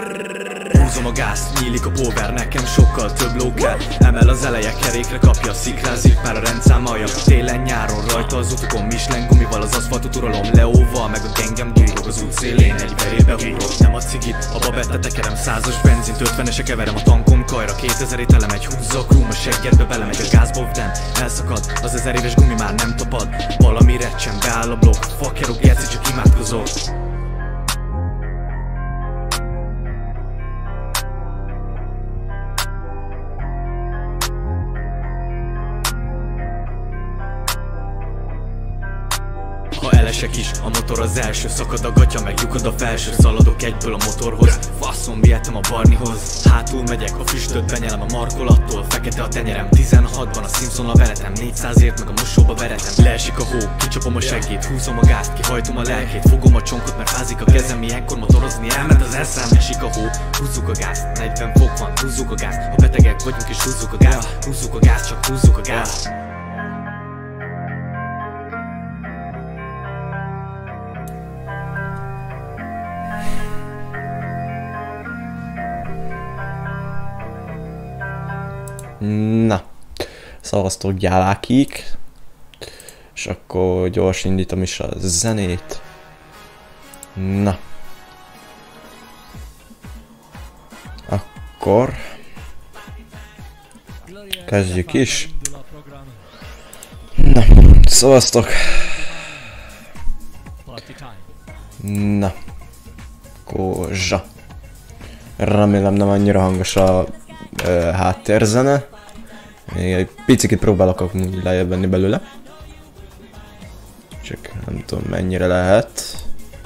Húzom a gázt, nyílik a power, nekem sokkal több ló kell. Emel az eleje, kerékre kapja, szikrázik már a rendszámolja. Télen-nyáron rajta az utakon, Michelin gumival az aszfaltot uralom. Leóval, meg a gengem gyúrok az út szélén, egy verébe húrok. Nem a cigit, a babetta tekerem, 100-as benzint, 50-ese keverem a tankom kajra. 2000-ét elemegy, húzza a krúm, a seggedbe belemegy a gázba, nem elszakad. Az 1000 éves gumi már nem tapad, valami recsen, beáll a blokk. Fuckerok, geci, csak imádkozok. Ha elesek is, a motor az első, szakad a gatya, meg lyukad a felső. Szaladok egyből a motorhoz, faszom vihetem a Barnihoz. Hátul megyek, a füstöt benyelem a markolattól. Fekete a tenyerem, 16-ban a Simpson a veletem. 400-ért meg a mosóba veretem. Leesik a hó, kicsapom a seggét, húzom a gázt, kihajtom a lelkét. Fogom a csonkot, mert fázik a kezem, ilyenkor motorozni elment az eszem. Esik a hó, húzzuk a gázt, 40 fok van, húzzuk a gázt. Ha betegek vagyunk és húzzuk a gázt, húzzuk a gázt, csak húzzuk a gázt. Na, szavaztok gyálákik, és akkor gyors indítom is a zenét. Na. Akkor kezdjük is. Na, szavaztok. Na. Kózsa. Remélem nem annyira hangos a háttérzene. Még egy picit próbálok amúgy lejjebb venni belőle. Csak nem tudom mennyire lehet.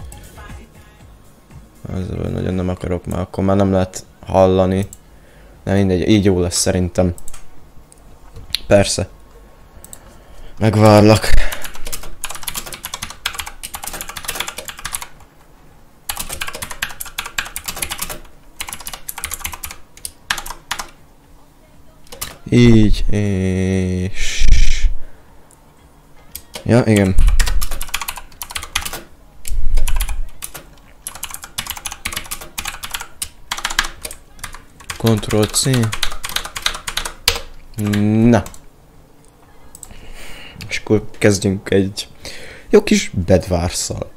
Azért nagyon nem akarok, már akkor már nem lehet hallani. Nem mindegy, így jó lesz szerintem. Persze. Megvárlak. Így, és... Ja, igen. Ctrl-C. Na. És akkor kezdjünk egy jó kis Bedwars-szal.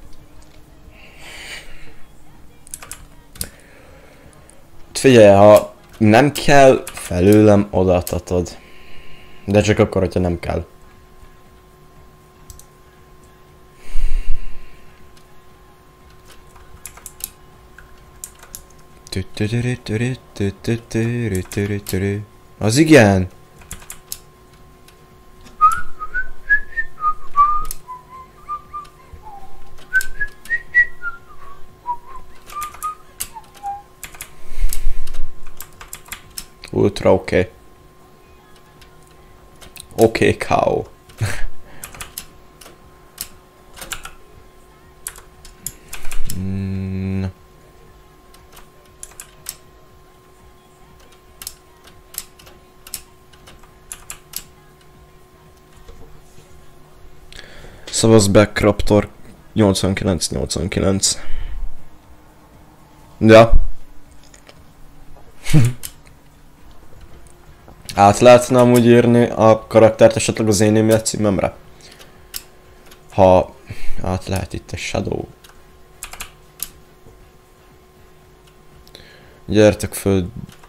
Figyelj, ha nem kell, felőlem odaadhatod. De csak akkor, hogyha nem kell. Az igen! Ultra oké. Oké, cow. Szavazz be Kraptor 8989. Ja. Át lehetne amúgy írni a karaktert esetleg az én e-mail címemre? Ha át lehet itt a Shadow. Gyertek föl.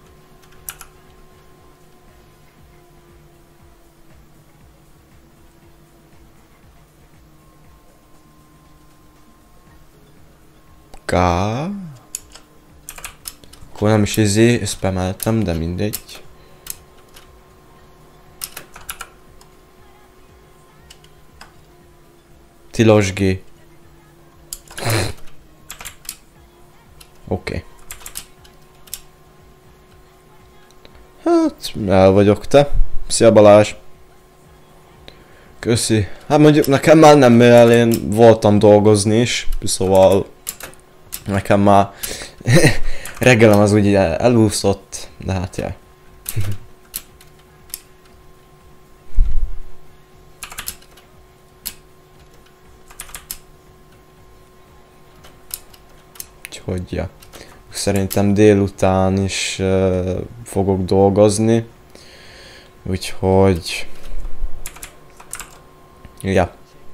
K. Akkor nem is spameltem, de mindegy. Tilos G. Oké. Hát, el vagyok te. Szia Balázs. Köszi. Hát mondjuk nekem már nem, mivel én voltam dolgozni is, szóval nekem már reggelem az úgy elúszott, de hát jaj. Úgyhogy ja. Szerintem délután is fogok dolgozni. Úgyhogy... Ja.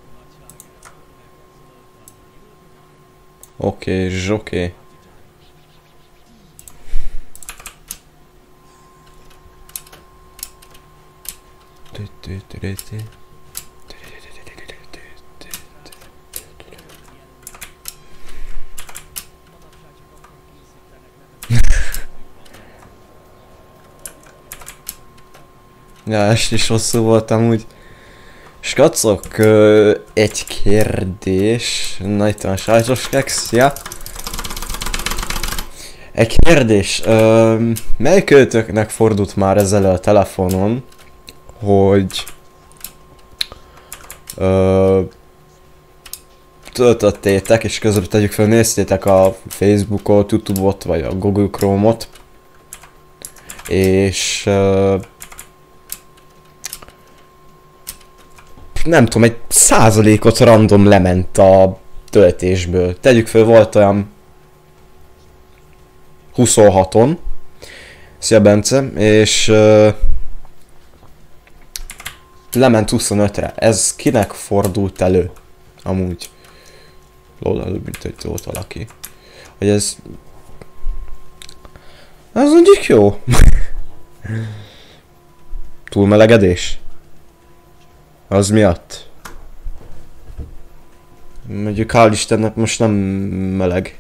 Oké, zsoké. Ja, este is hosszú voltam úgy. Skacok, egy kérdés. Na itt van sajtos kex, ja. Egy kérdés. Melyik őtöknek fordult már ezzel a telefonon, hogy töltöttétek, és közben tegyük fel, néztétek a Facebookot, YouTube-ot, vagy a Google Chrome-ot, és nem tudom, egy százalékot random lement a töltésből. Tegyük fel, volt olyan 26-on. Szia Bence, és lement 25-re. Ez kinek fordult elő? Amúgy. Lol, előbb mint hogy volt valaki. Hogy ez... Ez mondjuk jó. Túlmelegedés? Az miatt? Mondjuk hál' Istennek most nem meleg.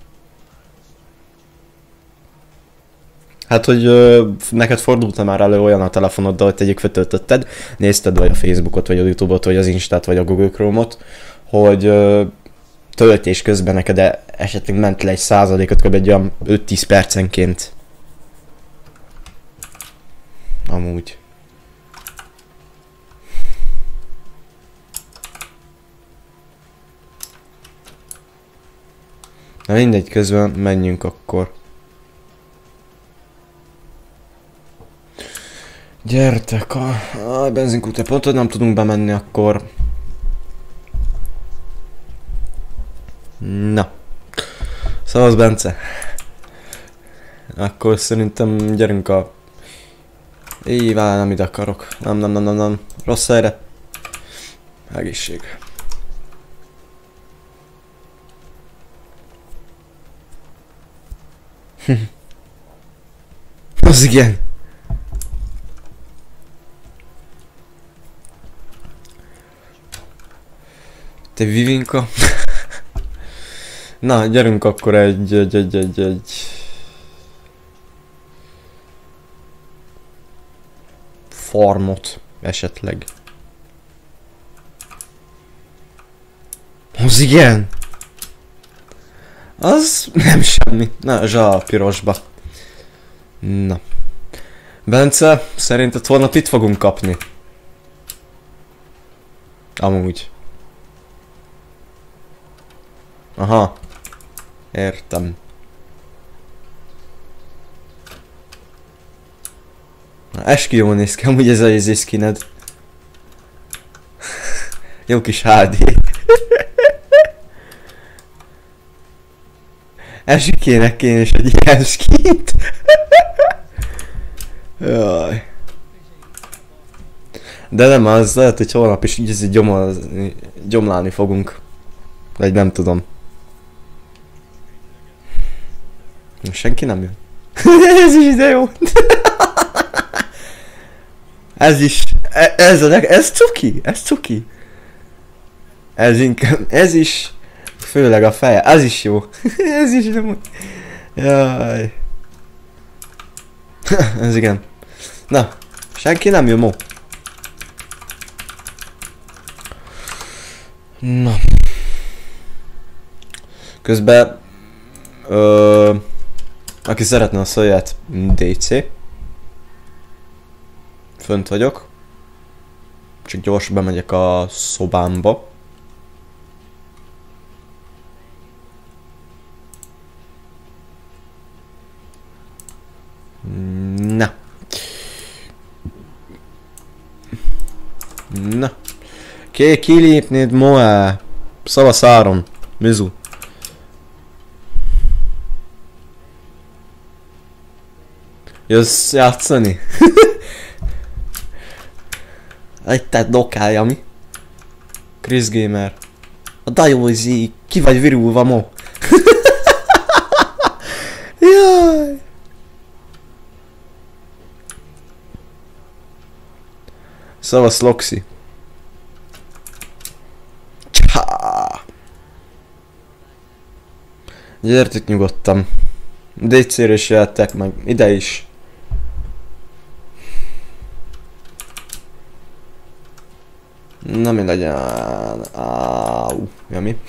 Hát, hogy neked fordult már elő olyan a telefonoddal, hogy tegyük feltöltötted, nézted vagy a Facebookot, vagy a YouTube-ot, vagy az Instát, vagy a Google Chrome-ot, hogy töltés közben neked esetleg ment le egy százalékot, kb. Egy olyan 5-10 percenként. Amúgy. Na mindegy, közben menjünk akkor. Gyertek a benzinkútra, pont hogy nem tudunk bemenni akkor. Na. Szavasz Bence. Akkor szerintem gyerünk a... Várj, nem ide akarok. Nem. Rossz helyre. Egészség. Az igen. Te Vivinka. Na, gyerünk akkor egy... farmot esetleg. Az igen. Az nem semmi. Na, zsá pirosba. Na. Bence, szerinted holnap itt fogunk kapni? Amúgy. Aha. Értem. Na, eski jól néz ki, amúgy ez a skined. Jó kis HD. Eskikének kéne is egy ilyen skint. Jaj. De nem az, lehet, hogy holnap is így gyomlálni fogunk. Vagy nem tudom. Senki nem jön. Ez is ide jó. Ez is. Ez cuki. Ez cuki. Ez inkább. Ez is. Főleg a feje. Ez is jó. Ez is nem. Jaj. Ez igen. Na. Senki nem jön mo. Na. Közben aki szeretne a szólját, DC. Fönt vagyok. Csak gyorsan bemegyek a szobámba. Na. Na. Kilépnéd moá. Szavasz Áron. Mizu. Jössz játszani? Egy te dokálja, mi? Chris Gamer. A Dajózi, ki vagy virulva mo? Jaj! Szavasz Loxi. Csá! Gyertek nyugodtan. DC-re is jöttek meg, ide is. Na mi legyen? Áú, ja mi?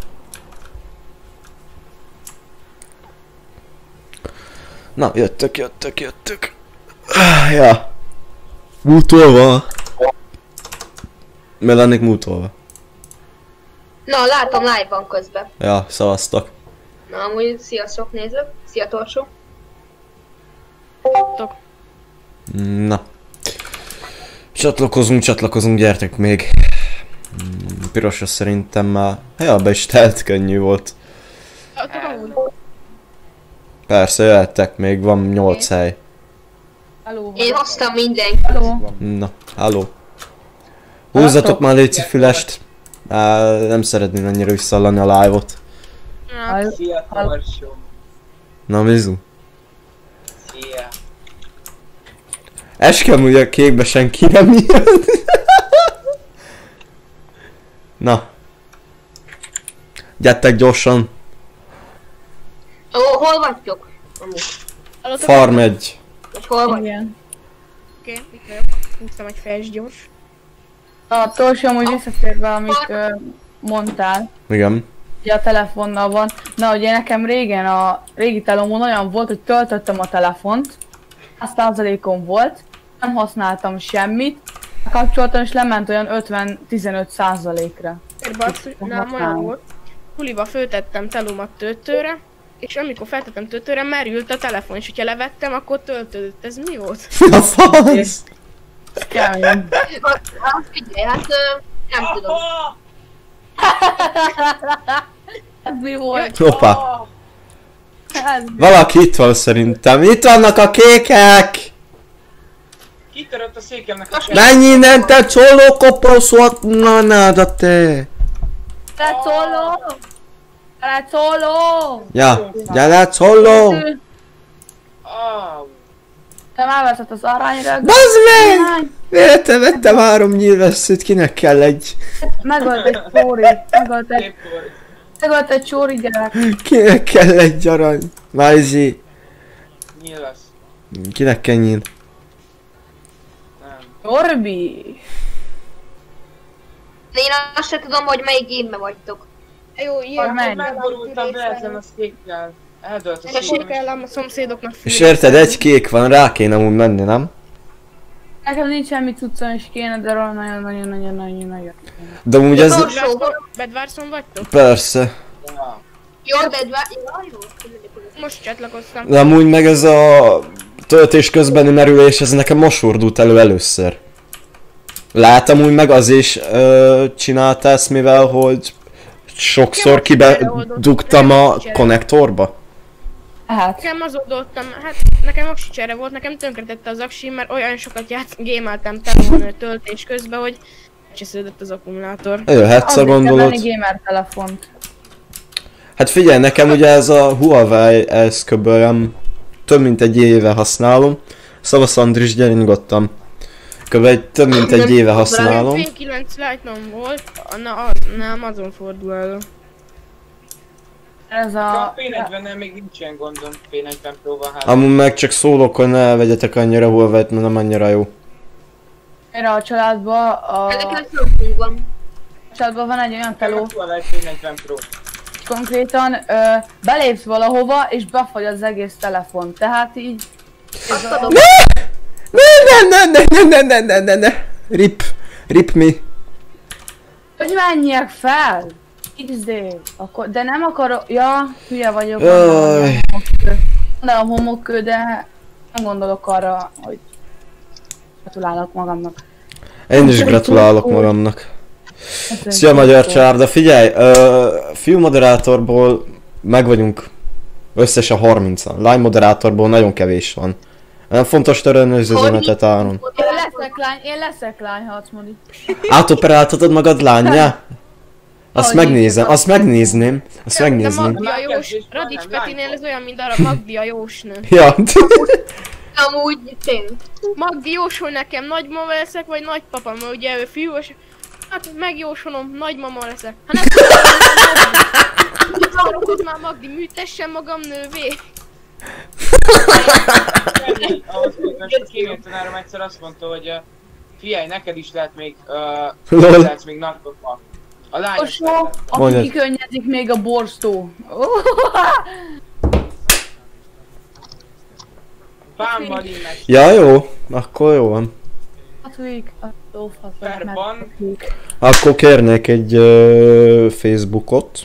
Na, jöttök. Ja. Mútolva. Mi lennék mútolva? Na, látom live-ban közben. Ja, szavaztak. Na, amúgy sziasztok nézők. Szia Torsó. Na. Csatlakozunk, gyertek még. Pirosra szerintem már... Ja, be is telt, könnyű volt. Persze, jöhettek, még van 8 hely. Én hoztam mindenkit. Na, halló. Húzzatok már léci fülest. Nem szeretném annyira visszahallani a live-ot. Szia, Torsó. Na, Mizu. Szia. Eskem ugye a kékbe senki nem jön. Na. Gyertek gyorsan. Ó, hol vagytok? Amúgy. Farm 1. Vagy hol vagy? Igen. Oké, itt vagyok. Húztam egy fels gyors. A Torsó amúgy visszatérve, amit mondtál, Igen. ugye a telefonnal van. Na ugye nekem régen a régi telomon olyan volt, hogy töltöttem a telefont, 100%-on volt, nem használtam semmit, kapcsoltam és lement olyan 50-15%-ra. Nem olyan volt. Puliba föltettem telumat töltőre, és amikor feltettem töltőre, merült a telefon, és hogyha levettem, akkor töltődött. Ez mi volt? A fasz! Kemény. Hát figyelj, hát nem tudom. Ez mi volt? Hoppá. Ez Valaki itt van szerintem. Itt vannak a kékek! Kitörött a székemnek a Menj innen, te csoló koposzok! Na, náda te! Lecoló! Lecoló! Ja, gyere csoló! Au. Te már veszed az aranyra. Bazd meg! Vettem 3 nyilvesszőt, kinek kell egy? Megölt egy csóri. Szép volt. Megölt egy csóri gyerek. Kinek kell egy arany? Májzi, Nyilvás. kinek kell nyíl? Nem. Orbi! Én azt sem tudom, hogy melyik gémbe vagytok. Jó, ilyen. Menj. Megborultam be ezen a székkel. Eldölt a Tessék székem. el ám a szomszédoknak És érted, egy kék van, rá kéne úgy menni, nem? Nekem nincs semmi cuccom is kéne, de róla nagyon. De úgy ez... Bedvárszon vagytok? Persze. Ja. Jó, bedvár... Jó. Most csatlakoztam. De amúgy meg ez a töltés közbeni merülés, ez nekem most fordult elő először. Látom úgy meg az is csinálta ezt, mivel hogy sokszor kibedugtam a konnektorba. Hát. Nekem az oldottam, hát nekem oxycsere volt, nekem tönkretette az aksi, mert olyan sokat gémeltem telefon töltés közben, hogy elcsesződött az akkumulátor. Jöhetsz a Azért kell gondolod. venni gamer telefont. Hát figyelj, nekem ugye ez a Huawei, ez kb. Több mint egy éve használom. Szavasz Andris, gyere nyugodtan. Több mint egy éve használom. P9 Lite-om volt, nem azon fordul elő. Ez A a... P40-nel még nincs ilyen gondom. P40 Pro-val hát. Amúgy meg csak szólok, hogy ne vegyetek annyira Huawei-t, mert nem annyira jó. Erre a családban, Nekem szoktunk van. van egy olyan teló, Huawei P40 Pro. konkrétan belépsz valahova és befagy az egész telefon, tehát így... Azt adom. Ne. Rip me. Hogy menjek fel? XD. Akkor, de nem akarok... Ja, hülye vagyok. Jaj. Mondom homokkő, de nem gondolok arra, hogy gratulálok magamnak. Én is gratulálok magamnak. Szia magyar csárda, figyelj, fiú moderátorból meg vagyunk összesen 30-an, lány moderátorból nagyon kevés van. Nem fontos törölnőzni az üzenetet, Áron. Én leszek lány, ha azt mondod. Átoperáltatod magad lányjá? Azt Ahogy megnézem, így azt megnézném. Azt De megnézném. Magdi a Jós, Radics Petinél ez olyan, mint a Magdi a Jósnő. Ja. Amúgy tényleg. Magdi jósol nekem, nagymama leszek, vagy nagypapa, mert ugye ő fiú, és hát megjósolom, nagymama leszek. Hát nem tudom, már Magdi, műtessen magam nővé. Ahhoz képest a kémiai tanárom egyszer azt mondta, hogy figyelj, neked is lehet még, Lol. lehetsz még nagypapa. A lány is Osó, lehet. aki Mondjad. kikönnyedik még a borstó. Pámmal innes. Ja, jó. Akkor jó van. Hát hülyik, a lófasz. Perban. Akkor kérnék egy Facebookot.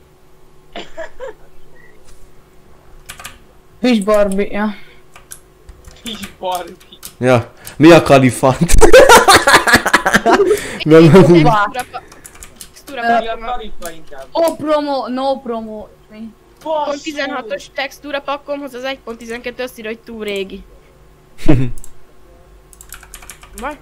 Hűs Barbie, ja. Így Barbie. Ja. Mi a kalifant? Nem, Mi a tarifa inkább? No promo. Mi? Pont 16-os textúra pakkomhoz az 1.12 azt írja, hogy túl régi. Vagy?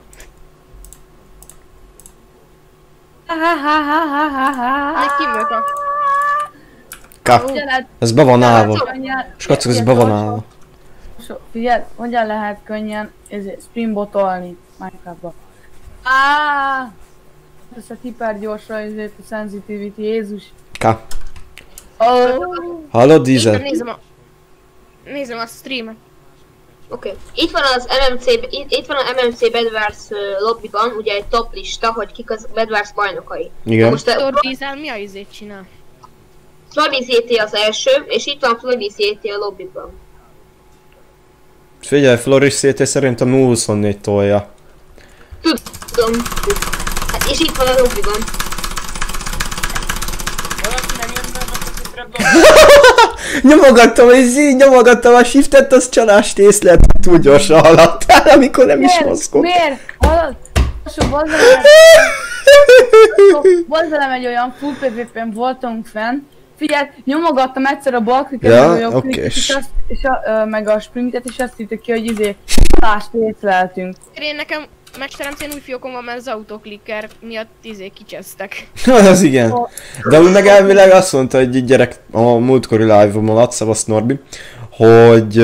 Még kívülök a... Ka. Ez be van állva. Könnyen- Skacok, ez be van állva. Figyelj, hogyan lehet könnyen sprinbotolni Minecraftba? Ez a hipergyorsra ezért a sensitivity, Jézus. Ka. Oh. Hallod, Dízel? Nézem a streamet. Oké. Itt van az MMC, itt van a MMC Bedwars lobbyban, ugye egy top lista, hogy kik az Bedwars bajnokai. Igen. Most a Dr. Diesel mi a izét csinál? Floris JT az első, és itt van Floris JT a lobbyban. Figyelj, Floris CT szerintem 0-24 tolja. Tudom. Hát és itt van a lobbyban. Valaki nem jön be, mert a trapdoor. Nyomogattam a shiftet, az csalást észlelt, túl gyorsan haladtál, amikor nem is mozgok. Miért? Hallod? Sok, volt velem egy olyan full PvP-n voltunk fenn. Figyelj, nyomogattam egyszer a balkliket, Ja, meg a jobb oké. klikket, meg a sprintet, és azt írta ki, hogy csalást észleltünk. Én nekem mesteremcén új fiókom van, mert az autoklikker miatt kicsesztek. Az igen. De úgy meg elvileg azt mondta egy gyerek a múltkori live-on alatt, szavasz Norbi, hogy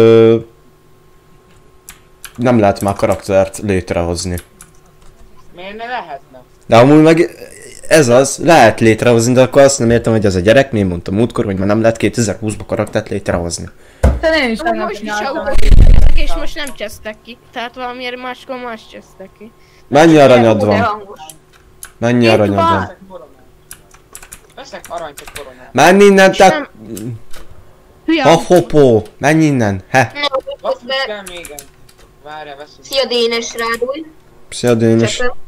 nem lehet már karaktert létrehozni. Miért ne lehetne? De amúgy meg ez az, lehet létrehozni, de akkor azt nem értem, hogy ez a gyerek miért mondta múltkor, hogy már nem lehet 2020-ban karaktert létrehozni. De én is tegnap Most is csináltam. autoklikkerek, és most nem csesztek ki. Tehát valamiért máskor más csesztek ki. Mennyi aranyad De van? hangos. Mennyi aranyad van? Veszek koronát. Veszek aranyt a koronát. Menj innen, te... Nem. Hülye Hoppó, menj innen, he. Basszus De... kell még egy. Várjál, veszünk. Szia Dénes Rádúj. Szia Dénes. Csak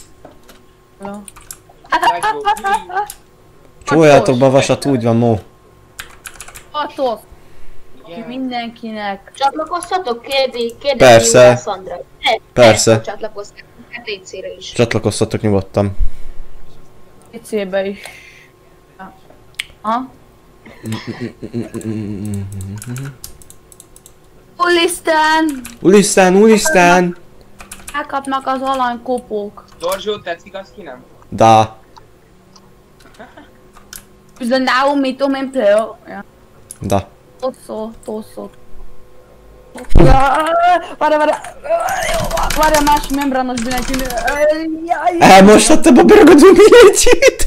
Legjobb. Csóljátok be a vasat, úgy van, Mo. Atos, Igen. mindenkinek. csatlakozhatok? Kérdezi Persze. Júlia Szandra. Persze. Csatlakozhatok. TC-re is. Csatlakoztatok nyugodtan. PC-be is. Ha? Úristen! Úristen! Elkapnak az alanykopók. Dorzsó, tetszik az ki nem? Da. Üzen Naomi, Tomen Pleo. Ja. Da. Tosszó. Várja, más membranos billentyű. Elmoshattam a bergadó billentyűt!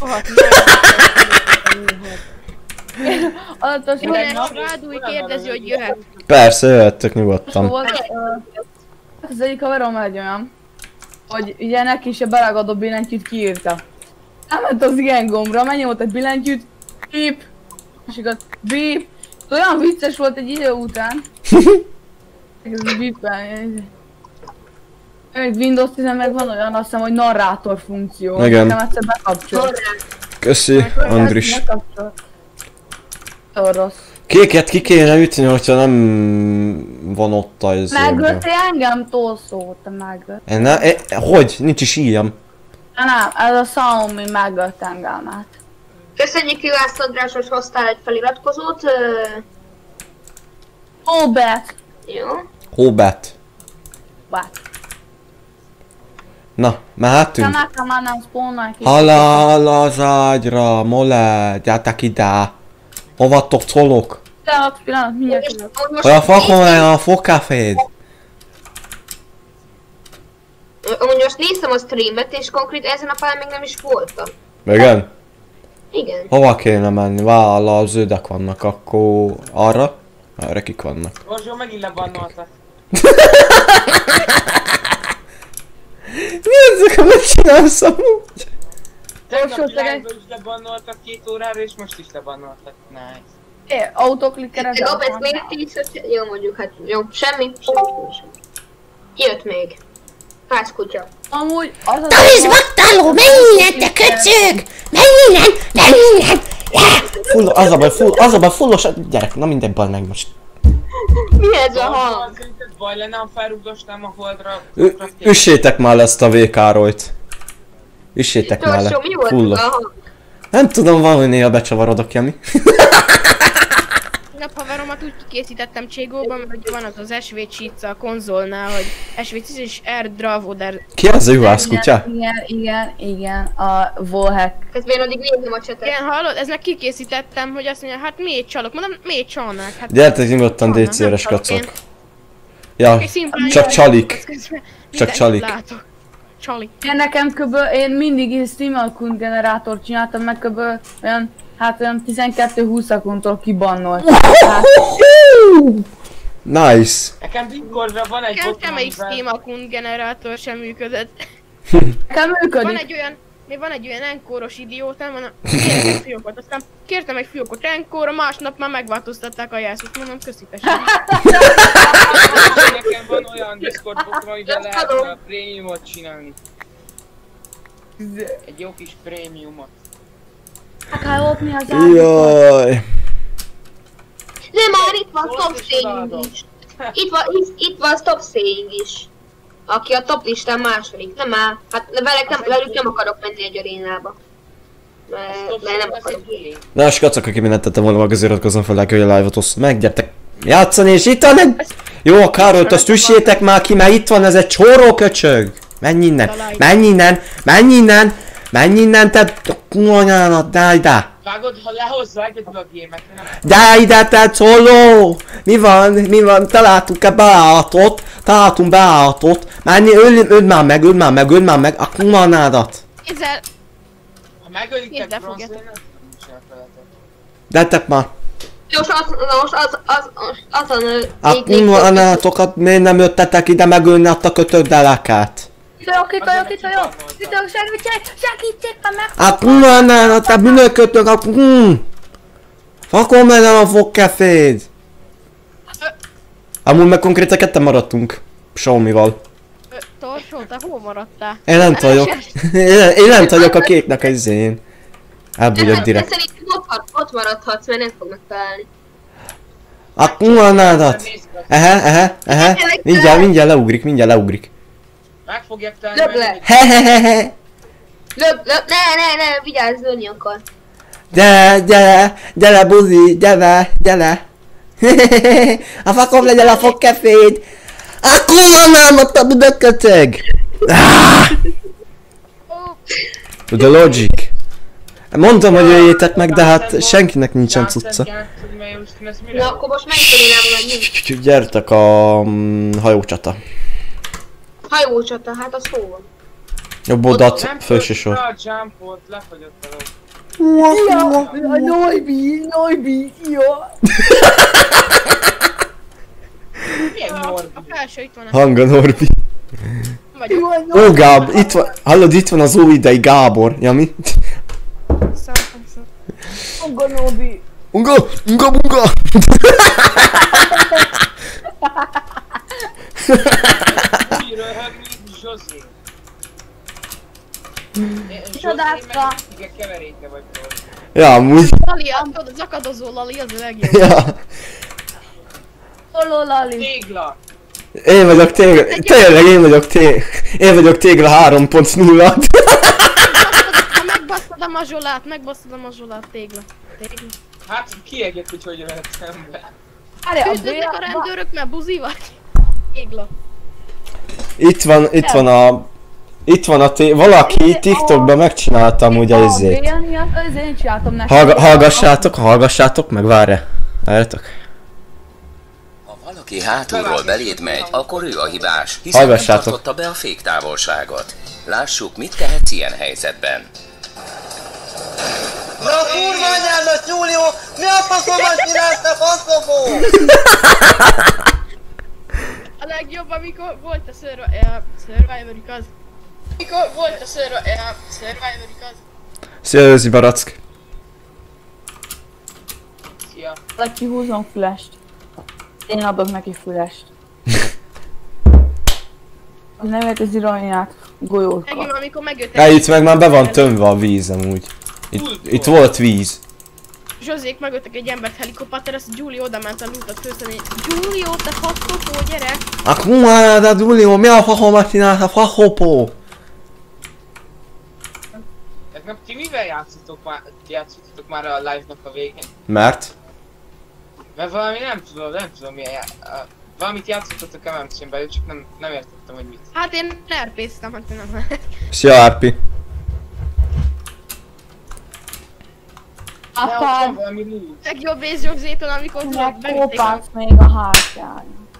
Alatos Dénes Rádúj kérdezi, hogy jöhet. Persze, jöhettek nyugodtan. volt. Az egyik haverom egy olyan, hogy ugye neki is a beragadó billentyűt kiírta. Elment az igen gombra, megnyomott egy billentyűt, bíp, és igaz, bíp. Olyan vicces volt egy idő után. Ez bípelni. Még Windows 10 meg van olyan, azt hiszem, hogy narrátor funkció. Igen. Nem egyszer bekapcsolt. Köszi, Andris. Nagyon rossz. Kéket ki kéne ütni, hogyha nem van ott az... Megöltél engem, Tosszó, te megölt. Hogy? Nincs is íjam. Nem, ez a Xiaomi megölt engemet. Köszönjük Juhász András, hogy hoztál egy feliratkozót. Robert! Jó. Hóbát. Bát. Na, mehetünk? Kanaka nem spawnolj ki. Halál az ágyra, mole, gyertek ide. Hova tolok? Pillanat, mindjárt jövök. Hogy a fakon a fogkaféd. Amúgy most néztem a streamet, és konkrét ezen a pályán még nem is voltam. Igen? Igen. Hova kéne menni? Vála, az zöldek vannak, akkor arra? Arra kik vannak. Borzsó, megint lebannoltak. Mi ezek, amit csinálsz amúgy? Tegnap Borzsó, te- live-ba is lebannoltak 2 órára, és most is lebannoltak. Nice. Autoklikkered. De Gabez miért így jó mondjuk, hát jó, semmi. Jött még. Házkutya. Amúgy az az... Tavis baktáló, menj innen, te köcsög! Menj innen, menj innen! Full, az a baj, fullos a gyerek, na minden bal meg most. Mi ez a hang? Szerinted baj lenne, ha felrugdosnám a holdra? Üssétek már ezt a VK-royt. Üssétek már le. Torsó, mi volt Fullos. a hang? Nem tudom, valahogy néha becsavarodok, Jami. A haveromat úgy kikészítettem Cségóban, hogy van az az SV Cheats a konzolnál, hogy SV Cheats és R Dravoder. Ki az a juhász kutya? Igen, a Volhack. Közben addig nézem a csetet. Igen, hallod? Ez meg kikészítettem, hogy azt mondja, hát miért csalok? Mondom, miért csalnák? Hát Gyertek nyugodtan DC-res kacok. Ja, szimplán csak jön, csalik. közben Csak mindenkit csalik. látok. Csalik. Én nekem én mindig is stream account generátort csináltam, meg olyan, hát olyan 12-20 accountól kibannolt. Hát, Nice. Nekem Discordra van egy Nekem bot, semmelyik amivel- Steam account generátor sem működött. nekem Van működik. egy olyan enkóros idiótám, mondom, kérek egy fiókot, aztán kértem egy fiókot enkóra, másnap már megváltoztatták a jelszót, mondom, köszi tessék. Nekem van olyan Discord botom, amivel lehet a prémiumot csinálni. Egy jó kis prémiumot. Kell lopni az állatot. Jaj. De már itt van Stop Saying is. Itt van Stop Saying is. Aki a top listán második. Nem áll. Hát velük nem akarok menni egy arénába. Mert nem akarok. Na, és kacok, aki mindent tettem volna, meg azért iratkozzon fel, hogy a live-ot osszom meg, gyertek játszani, és itt van egy... Jó, a Károlyt, azt üssétek már ki, mert itt van ez egy csóró köcsög. Menj innen, menj innen, menj innen, menj innen, te... Anyának, de ide. Vágod, ha lehozza egyedül a gémekre, nem? De ide, te szóló! Mi van, találtunk-e beállatot? Találtunk beállatot. Menj, öld már meg, a kumanádat. Ezzel Ha megölitek Kézzel bronzén, fogjátok. nem csinálok veletek. Gyertek már. Most azon A kumanátokat miért nem jöttetek ide megölni a kötökdeleket? Itt vagyok, segítség, ha meg... A kumanádat, te bűnökötök, a fakon mennem a fogkeféd. Amúgy meg konkrétan ketten maradtunk. Xiaomival. Torsó, te hol maradtál? Én nem vagyok. Én nem vagyok a kéknek a izén. Elbújok direkt. Szerintem ott maradhatsz, mert nem fognak találni. A kumanádat. Ehe. Mindjárt leugrik. Meg fogják találni, Lög le. mert Hehehehe. Ne, vigyázz, lőni akar. Gyere buzi, gyere. A fakom legyen a fogkeféd. A kumanádat, a büdököcög. The logic. Mondtam, hogy jöjjétek meg, de hát senkinek nincsen cucca. Na, akkor most melyik arénába menjünk? Gyertek a hajócsata. Hajócsata, hát az hol van? Jobb oldalt, felső sor. A jumpot, lefagyott a ló. A Noibi, jó. Milyen A Norbi? felső itt van a Hanga Norbi. vagyok. Ó, itt van, hallod, itt van az új Gábor, Jami. Unga Noibi. Unga! Úgy röhögni, Zsozé. Csodácska. Igen, keveréke vagy róla. Ja, amúgy. Lali, az akadozó Lali, az a legjobb. Ja. Lali. Tégla! Én vagyok tégla, tényleg én vagyok tégla 3.0. Megbasztad a mazsolát, tégla. Hát kiegett, hogy jöhettem be. Várj, a Küzdöttek a rendőrök, mert buzi vagy? Égla. Itt van a valaki TikTokban megcsináltam ugye ezért. Én csináltam neki. Hallgassátok meg, várjatok. Ha valaki hátulról beléd megy, akkor ő a hibás, hiszen nem tartotta be a féktávolságot. Lássuk, mit tehetsz ilyen helyzetben. Na a kurva anyádat, Júlió! Mi a faszomat csinálsz, te faszobó? A legjobb, amikor volt a Survivor, igaz? Mikor volt a Survivor, igaz? Szia, Őzi Barack. Szia. Kihúzom fülest. Én adok neki fülest. Az nevet az ironját golyókkal. Megint amikor megjöttek. Ja, itt meg már be van tömve a víz amúgy. Itt volt víz. Zsozék megöttek egy embert helikopter, ezt Giulio oda ment a lootot főzni. Giulio, te faszopó, gyere! Akkumálad a Giulio, mi a fahomat csinálsz a fahopó? Nem, ti mivel játszottatok már a live-nak a végén? Mert? Mert valami nem tudom milyen valamit játszottatok MMC-n belül, csak nem értettem, hogy mit. Hát én nerpéztem, hát én nem. Szia, Árpi. Aztán Valami loot. Legjobb rész Zsozétól, amikor tudod beütték a... megkópálsz még a hátján.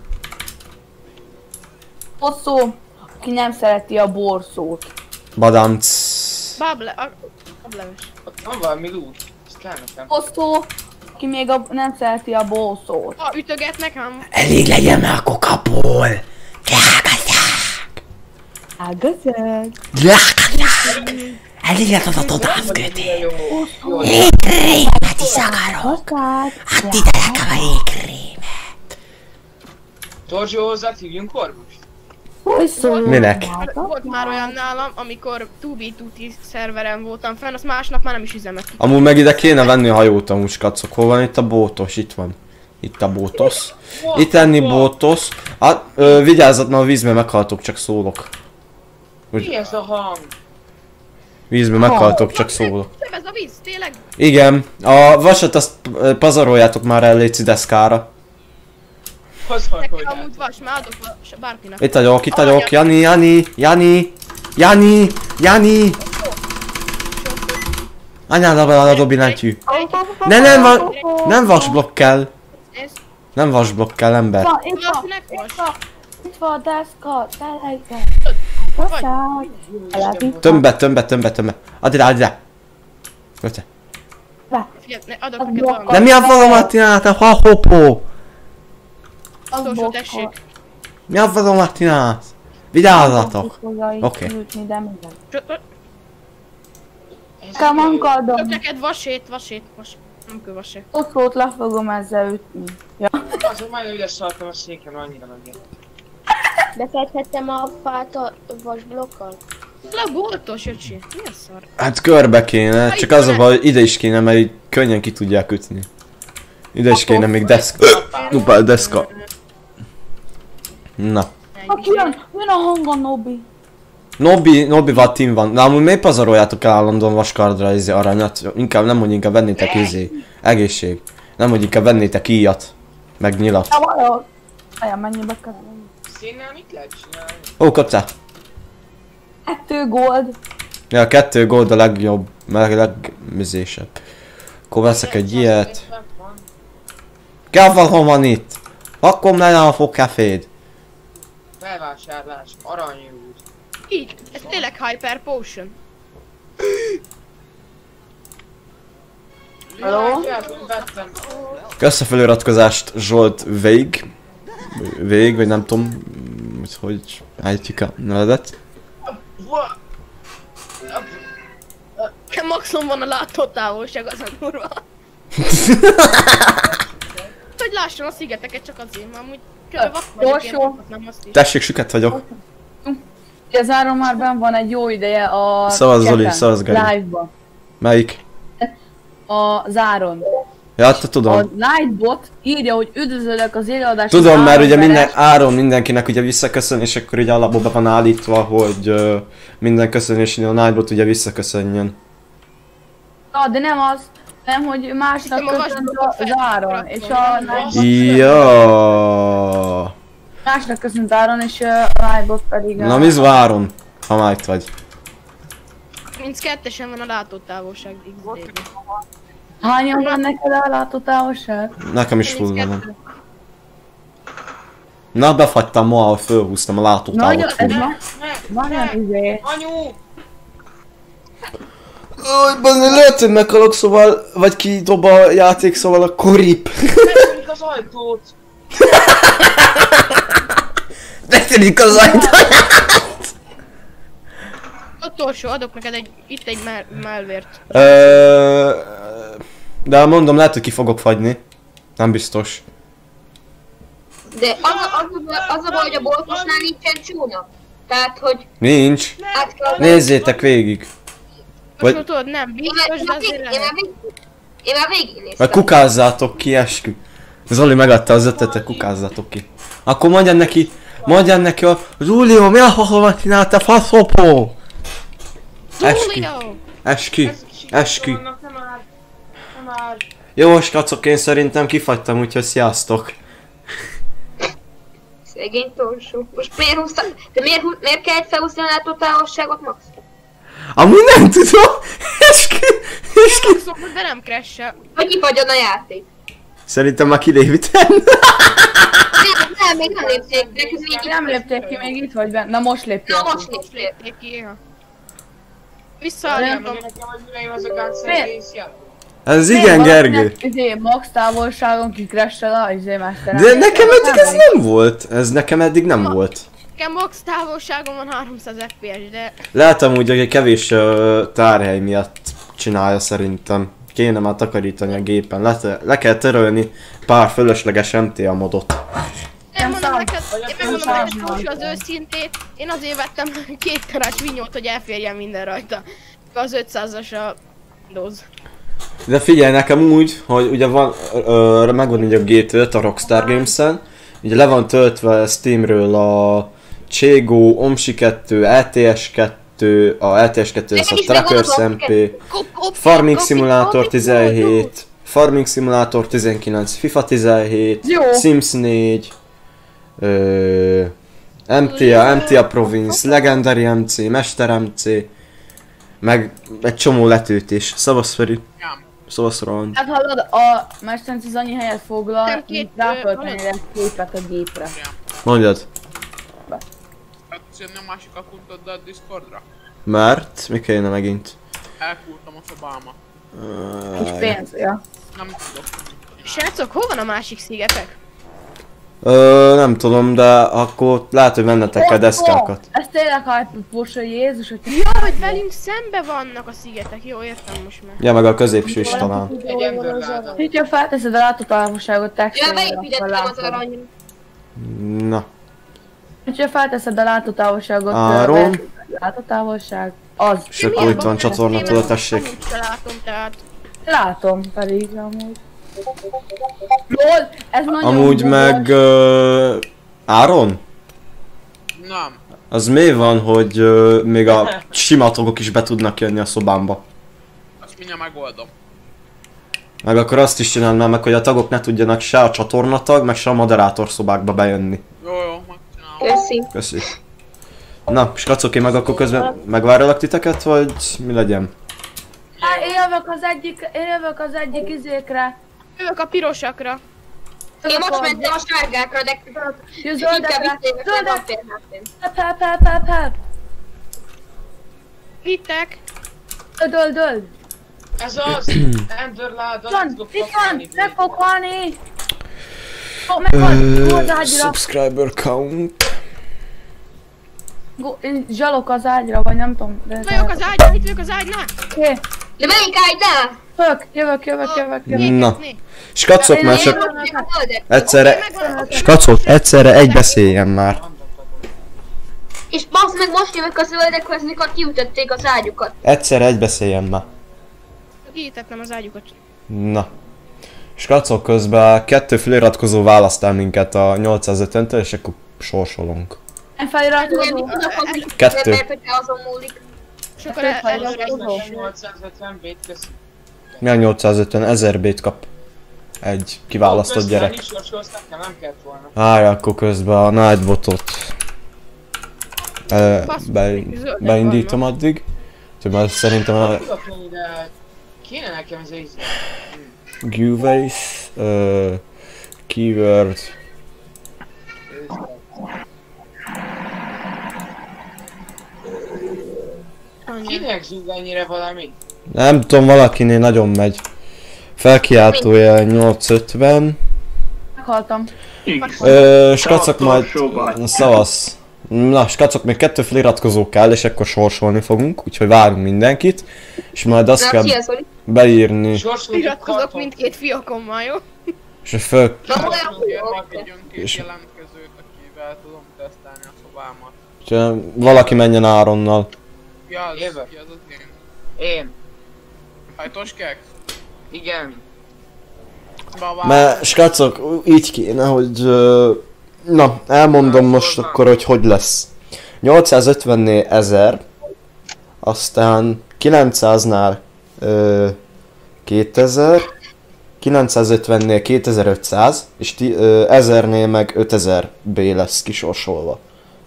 Hosszú, aki nem szereti a borszót. Badamc. Bableves. Ott van valami loot. Ez kell nekem. Hosszú, aki még nem szereti a borszót. Ha ütöget nekem. Elég legyen már a kokaból. Drágaság. Ágazság. Drágaság. Elég lett az a todászkötés. Jó. Égkrémet is akarok. Akár. Hát ide nekem a égkrémet. Torzsó hozzát hívjunk orvos? Hogy szól? Minek? Volt már olyan nálam, amikor 2B2T szerveren voltam fenn, azt másnap már nem is üzemeltek. Amúgy meg ide kéne venni a hajót amúgy, skacok. Hol van itt a bótos? Itt van. Itt a bótosz. Itt lenni bótosz. Hát, vigyázzat, mert a vízben meghaltok, csak szólok. Mi ez a hang? Vízben meghaltok, csak szólok. Nem ez a víz, tényleg? Igen, a vasat azt pazaroljátok már el léci deszkára. Nekem amúgy vas, már adok bárkinek. Itt vagyok, Jani. Anyád a dobilánytyű. Nem vasblokk kell. Nem vasblokk kell, ember. Itt van a deszka, Tömbe. Add ide. Götte. Adok neked valamit. De mi a falamat csináltál, ha hoppó? Szósó, tessék. Mi a falamat csinálsz? Vigyázzatok. Oké. Kamankadom. Adok neked vasét. Nem kell vasét. Oszlót le fogom ezzel ütni. Ja. Azon már ügyes szartam a székem, annyira megint. Befedhettem a fát a vasblokkal? Leboltos, öcsi. Mi a szar? Hát körbe kéne, csak az a baj, ide is kéne, mert így könnyen ki tudják ütni. Ide is kéne még deszka. Dupál deszka. Na. Aki jön a hang a Nobi. Nobival team van. De amúgy miért pazaroljátok el állandóan vaskardra izé aranyat? Inkább vennétek izé. Egészség. Nem, hogy inkább vennétek íjat. Meg nyilat. Ajá, mennyibe kell? Színnel mit lehet csinálni? Ó, kaptál. 2 gold. Ja, 2 gold a legjobb, legműzésebb. Akkor veszek egy ilyet. Kell van itt? Akkor legyen a fogkeféd. Felvásárlás, aranyút. Így, ez tényleg Hyper Potion. Hello? Kösz a feliratkozást Zsolt Vég, vagy nem tudom, hogy állítjuk a nevedet. Maximum van a látótávolság, az a durva. Hogy lássam a szigeteket csak azért, mert amúgy Gyorsó. nem azt is. Tessék, süket vagyok. Az áron már benn van egy jó ideje a Szavaz Zoli, szavaz Gari. Live-ban. Melyik? A záron. Ja, te tudom. A Nightbot írja, hogy üdvözöllek az élőadás. Tudom, mert ugye mindenkinek ugye visszaköszön, és akkor ugye alapból be van állítva, hogy minden köszönés a Nightbot ugye visszaköszönjön. Ja, de nem az, nem, hogy másnak köszönt a záron, és a Nightbot... Ja. Másnak köszönt Áron és Rájbot pedig... Na mi Áron, ha már itt vagy. 32-esen van a látótávolság XD-ben. Hányan van neked a látótávolság? Nekem is full van. Na befagytam ma, ahogy fölhúztam a látótávot full. Nagyon izé. Anyu! Ó, bazd, lehet, hogy meghalok, szóval, vagy kidob a játék, szóval a korip. Megtörik az ajtót! Megtörik az ajtót! Utolsó, adok neked itt egy malvért. De mondom, lehet, hogy ki fogok fagyni. Nem biztos. De az a baj, hogy a boltosnál nincsen csónak. Tehát, hogy... Nincs. Nézzétek végig. Most tudod, nem biztos, de azért lehet. Én már végignéztem. Vagy kukázzátok ki, eskü. Zoli megadta az ötletet, kukázzátok ki. Akkor mondjad neki a Zúlió, mi a fahomat csinálta, faszopó? Eskü. Jó, skacok, én szerintem kifagytam, úgyhogy sziasztok. Szegény torsó. Most miért húztad? De miért kellett felhúzni a látótávolságot, Max? Amúgy nem tudom. Eskü. De nem crash-sel. Hogy kifagyod a játék? Szerintem már kilévítem. Nem, még nem lépték, nekünk még itt Nem lépték ki, még itt vagy benne. Na most lépték ki. Visszaállítom. Ez igen, Gergő. Max távolságon kikressel a mester. De nekem eddig ez nem volt. Ez nekem eddig nem volt. Nekem max távolságon van 300 FPS, de... Lehet amúgy, hogy egy kevés tárhely miatt csinálja szerintem. Kéne már takarítani a gépen. Le kell törölni pár fölösleges MTA modot. Én megmondom neked az őszintét, én azért vettem 2 terás vinyót, hogy elférjen minden rajta. Az 500-as a Windows. De figyelj, nekem úgy, hogy ugye van, megvan ugye a G5 a Rockstar Games-en, ugye le van töltve Steamről a Cségó, Omsi 2, LTS 2, a LTS 2 az a Trackers MP, Farming Simulator 17, Farming Simulator 19, FIFA 17, Sims 4, MTA Province, Legendary MC, Mester MC, meg egy csomó letöltés. Szavasz Feri. Szavasz Roland. Hát hallod, a Mester MC annyi helyet foglal, mint rákölteni egy képet a gépre. Mondjad. Hát szerintem másik akkuntoddal a Discordra. Mert? Mi kéne megint? Elkúrtam a szobámat. Kis pénz, ja. Nem tudok. Srácok, hol van a másik szigetek? Nem tudom, de akkor lehet, hogy mennetek el deszkákat. Ez tényleg hype-os, Jézus, hogy... Ja, hogy velünk szembe vannak a szigetek, jó, értem most már. Ja, meg a középső is talán. Hogyha felteszed a látótávolságot textről, ja, beépítettem az aranyra. Na. Hogyha felteszed a látótávolságot, Áron. Látótávolság, az. És akkor itt van csatorna, tudod, tessék. Látom pedig amúgy. LOL, ez nagyon amúgy meg... Áron? Nem. Az mi van, hogy még a sima tagok is be tudnak jönni a szobámba? Azt mindjárt megoldom. Meg akkor azt is csinálnám meg, hogy a tagok ne tudjanak se a csatornatag, meg se a moderátor szobákba bejönni. Jó, megcsinálom. Köszi. Köszi. Na, skacok, én meg akkor közben megvárjalak titeket, vagy mi legyen? Hát én jövök az egyik izékre. Jövök a pirosakra. Én most mentem a sárgákra, de... Zöldekre. Zöldek. Vittek. Döld. Ez az! Enderláda, itt van! Meg fog halni! Subscriber count. Zsalok az ágyra, vagy nem tudom. Vagyok az ágynál, itt vagyok az ágynál! De melyik ágynál? Jövök. Na. Skacok már csak... Egyszerre... Skacok, egyszerre egy beszéljen már. És basz meg most jövök a zöldekhez, mikor kiütötték az ágyukat. Egyszerre egy beszéljen már. Kiítettem az ágyukat. Na. Skacok, közben 2 feliratkozó választál minket a 850-től, és akkor sorsolunk. Egy feliratkozó? 2. Mert hogyha azon múlik. Sokkal előre 850 bét, köszi. Mi a 850? 1000 bét kap. egy kiválasztott gyerek. Nem kellett volna. Várj, akkor közben a Nightbotot beindítom addig. Úgyhogy szerintem a... Kéne nekem ez egy... Giveaways, keyword... Kinek zúg ennyire valami? Nem tudom, valakinél nagyon megy. Felkiáltója 850. Meghaltam. Skacok majd... Szavasz. Na, skacok, még 2 feliratkozó kell, és akkor sorsolni fogunk, úgyhogy várunk mindenkit. És majd azt kell beírni. Iratkozok mindkét fiakommal, jó? És föl... És jelentkezőt, akivel tudom tesztelni a szobámat. És valaki menjen Áronnal. Ja, az én. Én. Hajtoskek? Igen. Mert skacok, így kéne, hogy... Na, elmondom most akkor, hogy lesz. 850-nél 1000, aztán 900-nál 2000, 950-nél 2500, és 1000-nél meg 5000 B lesz kisorsolva.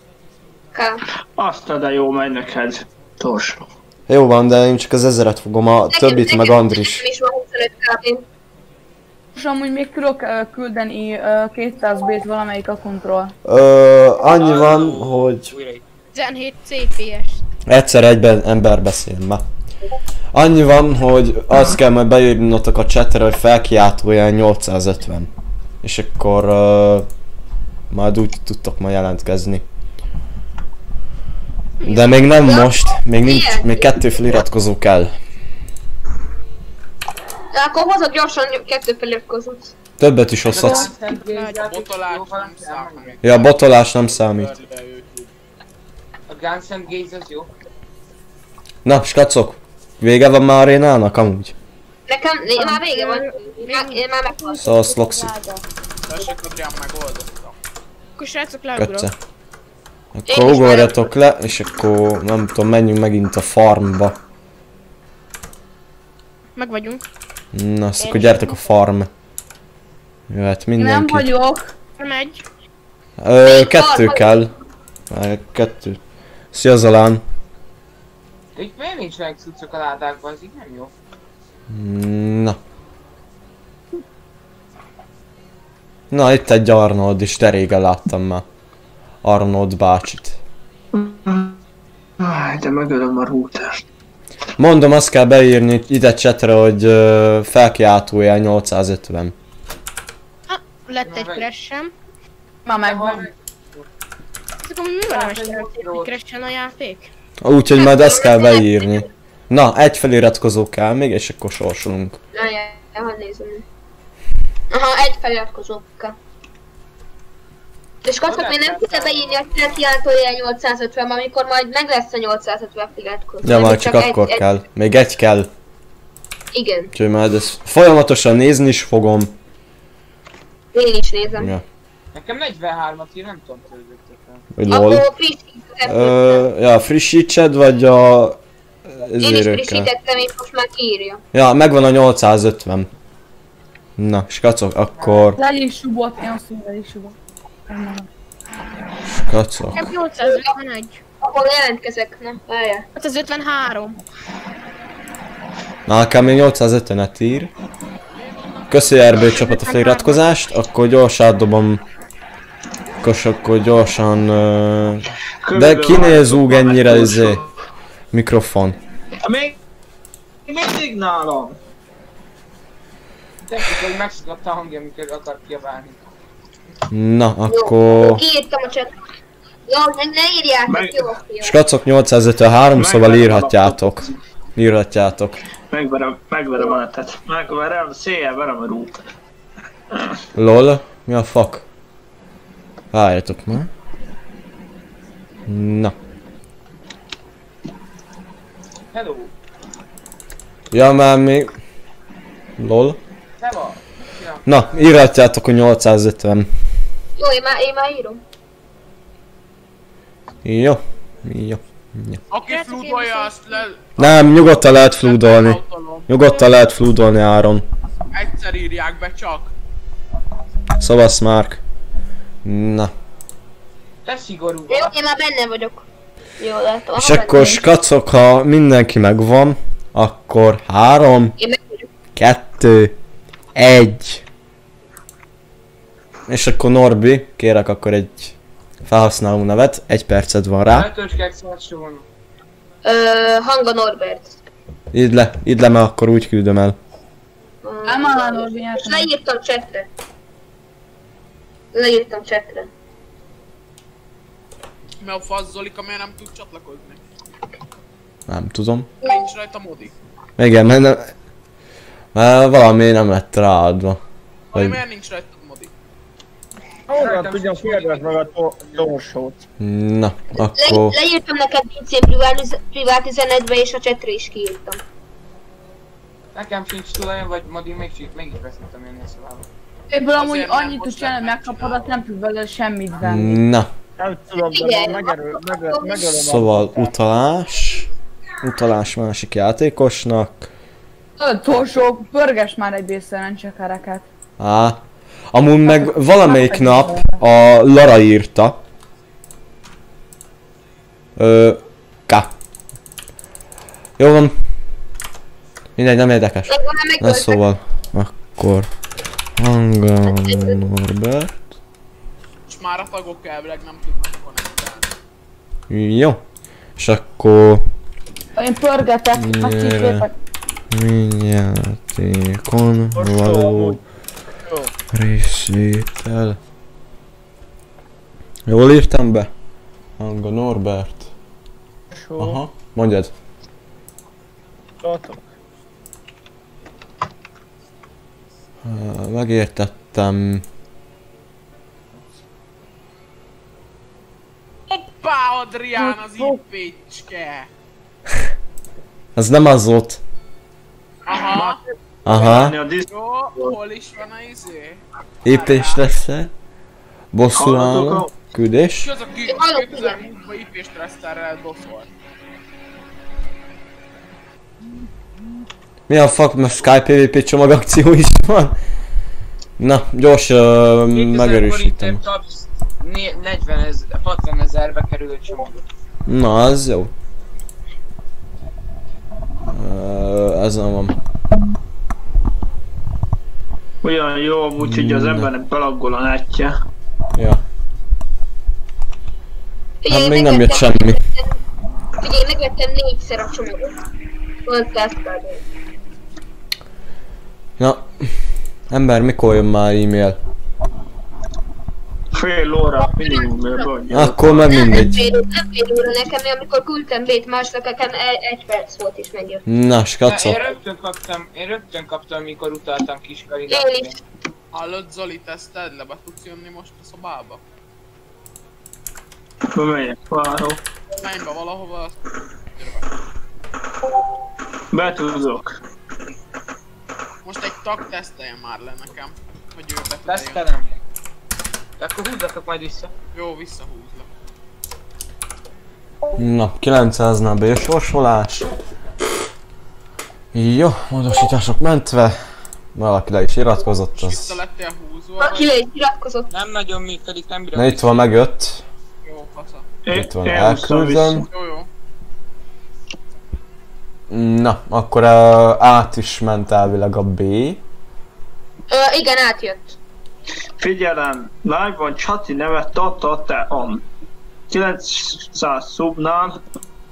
Azt de jó, megy neked, Tors. Jó van, de én csak az 1000-et fogom, a többit meg Andris. És amúgy még tudok küldeni 200 B-t valamelyik akkuntról. Annyi van, hogy... 17 CPS. Egyszer egyben ember beszél már. Annyi van, hogy azt kell majd beírnotok a chatre, hogy felkiáltóján 850. És akkor majd úgy tudtok majd jelentkezni. De még nem most, még nincs, még 2 feliratkozó kell. De akkor hozod gyorsan 2 feliratkozót. Többet is hozhatsz. Botolás nem számít. Ja, a botolás nem számít. A Guns and Gaze az jó. Na, skacok, vége van már arénának amúgy? Nekem már vége van. Én már meghaltam. Szóval Sloxy. Tessék, Adrián megoldottam. Akkor srácok leugrok. Kötze. Akkor ugorjatok le, és akkor nem tudom, menjünk megint a farmba. Meg vagyunk. Na, azt akkor gyertek a farm. Jöhet mindenki. Nem vagyok. Nem egy. 2 kell. 2. Szia Zalán. Itt miért nincs meg cuccok a ládákban, az így nem jó. Na. Na, itt egy Arnold is, de régen láttam már. Arnold bácsit. De megölöm a routert. Mondom, azt kell beírni ide chatre, hogy felkiáltóján 850. Lett egy crash-em. Már megvan. Ezek amúgy mi van egy crash-en a játék? Úgyhogy majd ezt kell beírni. Na, egy feliratkozó kell még, és akkor sorsolunk. Na, hogy nézem. Aha, egy feliratkozó kell. És kapcsolat még nem tudja beírni a felkiáltóján 850, amikor majd meg lesz a 850 feliratkozó. Ja, majd csak akkor kell. Még egy kell. Igen. Úgyhogy majd ezt folyamatosan nézni is fogom. Én is nézem. Ja. Nekem 43-at ír, nem tudom hogy lol. Akkor frissítettem. Ja, frissítsed, vagy a... Én is frissítettem, és most már kiírja. Ja, megvan a 850. Na, skacok, akkor... Legyél subot, én azt mondom, legyél subot. Skacok. Nekem 851. Akkor jelentkezek, na, várjál. 853. Na, nekem még 850-et ír. Köszi RB csapat a feliratkozást, akkor gyorsan átdobom. Akkor gyorsan... De kinél zúg ennyire izé? Mikrofon. Még mindig nálam. Tetszik, hogy megszakadt a hangja, amikor akar kiabálni. Na, akkor... Kiírtam a chat. Jó, ne írjátok, jó. Skacok 853, szóval írhatjátok. Írhatjátok. Megverem a netet. Megverem, széjjel verem a rút. LOL? Mi a fuck? Várjatok már. Na. Hello. Ja, már még... LOL? Hello. Na, írhatjátok a 850. Jó, én már írom. Jó. Jó. Aki flúdolja, azt le... Nem, nyugodtan lehet flúdolni. Nyugodtan lehet flúdolni, Áron. Egyszer írják be csak. Szavasz, Mark. Na. Te szigorú. Jó, én már benne vagyok. Jó, látom. És akkor skacok, ha mindenki megvan, akkor 3, 2, 1. És akkor Norbi, kérek akkor egy felhasználó nevet, 1 perced van rá. Hanga Norbert. Idd le, mert akkor úgy küldöm el. Nem áll Norbi, és leírtam chatre. Leírtam chatre. Mi a fasz Zolika miért nem tud csatlakozni? Nem tudom. Nincs rajta modi. Igen, mert valami nem lett ráadva. Miért nincs rajta modi? Honnan tudjam kérdezni meg a dorsót. Na, akkor... Leírtam neked PC privát üzenetbe és a chatre is kiírtam. Nekem sincs tulajon, vagy modi mégis veszítem én a szobába. Ebből amúgy annyit tud csinálni, megkapod, azt nem tud belőle semmit venni. Na. Nem tudom, de megölöm. Szóval utalás másik játékosnak. Torsó, pörges már egy szerencsekereket. Amúgy meg valamelyik nap a Lara írta. K. Jó van. Mindegy, nem érdekes. Na szóval, akkor... Hanga Norbert. És már a tagok elvileg nem tudnak konnektálni. Jó. És akkor... Én pörgetek, azt is lépek. Játékon való részvétel. Jól írtam be? Hanga Norbert. Aha, mondjad. Megértettem. Hoppá, Adrián, az IP-cske! Ez nem az volt. Aha. Jó, hol is van a izé? IP-s lesz-e? Bosszúálló. Küldés. Ki az a 2020-ban IP stresszterrel elboszolt? Mi a fuck, mert Skype PvP csomagakció is van? Na, gyors megerősítem. 60 000-be kerül a csomagot. Na, az jó. Ezen van. Olyan jó, úgyhogy az embernek belaggol a netje. Ja. Hát még nem jött semmi. Ugye én megvettem 4-szer a csomagot. Van 100 kb. Na, ember, mikor jön már e-mail? Fél óra, minimum. Akkor meg mindegy. Nem fél óra nekem, amikor küldtem B-t másnak, nekem 1 perc volt is megjött. Na, skacok. Én rögtön kaptam, mikor utaltam kis Karinát. Én is. Hallod Zoli, teszted le, be tudsz jönni most a szobába? Bemegyek, várok. Menj be valahova, azt... Be tudok. Most egy tag teszteljen már le nekem, hogy ő be tud Tesztelem. Akkor húzzatok majd vissza. Jó, visszahúzlak. Na, 900-nál B-sorsolás. Jó, módosítások mentve. Valaki le is iratkozott, az... Vissza lettél húzva, Aki le is iratkozott. Nem nagyon működik, nem bírom. Na itt van, megjött. Jó, fasza. Itt van, elküldöm. Jó. Na, akkor át is ment elvileg a B. Igen, átjött. Figyelem, live-on Csati nevet Tatatean. 900 szubnál.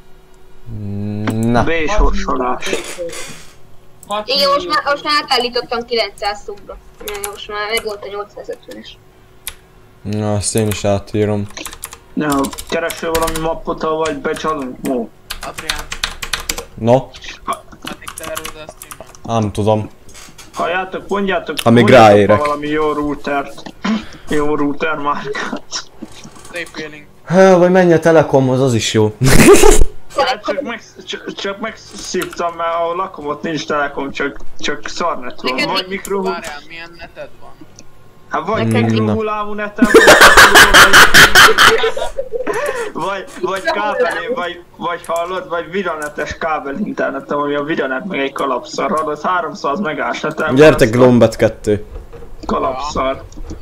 Na. B-sorsolás. Igen, most már átállítottam 900 szubra. Most már meg volt a 850-es. Na, azt én is átírom. Na, kereső valami mappot, vagy becsalunk? Mo. Adrián. No? Addig te verőd a streamben. Nem tudom. Halljátok, mondjátok ráérek. valami jó routert. Jó router márkát. Stay-feeling. Vagy menj a Telekomhoz, az is jó. Csak megszívtam, mert ahol lakom ott nincs Telekom, csak szarnet van. Vagy mikro... Várjál, milyen neted van? Hát vagy hullámú neten, vagy kábelén, vagy hallod, vagy videonetes kábel interneten, ami a videonet meg egy kalapszar, az 300 megás neten. Gyertek Glombet 2. Kalapszar.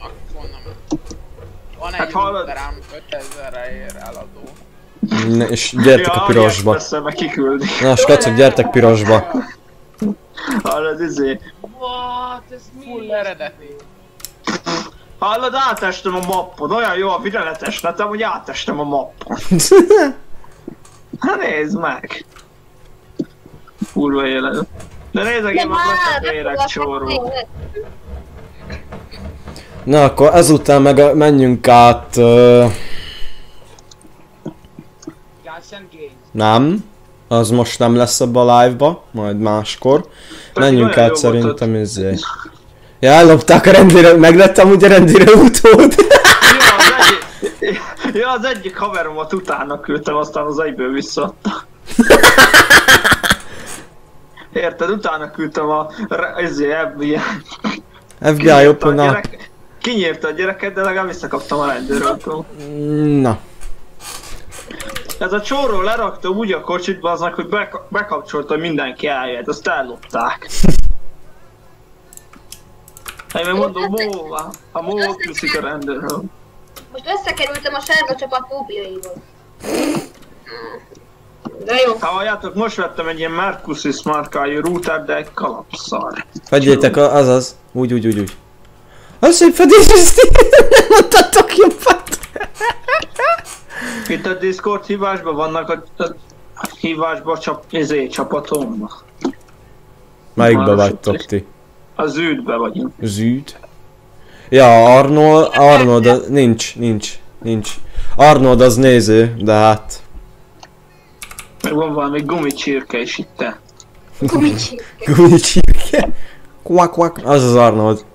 Van egy rám 5000-re ér eladó. És gyertek a pirosba. Persze, meg kiküldi. Na, skacok, gyertek pirosba. Hallod, What? Ez full eredeti. Hallod, átestem a mappon. Olyan jó a videonetes netem, hogy átestem a mappon. Hát nézd meg. Kurva élet. De nézd meg, én már érek csóró. Na, akkor ezután meg menjünk át... Nem. Az most nem lesz abba a live-ba, majd máskor. Menjünk át szerintem ezzel. Ja, ellopták a rendőre, meglettem ugye rendőre utód. Ja, az egyik haveromat utána küldtem, aztán az egyből visszaadta. Érted, utána küldtem a FBI. FBI open up. Kinyírta a gyereket, de legalább visszakaptam a rendőrautót. Na. Ez a csóró lerakta úgy a kocsitba aznak, hogy bekapcsolta, hogy mindenki eljött, azt ellopták. Én meg mondom, a mó küszik a rendőrről. Most összekerültem a sárga csapat móbiaival. De jó. Ha halljátok, most vettem egy ilyen Mercusis márkájú router, de egy kalapszar. Fedjétek, azaz. Úgy. Az szép fedés, ezt nem mondtatok jobbat. Itt a Discord hívásban vannak a hívásban csapatomban. Melyikbe vagytok ti? A Zűdbe vagyunk. Zűd? Ja, Arnold, nincs. Arnold az néző, de hát... Meg van valami gumicsirke is itt. Gumicsirke? Kvak, az Arnold.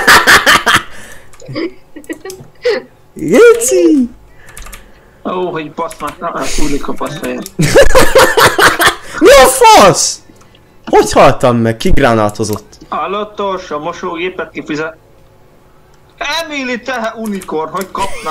Jéci! Ó, hogy passznak, fúrlik a passzaját. Mi a fasz? Hogy haltam meg? Ki gránátozott? Hallott, Tors, a mosógépet kifizet. Emily tehe unikorn, hogy kapna?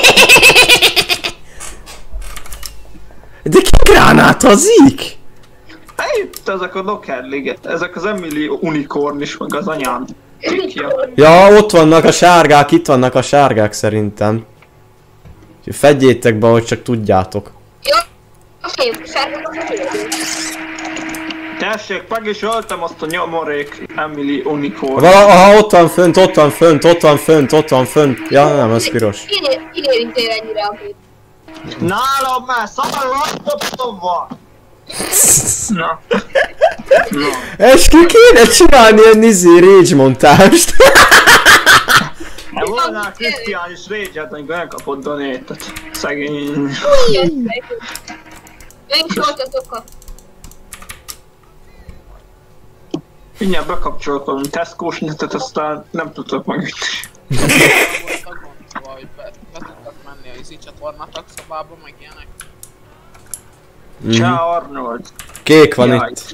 De ki gránátozik? Itt ezek a Locker-liget, ezek az Emily unikorn is, meg az anyám. Ja, ott vannak a sárgák, itt vannak a sárgák szerintem. Fedjétek be, hogy csak tudjátok. Jó, oké, sárgák az tessék, meg is öltem azt a nyomorék Emily unikorn. Aha, ott van fönt. Ja, nem, ez piros. Kinérintél ennyire a gép. Nálam már szabad laptopom van! Na. És ki kéne csinálni egy rage montást. Volna Krisztián is rage-et, amikor elkapott donétet. Szegény. Én is voltatok. Mindjárt bekapcsolok valami Tesco-s netet, aztán nem tudtok megütni. Vagy be tudtak menni a izi csatornátok szobába, meg ilyenek. Csá Arnold. Kék van itt.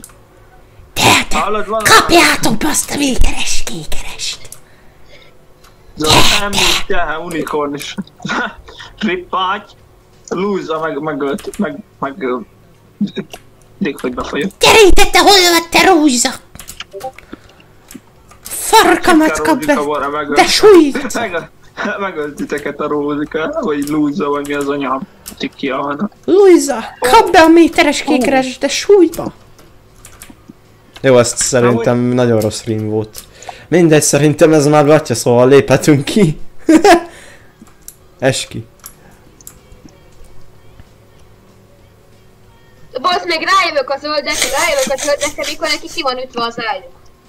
Kapjátok be azt a végeres kékerest. De nem így tehe unikorn is. Trippágy. Louisa megölt. Dég, hogy befagyott. Gyere ide, te hol vagy, te Rózsa? Farkamat kap be, de súlyt! Megölt titeket a Rózika, vagy Louisa, vagy mi az anyám. Tikkia van. Louisa, kap be a méteres kékeres, de súlyba! Jó, ezt szerintem nagyon rossz stream volt. Mindegy, szerintem ez már gatya, szóval léphetünk ki. Eski. Basz, még rájövök a zöldekre, mikor neki ki van ütve az ágyuk.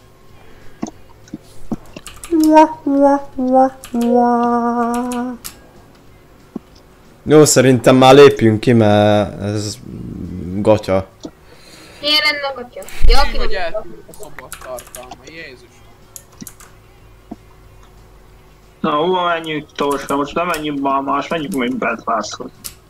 Jó, szerintem már lépjünk ki, mert ez gatya. Miért lenne a gatya? Ja, ki hogy eltűnt a szobor tartalma, Jézus. Na, hova menjünk Torska? Most nem menjünk Balmás, menjünk még Bedwarshoz.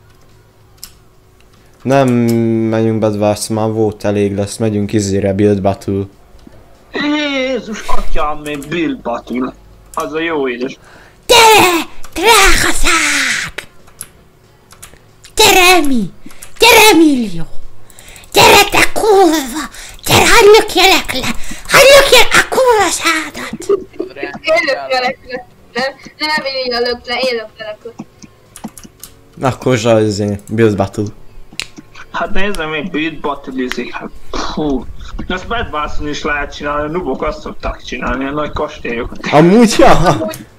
Nem menjünk Bedwars, már volt elég lesz, megyünk izére, Build Battle. Jézus atyám, még Build Battle. Az a jó édes. Gyere, drága szák! Gyere, Emi! Gyere, Emilio! Gyere, te kurva! Gyere, hadd lökjelek le! Hadd lökjelek a kurva szádat! Én lökjelek le. Nem Emilio lök le, én lökjelek le. Akkor zsajzé, Build Battle. Hát nézzem, még Build Battle-izik, hát fú. Ezt Bad Wars-on is lehet csinálni, a nubok azt szokták csinálni, ilyen nagy kastélyokat. Amúgy, ja!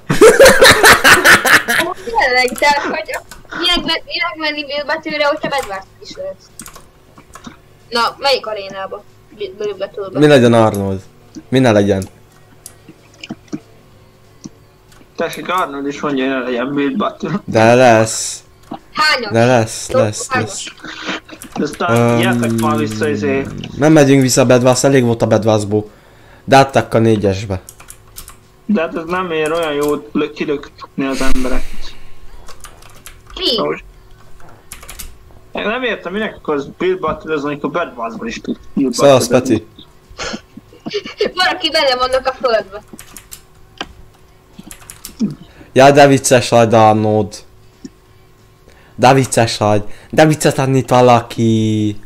Tényleg, tehát hogy minek menni Build Battle-re, hogyha Bad Wars is lehet. Na, melyik arénába? Build Battle-ba? Mi legyen Arnold? Mi ne legyen? Tessék, Arnold is mondja, hogy ne legyen Build Battle. De lesz. Hányas? De lesz. De aztán jöttek már vissza izé. Nem megyünk vissza a Bad Wars, elég volt a Bad Wars-ból. De adták a 4-esbe. De hát ez nem ér olyan jó kilökni az embereket. Mi? Én nem értem, minek akarsz Build Battle-ozni, amikor Bad Wars-ban is tud Build Szalasz, Peti. Valaki benne vannak a földbe. Ja, de vicces vagy, Arnold. De vicces vagy. De viccet adni valaki.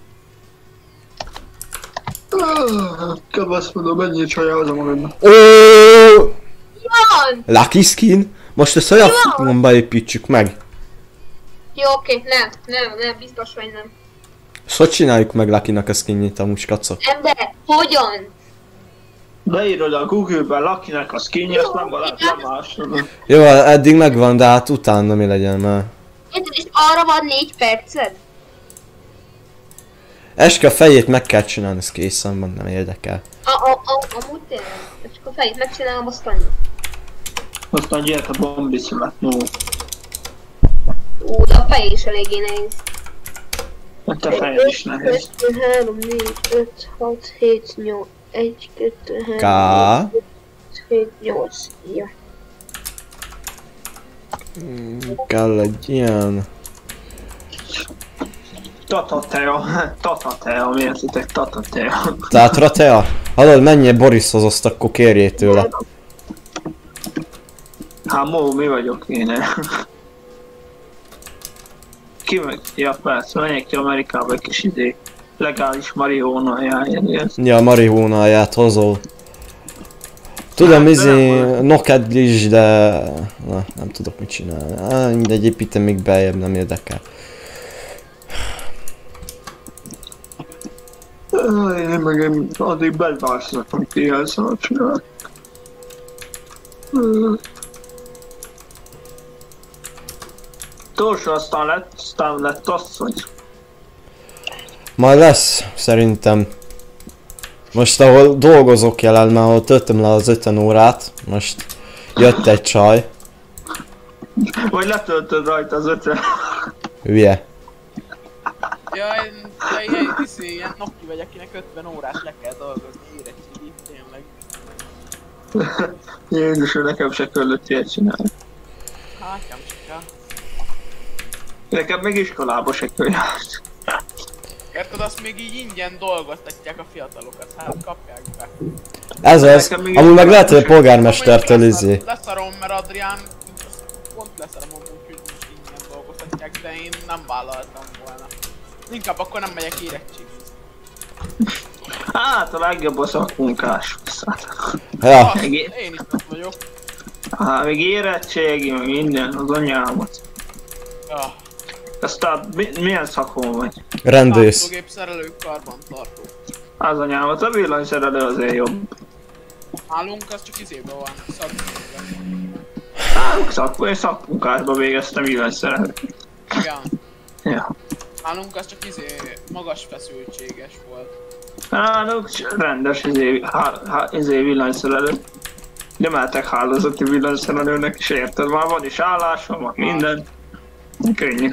Kedves mondom, mennyi csajja az a magadnak. Ooooooh! Van! Lucky skin? Most ezt olyan futamon építsük meg. Jó, oké, nem, biztos, hogy nem. Szóval csináljuk meg Lucky-nak a skinjét amúgy, kacok. Ember, hogyan? Beírod a Google-ben Lucky-nek a skinje, azt nem másodod. Jó, eddig megvan, de hát utána mi legyen már. És arra van 4 perced? Eske a fejét meg kell csinálni, ez készen van, nem érdekel. Amúgy tényleg. Csak a fejét megcsinálom, azt annyi. Aztán gyert a bombiszolat, no. De a fej is eléggé nehéz. Hát a fejed is nehéz. 1, 2, 3, 4, 5, 6, 7, 8, 1, 2, 3, K. 7, 8, ja. Kell egy ilyen... Tatatea, mi értitek, Tatatea. Tehát Ratea, hallod, menjél Borishoz, azt akkor kérjél tőle. Hát mi vagyok én. Ja persze, menjek ki Amerikába egy kis legális marihuánáját. Ja, marihuánáját hozol. Tudom, nokedlis, de... Na, nem tudok mit csinálni. Mindegy, építem még beljebb, nem érdekel. Én meg addig belvárszak, amit ilyen szart csinálni. Torsa aztán lett asszony. Majd lesz, szerintem. Most ahol dolgozok jelen, már ahol töltöm le az 50 órát, most jött egy csaj. Vagy letöltöd rajta az 50. Hülye. Jaj, ilyen Noki vagy, akinek 50 órát le kell dolgozni, érettségi, tényleg. Jézusom, nekem se kellett ilyet csinálni. Hát, nem se kell. Nekem még iskolába se kell. Érted, azt még így ingyen dolgoztatják a fiatalokat, hát kapják be. Ez az, amúgy meg lehet, hogy a polgármestertől izé. Leszarom, mert Adrián, pont leszarom amúgy, hogy ingyen dolgoztatják, de én nem vállaltam volna. Inkább akkor nem megyek érettségig. Hát a legjobb a szakmunkás. Ja. Én is ott vagyok. Hát még érettségi, meg minden, az anyámat. Ja. Aztán milyen szakon vagy? Rendész. Számítógépszerelő, karbantartó. Az anyámat, a villanyszerelő azért jobb. Nálunk az csak izében van, Nálunk szakmunkásba végeztem villanyszerelő. Igen. Ja. Nálunk az csak magas feszültséges volt. Nálunk rendes villanyszerelő. Nem álltak hálózati villanyszerelőnek is, érted? Már van is állásom, van minden. Könnyű.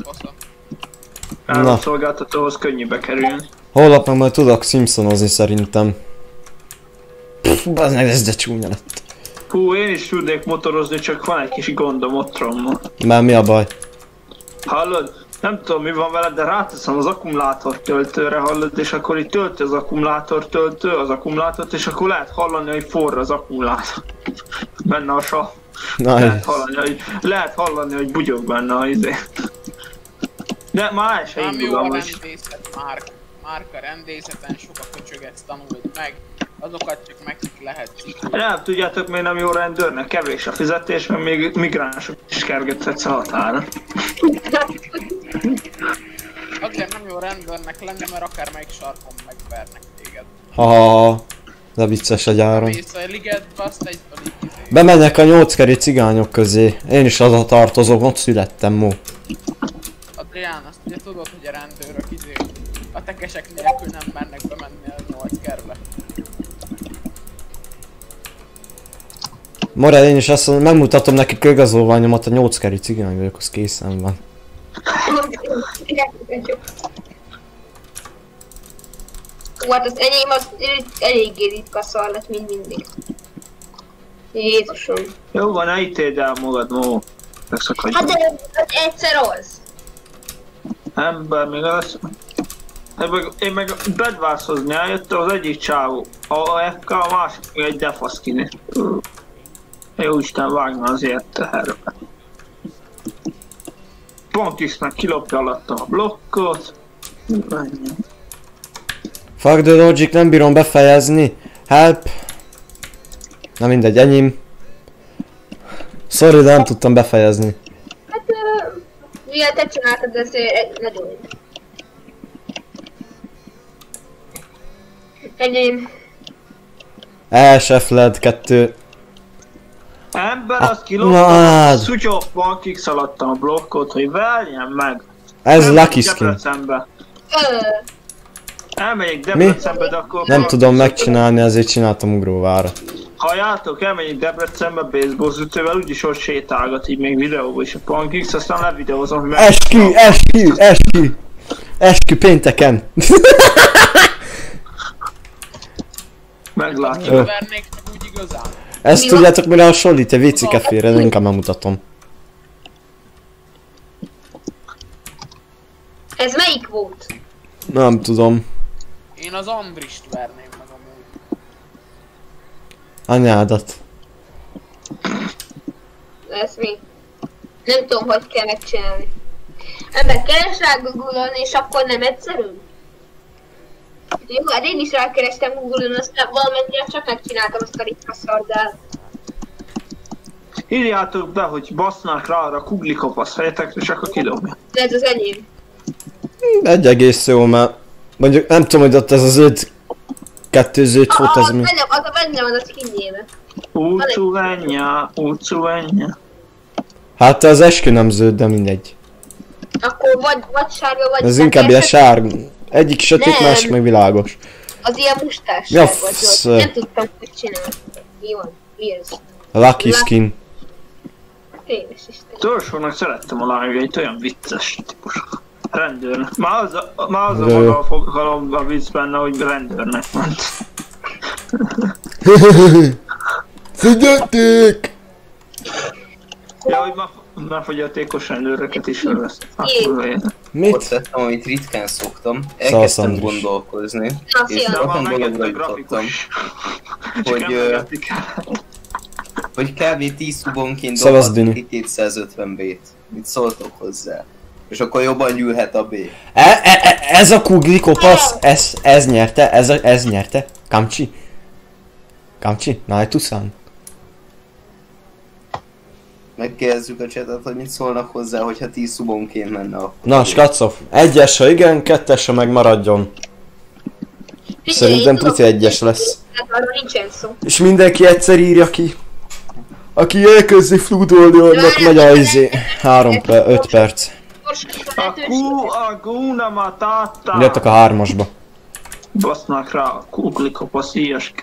Államszolgáltatóhoz könnyű bekerülni. Holnap meg majd tudok Simpsonozni szerintem. Bazdmeg, ez de csúnya lett. Hú, én is tudnék motorozni, csak van egy kis gondom otthonban. Már mi a baj? Hallod? Nem tudom mi van veled, de ráteszem az akkumulátor töltőre, hallod, és akkor itt tölti az akkumulátor töltő, az akkumulátort, és akkor lehet hallani, hogy forr az akkumulátor. Benne a sav. Nice. Lehet hallani, hogy bugyog benne a izé. De már el se indul amúgy. Márka rendészeten sokat köcsögetsz, tanuld meg. Azokat csak meg lehet csinálni. Nem tudjátok, miért nem jó rendőrnek? Kevés a fizetés, mert még migránsok is kergethetsz a határa. Azért nem jó rendőrnek lenni, mert akármelyik sarkon megvernek téged. Ha, de vicces a gyáron. Mész a ligetbe, azt egy izé. Bemegyek a 8-keri cigányok közé. Én is az a tartozom, ott születtem, mo. Adrián, azt ugye tudod, hogy a rendőrök izé a tekesek nélkül nem mennek bemenni a 8-kerbe. Morel, én is azt mondom, megmutatom nekik igazolványomat, a 8-keri cigány vagyok, az készen van. Hát az enyém az eléggé ritka szar lett, mint mindig. Jézusom. Jó van, ne ítéld el magad, Mo. Hát de egyszer az. Ember, még az... Én meg Bedwarshozni eljöttem, az egyik csávó. A FK, a másik még egy defasz kiné. Jóisten, vágna azért teherbe. Pont is meg kilopja alatta a blokkot. Fuck the logic, nem bírom befejezni. Help. Na mindegy, enyém. Sorry, de nem tudtam befejezni. Hát, miért te csináltad, ez nagyon jó. Enyém. Elsefled 2. Ember, az kilopta a szutyokban, kikszaladtam a blokkot, hogy verjen meg. Ez Lucky Skin. Debrecenbe. Elmegyek Debrecenbe, de akkor... Nem tudom megcsinálni, ezért csináltam ugróvára. Halljátok, elmegyek Debrecenbe baseball ütővel, úgyis ott sétálgat így még videóban is a Pankix, aztán levideózom, hogy Eskü pénteken. Meglátjuk. Ezt tudjátok mire hasonlít, a WC Cafére, de inkább megmutatom. Ez melyik volt? Nem tudom. Én az Andrist verném meg amúgy. Anyádat. Ez mi? Nem tudom, hogy kell megcsinálni. Ebben keres rá Google-on, és akkor nem egyszerű? Jó, hát én is rákerestem Google-on, aztán valamennyire csak megcsináltam azt a ritka szardát. Írjátok be, hogy bassznak rá arra a kuglikopasz fejetekre, és akkor kidobja. De ez az enyém. Egy egész jó, mert mondjuk nem tudom, hogy ott ez az 2 zöld fot, ez mi? Az a benne van a skinjébe. Úcuvenya. Hát te az Eskü nem zöld, de mindegy. Akkor vagy sárga, vagy... Ez inkább ilyen sárga. Egyik sötét, másik meg világos. Az ilyen mustás Ja, sárga, nem tudtam, hogy csinálni. Mi van? Mi ez? Lucky Skin. Tényes Isten. Torsónak szerettem a live-jait, olyan vicces típus. Rendőr. Már az a maga a fogalom a vicc benne, hogy rendőrnek ment. Figyelték! Ja, hogy már fogyatékos rendőröket is felvesz. Mit? Ott vettem, amit ritkán szoktam. Elkezdtem gondolkozni. És olyan dologra jutottam, hogy kb. 10 szubonként dolgozunk ki 250 B-t. Mit szóltok hozzá? És akkor jobban gyűlhet a B. Ez a kugli kopasz, ez nyerte, ez nyerte. Kamcsi? Kamcsi? Naitusan? Megkérdezzük a chatet, hogy mit szólnak hozzá, hogyha 10 szubonként menne a... Na, skacov. Egyes, ha igen, kettes, ha meg maradjon. Szerintem puci egyes lesz. És mindenki egyszer írja ki. Aki elkezdi fludolni, annak megy a izé. 5 perc. A Guna Matata! Jöttek a 3-asba. Basznak rá a kuglikopasz ilyesket.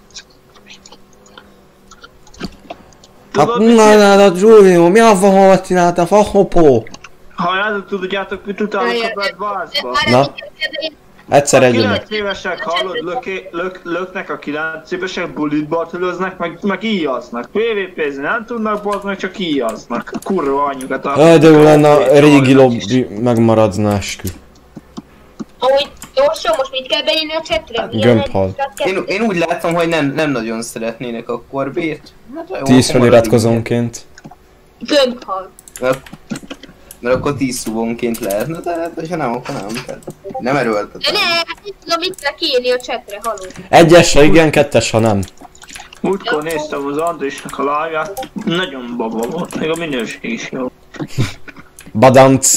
Hát a Giulio, mi a hova csinálta, fahopó? Halljátok, tudjátok, mit utálok a Bedwarsba? Na? Egyszer egy. 9 évesek hallod, löknek a 9 évesek, bulit bartölöznek, meg íjaznak. PvP-zni nem tudnak bozni, csak íjaznak. Kurva anyjukat a... De jó lenne a régi lobby megmaradna, eskü. Amúgy gyorsan, most mit kell beírni a chatre? Gömbhal. Én úgy látom, hogy nem nagyon szeretnének akkor bért. 10 feliratkozónként. Gömbhal. Mert akkor 10 szubonként lehetne, de ha nem, akkor nem kell. Nem erőltetem. De ne, nem tudom mit kell kiírni a chatre, haló. Egyes, ha igen, kettes, ha nem. Múltkor néztem az Andrisnak a live-ját, nagyon baba volt, még a minőség is jó. Badanc.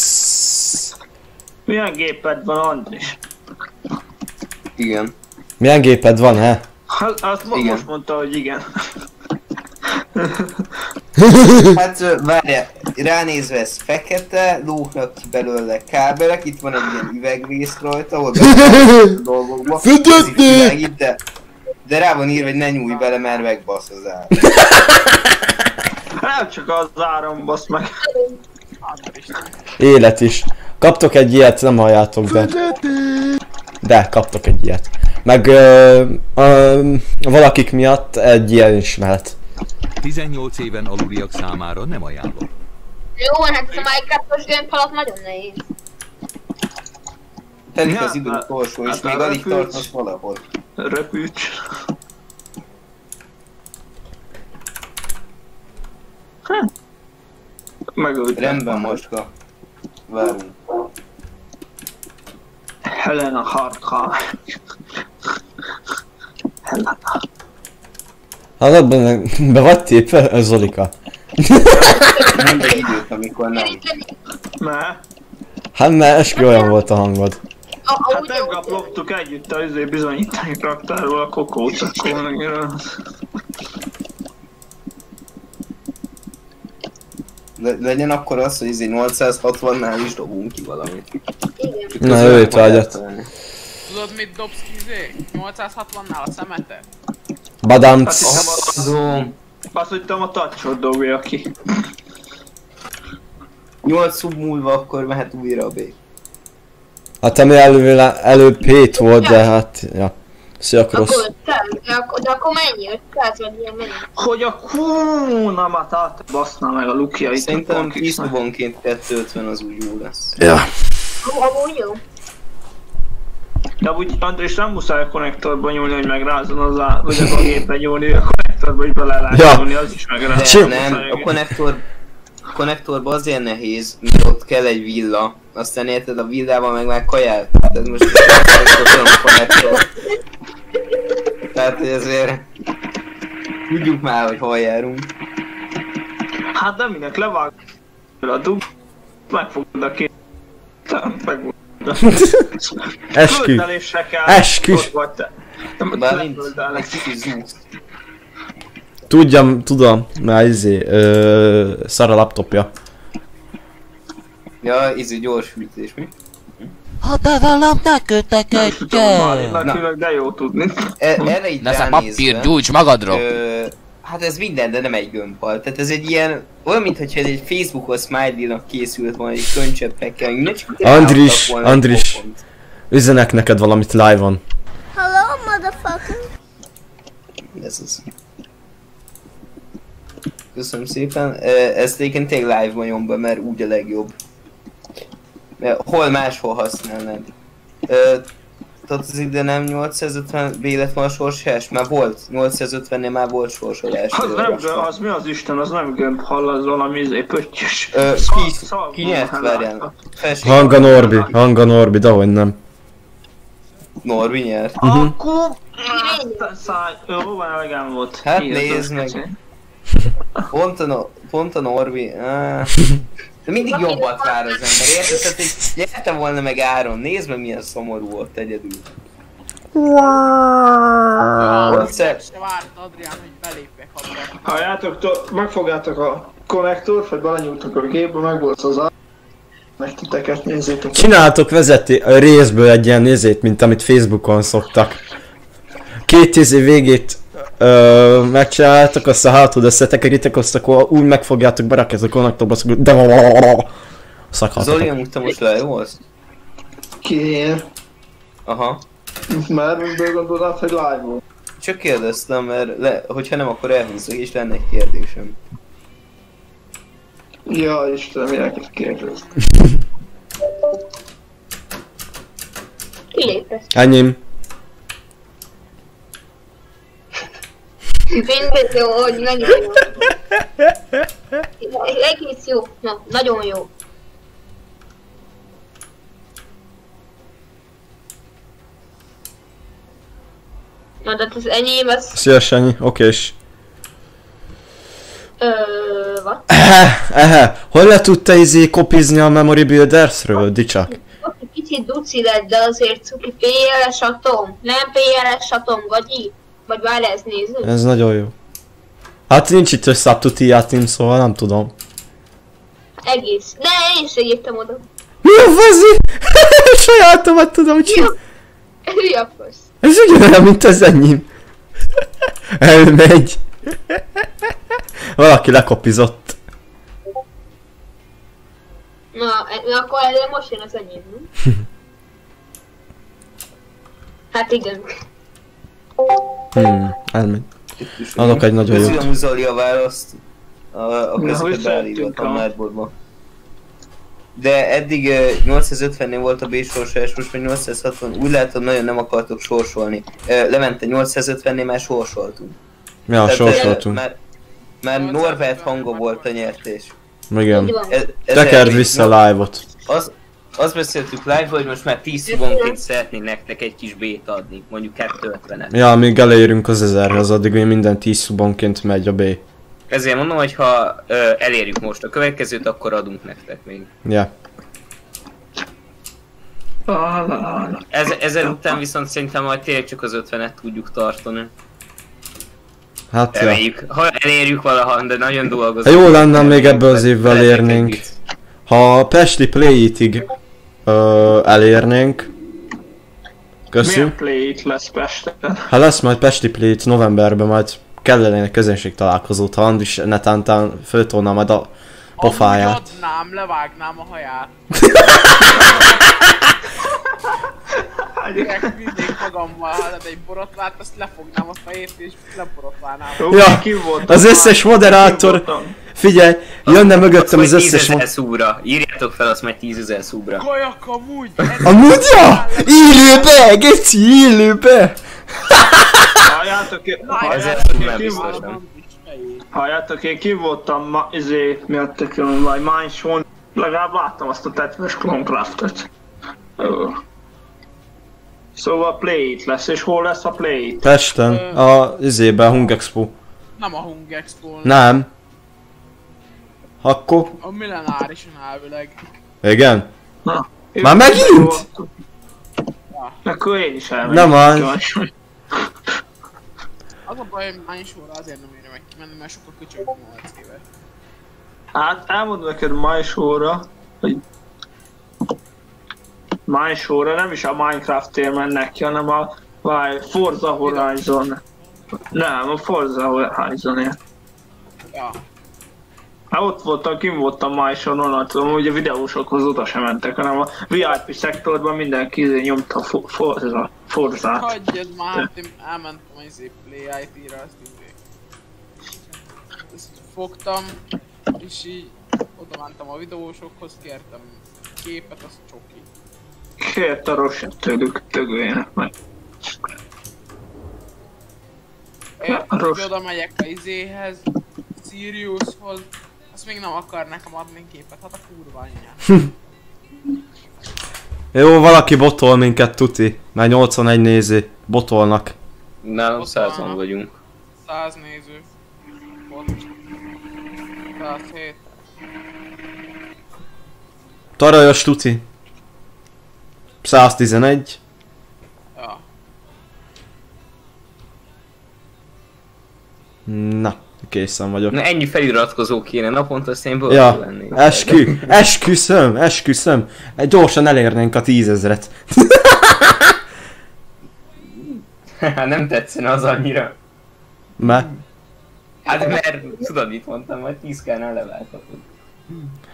Milyen géped van, Andris? Igen. Milyen géped van, he? Azt most mondta, hogy igen. Hát várjál, ránézve ez fekete, lóknak ki belőle kábelek, itt van egy ilyen üvegvész rajta, ahol a dolgokba. De rá van írva, hogy ne nyújj bele, mert megbasz az ár. Nem csak az áram basz meg. Élet is. Kaptok egy ilyet, nem halljátok, de... De, kaptok egy ilyet. Meg valakik miatt egy ilyen is mehet. 18 éven aluliak számára nem ajánlom. Jó, hát a Minecraftos gömbhalat nagyon nehéz. Telik az idő utolsó, és még alig tartasz valahol. Repülcs. Megöltem. Rendben, Moska. Várunk. Helena Hartka. Helena. Hát abban be vagy tépve, Zolika? Nem egy időt, amikor nem. Hát mert eskü olyan volt a hangod. Hát nem kaplogtuk együtt a bizonyítani raktárról a kokót, akkor meg legyen akkor az, hogy 860-nál is dobunk ki valamit. Na, őt vágyat. Tudod mit dobsz ki 860-nál a szemetet? Badanc. Azt hittem a touchot dobja ki. 8 szub múlva akkor mehet újra a B. Hát ami előbb 7 volt, de hát... Ja. Szia, Cross. De akkor mennyi? 500 vagy ilyen mennyi? Hogy a kúnamat átbaszná meg a lukjait. Szerintem 10 szubonként 250 az úgy jó lesz. Ja. Amúgy jó. De úgy Andris nem muszáj a konnektorba nyúlni, hogy megrázon az vagy a gépbe nyúlni, a konnektorba is bele lehet nyúlni, az is megrázon. Nem, a konnektorba azért nehéz, mert ott kell egy villa. Aztán érted, a villával meg már kaját. Tehát most a konnektor. Tehát ezért tudjuk már, hogy hol járunk. Hát nem minek levág a dug, megfogod a két. Eskü. Eskü. Tudom, mert szar a laptopja. Ja, gyors hűtés, mi? Ha bevallom, ne kötekedjen! De jó tudni. Erre itt ránézve... papír, gyújts magadról! Hát ez minden, de nem egy gömbhal. Tehát ez egy ilyen... Olyan, mintha ez egy Facebookos smiley-nak készült volna, egy könycseppekkel, Andris, üzenek neked valamit live-on. Hello, motherfucker! Ez az. Köszönöm szépen. Ezt egyébként tényleg live-ban nyom be, mert úgy a legjobb. Mert hol máshol használnád. Tehát az ide nem 850 B lett volna sorsolás? Már volt. 850-nél már volt sorsolás. Az mi az Isten? Az nem gömbhal, az valami pöttyös. Ki nyert, várjál? Hanga Norbi, dehogy nem. Norbi nyert? Akkor... Jó, van, elegem volt. Hát nézd meg. Pont a Norbi. De mindig jobbat vár az ember, érted? Tehát hogy nyerte volna meg Áron, nézd meg milyen szomorú volt egyedül. Te várt Adrián, hogy belépjek abba. Halljátok, megfogjátok a konnektort, vagy belenyúltok a gépbe, meg volt az a... Meg titeket nézzétek. Csináltok vezeti a részből egy ilyen nézét, mint amit Facebookon szoktak. 2 végét megcsináljátok, azt a hátod összetekeritek, azt akkor úgy megfogjátok, berakjátok a konnektorba, de szakadtatok. Zoli, amúgy te most le jó az? Kiért? Aha. Mert miből gondolod, hogy live volt? Csak kérdeztem, mert hogyha nem, akkor elhúzzak, és lenne egy kérdésem. Ja, Istenem, ilyeneket kérdez. Enyém. Mindez jó, hogy nagyon jó. Egész jó. Na, nagyon jó. Na, de az enyém, az... Szia, Sanyi, okés. What? Hol le tudta kopizni a Memory Buildersről, Dicsak? Kicsit duci lett, de azért cuki PLS atom. Nem PLS atom, gagyi? Vagy várj, ezt nézzük? Ez nagyon jó. Hát nincs itt össze-tuti játim, szóval nem tudom. Egész. De én sem írtam oda. Mi a fazi? Sajátomat tudom csinálni. Hülye a fasz. Ez ugyanolyan, mint az enyém. Elmegy. Valaki lekopizott. Na, akkor most jön az enyém, hát igen. Elmegy. Adok egy nagyon jót. Köszönöm, Zoli, a választ. A közöket beállítottam Nightboardba. De eddig 850-nél volt a B-sorsás, most meg 860. Úgy látom, nagyon nem akartok sorsolni. Lemente 850-nél már sorsoltunk. Ja, sorsoltunk. Már Norbert hanga volt a nyertés. Igen. Tekerd vissza a live-ot. Azt beszéltük live, hogy most már 10 szubonként szeretnénk nektek egy kis B-t adni, mondjuk 250-et. Ja, amíg elérünk az 1000-hez, addig még minden 10 szubonként megy a B. Ezért mondom, hogy ha elérjük most a következőt, akkor adunk nektek még. Ja. Ezzel után viszont szerintem majd tényleg csak az 50-et tudjuk tartani. Hát reméljük, ha elérjük valaha, de nagyon dolgozunk. Jó lenne, még ebből az évvel érnénk. Ha a Pesti Play-It-ig elérnénk. Köszi. Milyen Play-It lesz Pesten? Ha lesz majd Pesti Play-It novemberben, majd kellene egy közönség találkozót, ha Andris netántán föltolná majd a pofáját. Amúgy adnám, levágnám a haját. Direkt vinnék magammal, hát egy borotvát, azt lefognám a fejét és leporotválnám. Ja, az összes moderátor, figyelj, jönne mögöttem az összes moderátor. 10 000 szúra, írjátok fel azt majd 10 000 szúra. Kajak amúgy! Amúgy ja! Élőbe, geci, élőbe! Halljátok, én ki voltam miattak, vagy Mindshone, legalább láttam azt a tetves Cloncraftot. Szóval Play-It lesz, és hol lesz a Play-It? Pesten, a Hung Expo. Nem a Hung Expo. Nem. Akkor? A millenárison elvileg. Igen? Na. Már megint? Akkor én is elmegyek. Nem az. Az a baj, hogy Mindshore azért nem érne meg kimenni, mert sokkal köcsög 8 éve. Hát elmondom neked Mindshore-ra, hogy Mindshore-ra nem is a Minecraft-ért mennek ki, hanem a Forza Horizon. Nem, a Forza Horizon-ért. Ja. Hát ott voltam, kim voltam Mindshore-on, hogy a videósokhoz oda sem mentek, hanem a VIP szektorban mindenki nyomta Forzát. Hagyjad már, én elmentem az Play IT-ra, ezt fogtam, és így oda mentem a videósokhoz, kértem képet, az csoki. Kért a rosszat tőlük, tögöljenek meg. Én oda megyek a izéhez, Siriushoz, azt még nem akar nekem adni képet, hát a kurva anyján. Jó, valaki botol minket, tuti. Már 81 néző. Botolnak. Nálam 100-an vagyunk. 100 néző. Bot. 107. Tarajos tuti. 111. Ja. Na, készen vagyok. Na ennyi feliratkozó kéne naponta, azt én ja, lennék. Esküszöm. Gyorsan elérnénk a 10 000-et. Nem tetszene az annyira. Mert? Hát mert tudod mit mondtam, majd 10k-nál leváltatod.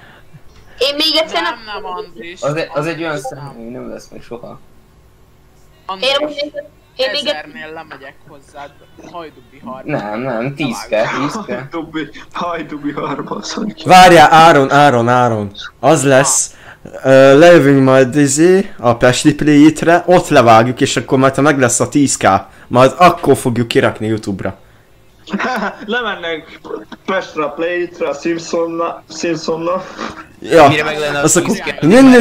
Én még egyszer nem Andris. Az egy olyan szám, hogy nem lesz meg soha. Én még 1000-nél lemegyek hozzád, hajdubi harba. Nem, 10k. Hajdubi harba, szóval. Várjál, Áron. Az lesz. Lejövünk majd a Pesti Play-re, ott levágjuk, és akkor majd ha meg lesz a 10k, majd akkor fogjuk kirakni YouTube-ra. Lemennek Pestre a Play-re, a Simpsonna. Ja, Mire meg lenne a azt akkor... 10k?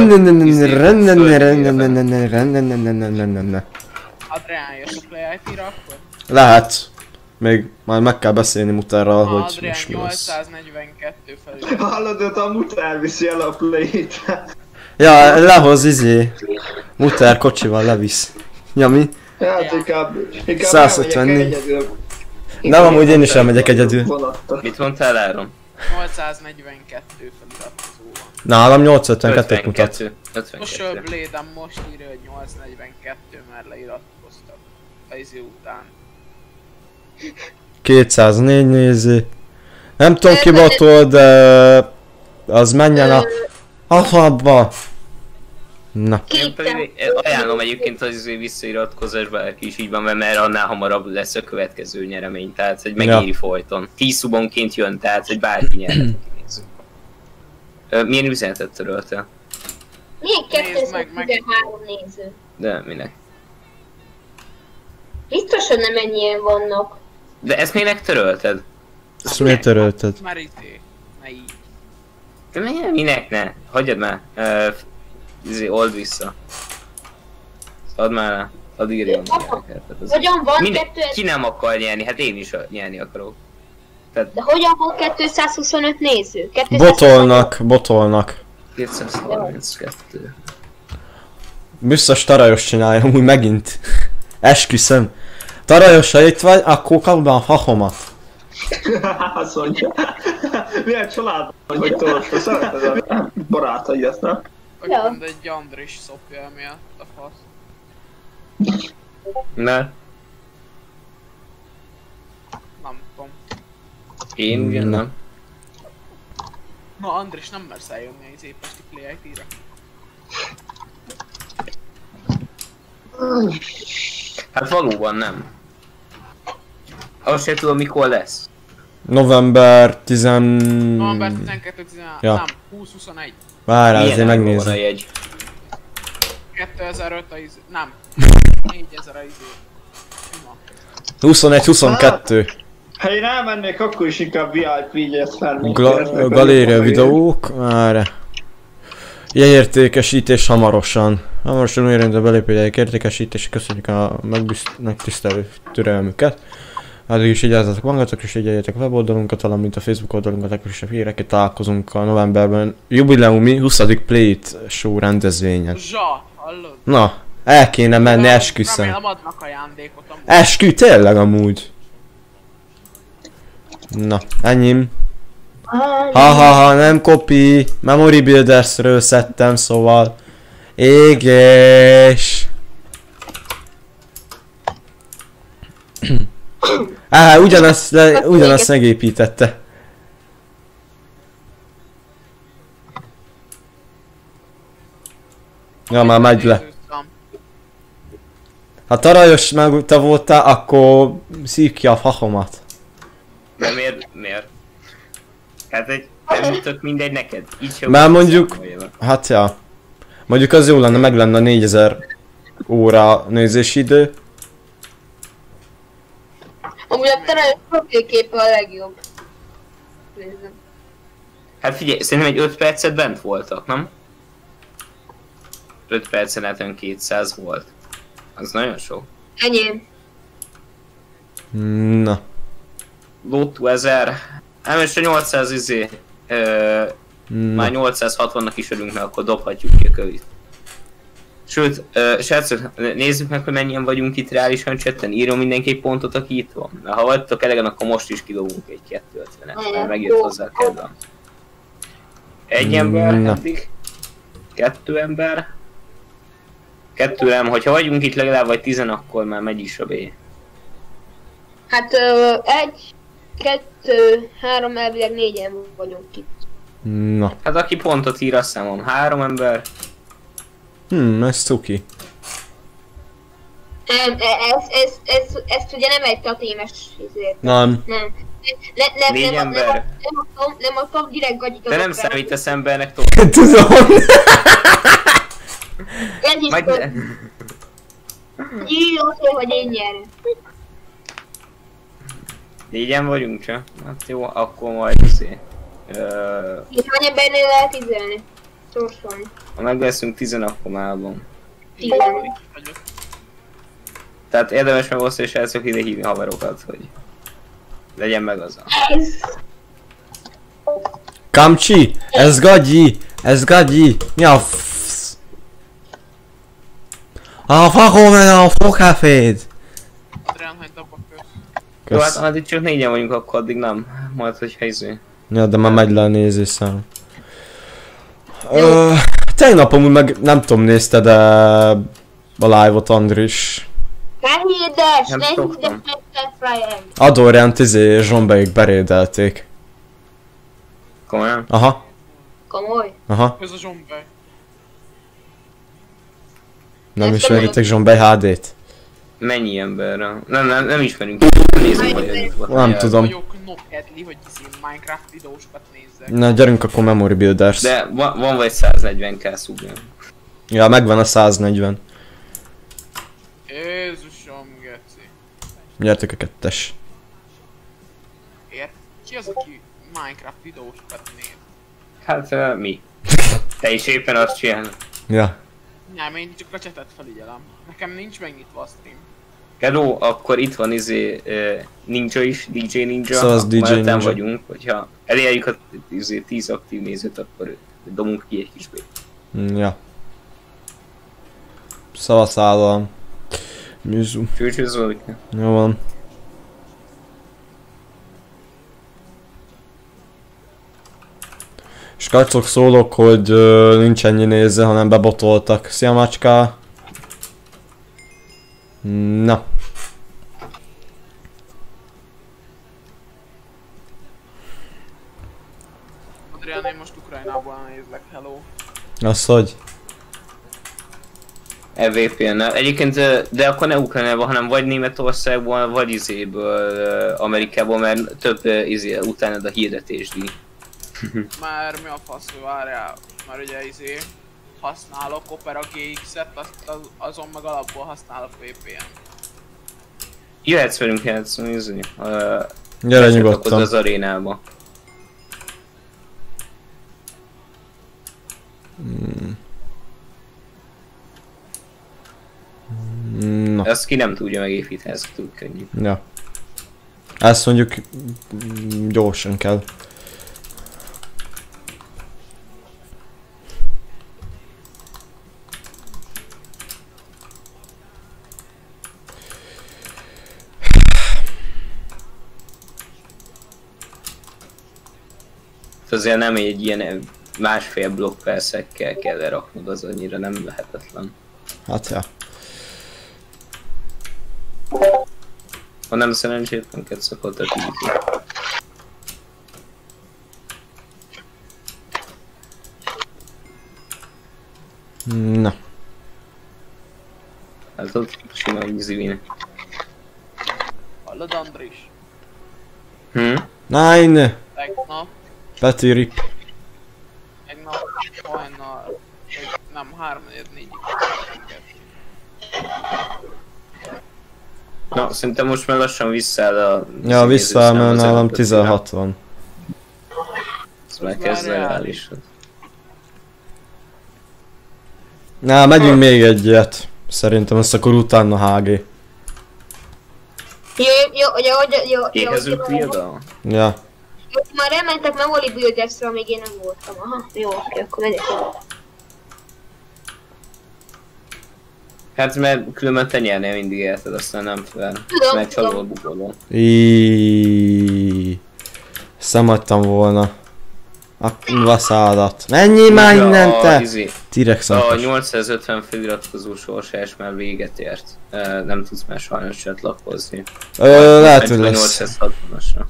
Adrián, jössz a Play IT-ra akkor? Lehet. Még majd meg kell beszélni Mutárral, hogy Adrián, most mi lesz. 842 felül. Hallod, őt a Mutár viszi el a Play-re. Ja, lehoz Mutár kocsival levisz. Ja, mi? Hát inkább 150. Nem, amúgy én is elmegyek egyedül. Mit mondtál, Áron? 842 feliratkozó van. Nálam 852-t mutat. Social Blade-en most írja, hogy 842, mert leiratkoztak a izé után. 204 néző. Nem tudom ki botol, de az menjen a habba. Na. Én pedig ajánlom egyébként, hogy visszairatkozás bárki is így van, mert annál hamarabb lesz a következő nyeremény, tehát hogy megéri folyton. 10 szubonként jön, tehát hogy bárki nyerhet, kinézzük. Milyen üzenetet töröltél? Milyen 213 néző? De minek? Biztos, hogy nem ennyien vannak. De ezt minek törölted? Ezt miért törölted? Már izé, ne így. De minek ne? Hagyjad már. Old vissza. Add már le. Add írjon ilyeneket. Hogyan van Ki nem akar nyerni? Hát én is nyerni akarok. Tehát... De hogyan van 225 néző? Botolnak. 232. Biztos Tarajos csinálja, úgy megint. Esküszöm. Tarajos, ha itt vagy, akkor kapd be a hahomat. Azt mondja. Milyen család vagy Torsta? Szereted a barátaidat, nem? Hogy mond egy Andris szopja miatt a fasz. Ne. Nem tudom. Én ugyan nem. Na Andris, nem mersz eljönni az épesti Play IT-re. Hát valóban nem. Azt sem tudom mikor lesz. November 10... November 12, 13, ja. Nem, 20-21. Várjál, azért megnézem. 2005 a izé, nem. 4000 a izé. 21-22. Ha én elmennék, akkor is inkább VIP-et fel. Galéria videók, várj. Jegyértékesítés hamarosan. Hamarosan új rendben belépő jegyértékesítés, köszönjük a megtisztelő türelmüket. Addig is vigyázzatok magatok, és figyeljetek a weboldalunkat, valamint a Facebook oldalunkat, legfrissebb híreket. Találkozunk a novemberben jubileumi 20. Play-It show rendezvényen. Zsa, hallod? Na, el kéne menni, esküszöm. Remélem adnak ajándékot amúgy. Eskü, tényleg amúgy. Na, enyém. Ha, nem kopi. Memory Buildersről szedtem, szóval. Égés. Ugyanazt megépítette. Ja, már megy le. Ha Tarajos meg te voltál, akkor szív ki a fahomat. De miért? Hát nem tök mindegy neked. Így sem. Már mondjuk, hát ja. Mondjuk az jó lenne, meg lenne 4000 óra nézési idő. Amúgy a Tarajos profilképe a legjobb. Hát figyelj, szerintem egy 5 percet bent voltak, nem? 5 percen át 200 volt. Az nagyon sok. Enyém. Na. Lotto 1000. Most a 800 izé. Már 860-nak is örülünk, mert akkor dobhatjuk ki a kövét. Sőt, srácok, nézzük meg, hogy mennyien vagyunk itt reálisan chatten. Írjon mindenki egy pontot, aki itt van. Mert ha vagytok elegen, akkor most is kidobunk egy 250-et, mert megjött hozzá a kedvem. Egy ember, eddig. 2 ember. 2 nem, hogyha vagyunk itt legalább vagy 10, akkor már megy is a B. Hát 1, 2, 3, elvileg 4-en vagyunk itt. Na. Hát aki pontot ír, azt számom 3 ember. Ez cuki. Ez ugye nem egy tatémes izért. Nem. Nem. Négy ember. Nem adtam, direkt gagyit. Te nem számítasz embernek tovább. Tudom. Ez is jó, hogy én nyerem. Négyen vagyunk csak? Hát jó, akkor majd szé. Itt hány embernél lehet izélni? Sorsolni. Ha meg leszünk 10, akkor már van. 10. Tehát érdemes megosztani és elszok ide hívni haverokat, hogy legyen meg az a... Kamcsi! Ez gagyi! Ez gagyi! Mi a a fakó meg a fokaféd! Jó, hát addig csak 4-en vagyunk, akkor addig nem. Majd, hogyha izé. Ja, de már megy le a nézőszám. Tegnap amúgy meg nem tudom nézte, de a live-ot Andris. Ne hirdes, Fryer. Adorjánt zombeik berédelték. Komolyan? Aha. Komoly? Aha. Ez a zsombej. Nem ismeritek Zsombej HD-t? Mennyi emberre? Nem ismerünk. Nézzük, hogy nem tudom. Vagyok nopedli, hogy Minecraft videósokat nézzek. Na gyerünk akkor Memory Builders. De van vagy 140 kell szúgni. Ja, megvan a 140. Jézusom, geci. Gyertek a 2-es. Ért? Ki az, aki Minecraft videósokat néz? Hát mi? Te is éppen azt csinálod. Ja. Nem, én csak a chatet felügyelem. Nekem nincs megnyitva a stream. Hello, akkor itt van Ninja is, DJ Ninja. Szóval az DJ Ninja. Vagyunk, hogyha elérjük a 10 aktív nézőt, akkor dobunk ki egy kis bét. Ja. Szavaszállam. Műzú. Csúcsúzódik. Jó van. És kacok szólok, hogy nincs ennyi néző, hanem bebotoltak. Szia macska! Na. Adrián, én most Ukrajnából nézlek, hello. Az hogy? EVP-nel. Egyébként, de akkor ne Ukrajnában, hanem vagy Németországból, vagy izéből, Amerikából, mert több utánad a hirdetésdíj. Mert mi a fasz, hogy várjál, mert ugye használok Opera GX-et, azon meg alapból használok VPN. Jöhetsz velünk játszani, gyere nyugodtan. Az arénába. Na. Ezt ki nem tudja megépíteni, ez túl könnyű. Ja. Ezt mondjuk gyorsan kell. Azért nem egy ilyen másfél blokk perszekkel kell leraknod, az annyira nem lehetetlen. Hát ja. Ha nem szerencsétlenket szokott a tízi. Na. Hát ott simán easy win. Hallod, Andris? Nein! Tegnap. Peti rip. Tegnap hajnal. Nem, 3-4. Na, szerintem most már lassan visszaáll a... Ja, visszaáll, mert nálam 16 van. Ez már kezd reális. Na, megyünk még egyet. Szerintem ezt akkor utána HG. Jó. Éhezünk Vilda? Ja. Már elmentek Memory Buildersre, amíg én nem voltam. Aha, jó, oké, akkor megyek. Hát mert különben te nyernél mindig, érted, aztán nem fel. Mert csalódva bugolom. Szemadtam volna. A vaszádat. Menjél már innen te! T-rex a 850 feliratkozó sorsás már véget ért. Nem tudsz már sajnos csatlakozni. Lehet, hogy lesz. 860-asra.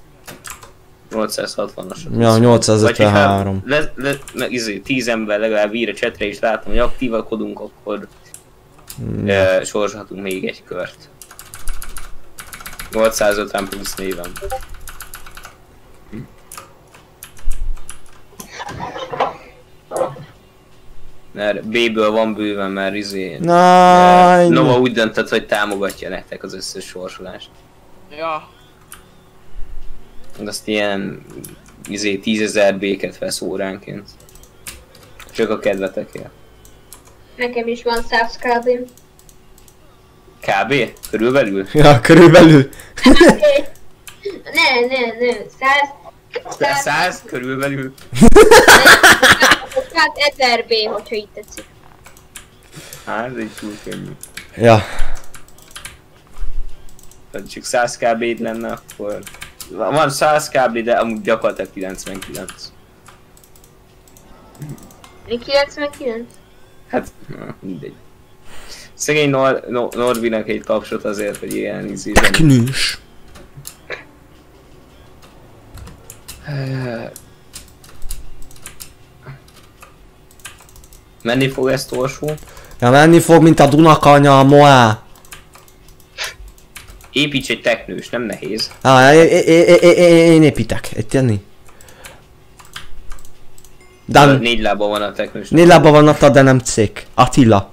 860-asra. Ja, 853. Meg 10 ember legalább ír a chatre és látom, hogy aktíválkodunk, akkor sorsolhatunk még egy kört. 850 plusz néven. Mert B-ből van bőven, mert Nova úgy döntött, hogy támogatja nektek az összes sorsolást. Ja. Azt ilyen 10 000 B-ket vesz óránként. Csak a kedvetekért. Nekem is van 100 kb. Kb? Körülbelül? Ja, körülbelül. Ne, 100. 100 körülbelül. 1000 B, hogyha így tetszik. Hát, ez így túl könnyű. Ja. Tehát csak 100 kb-d lenne, akkor... Van 100 kb, de amúgy gyakorlatilag 99. Mi 99? Hát, mindegy. Szegény Norbinak egy tapsot azért, hogy ilyen izében... Teknős! Menni fog ezt orsó? Ja, menni fog, mint a Dunakanya, a Moá. Építs egy teknős, nem nehéz. Én építek, egy tenni. Dan. 4 lába van a teknős. 4 lába van a de nem cég. Attila.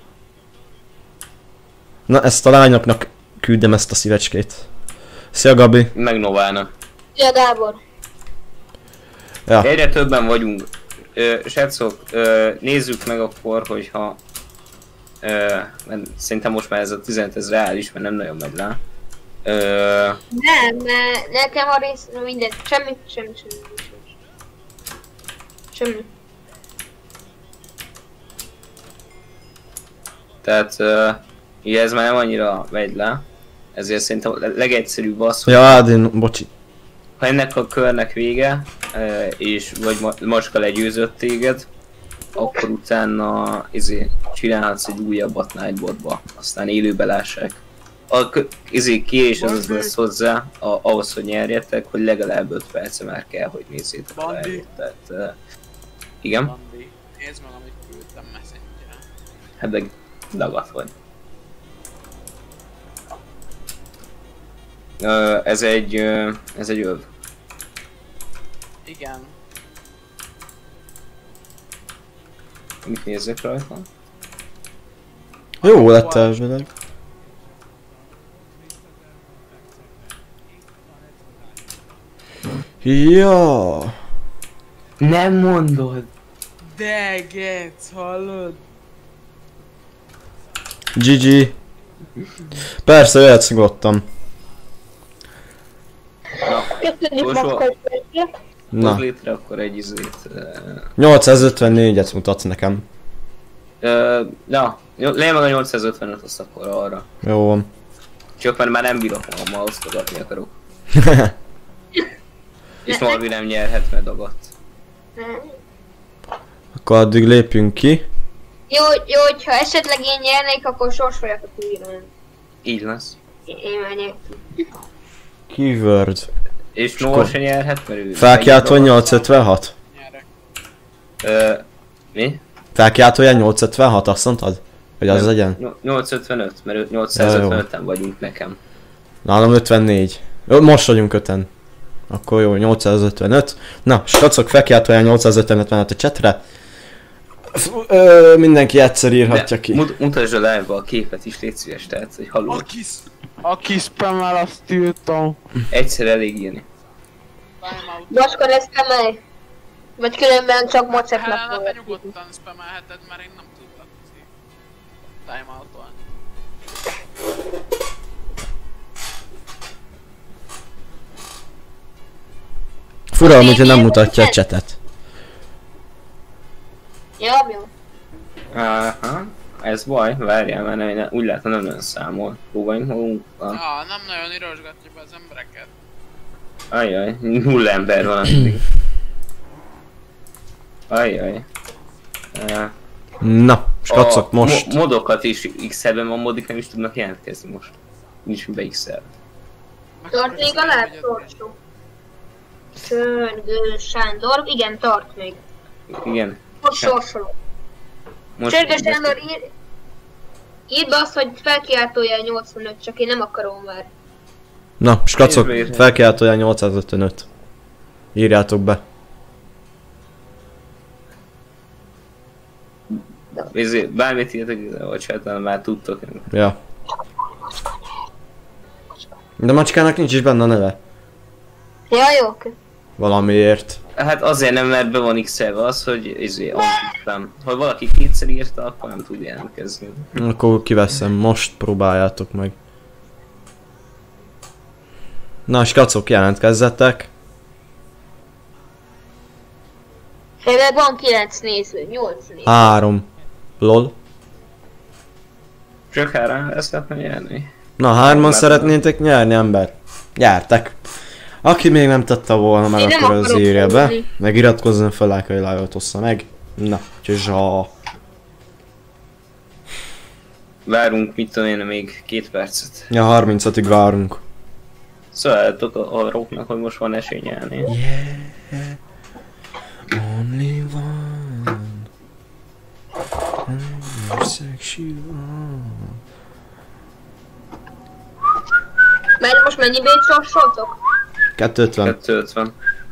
Na, ezt a lányoknak küldem ezt a szívecskét. Szia Gabi. Meg Novának. Szia Gábor. Ja. Egyre többen vagyunk. Srácok, nézzük meg akkor, hogyha... szerintem most már ez a 15 ez reális, mert nem nagyon megy le. Nem, mert nekem a rész... Mindegy, semmi. Tehát, ugye ez már nem annyira megy le. Ezért szerintem a legegyszerűbb az, hogy... Ja, Adin, bocsi. Ha ennek a körnek vége, és vagy macska legyőzött téged, akkor utána csinálhatsz egy újabbat Nightbotba, aztán élőbe lássák. A kérés az lesz hozzá, ahhoz, hogy nyerjetek, hogy legalább 5 perce már kell, hogy nézzétek a live-ot. Tehát, igen? Bandi, nézd meg, amit küldtem Messengeren. Hát de dagat vagy. Ez egy öv. Igen. Mit nézzek rajta? Jó lett elvileg. Ja. Nem mondod. De Gec, hallod? GG. Persze, jöhetsz nyugodtan. Na. Létre akkor egy izét. 854-et mutatsz nekem. Ja, legyen meg a 855 azt akkor arra. Jó van. Csak mert már nem bírok magammal osztogatni akarok. És Norbi nem nyerhet, mert dagadt. Akkor addig lépjünk ki. Jó, hogyha esetleg én nyernék, akkor sorsoljatok újra. Így lesz. Én már nyertem. Keyword. És Nova se nyerhet, mert ő... Felkiáltó 856? Mi? Felkiáltója 856, azt mondtad? Hogy az legyen? 855, mert 855-en vagyunk nekem. Nálam 54. Most vagyunk 5-en. Akkor jó, 855. Na, srácok, felkiáltója 855 a chatre. Mindenki egyszer írhatja ki. Mutasd a live-ba a képet is, légy szíves, tehát, hogy hallod. Aki spammel, azt tiltom. Egyszer elég írni. Vaskor ezt spamelj. Vagy különben csak WhatsApp-nak Helena, te nyugodtan spammelheted, mert én nem tudlak timeout-olni. Fura, hogyha nem mutatja a chatet. Jó. Aha, ez baj, várjál, mert úgy látom nem olyan számol. Próbáljunk magunkkal. Ja, nem nagyon írosgatja be az embereket. Ajjaj, 0 ember van addig. Ajjaj. Na, srácok, most. Modokat is X-elben van, modik nem is tudnak jelentkezni most. Nincs be X-el. Tart még a lábtorcsó. Sörgő Sándor, igen, tart még. Igen. Most sorsolok. Sörgő Sándor ír... Írd be azt, hogy felkiáltójel 85, csak én nem akarom már. Na, skacok, felkiáltójel 855. Írjátok be. Bármit írtak ide, vagy csináltan már tudtok. Ja. De macskának nincs is benne a neve. Ja, jó, oké. Valamiért. Hát azért nem, mert be van x-elve az, hogy amúgy ha valaki kétszer írta, akkor nem tud jelentkezni. Akkor kiveszem, most próbáljátok meg. Na, skacok, jelentkezzetek. Meg van 9 néző, 8 néző. 3. Lol. Csak 3 szeretne nyerni. Na, 3-an szeretnétek nyerni, ember? Gyertek. Aki még nem tette volna meg, akkor az írja be. Meg iratkozzon fel, lájkolj, live-ot ossza meg. Na, csizsa. Várunk, mit tudom én, még 2 percet. Ja, 35-ig várunk. Szóljátok a róknak, hogy most van esély nyerni. Yeah, only one. Mert most mennyi bécsra sortok? 250. 250.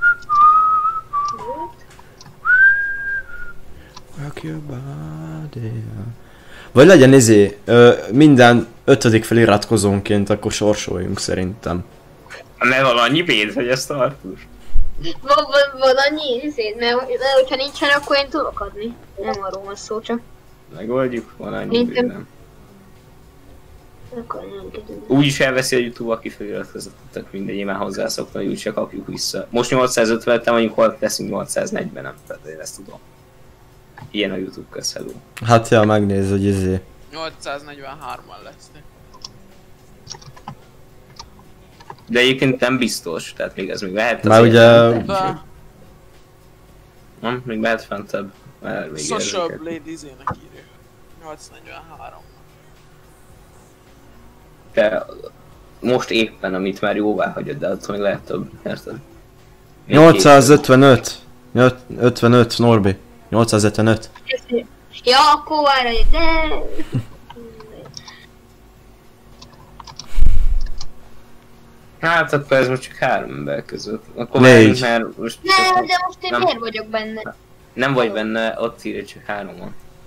Rock your body. Vagy legyen minden 5. feliratkozónként, akkor sorsoljunk szerintem. Ne van annyi pénz, hogy ezt tartunk. Van annyi mert hogyha nincsen, akkor én tudok adni. Nem arról van szó, csak. Megoldjuk, van annyi pénz, nem. Úgyis elveszi a YouTube, aki feliratkozott, mindegy, én már hozzászoktam, hogy úgyse kapjuk vissza. Most 850-en vagyunk, hol leszünk 840-en, tehát én ezt tudom. Ilyen a YouTube köszönő. Hát ja, megnézd, hogy 843-an lesznek. De egyébként nem biztos, tehát még ez még mehet. Már ugye... Nem, még mehet fentebb. Social Blade izének írja. 843. De most éppen, amit már jóvá hagyod, de attól még lehet több, érted? 855. 55, Norbi. 855. Ja, akkor várj, de... Hát akkor ez most csak 3 ember között. Akkor 4. Mert most... Nem, de most én miért vagyok benne? Nem vagy benne, ott írja csak 3-on.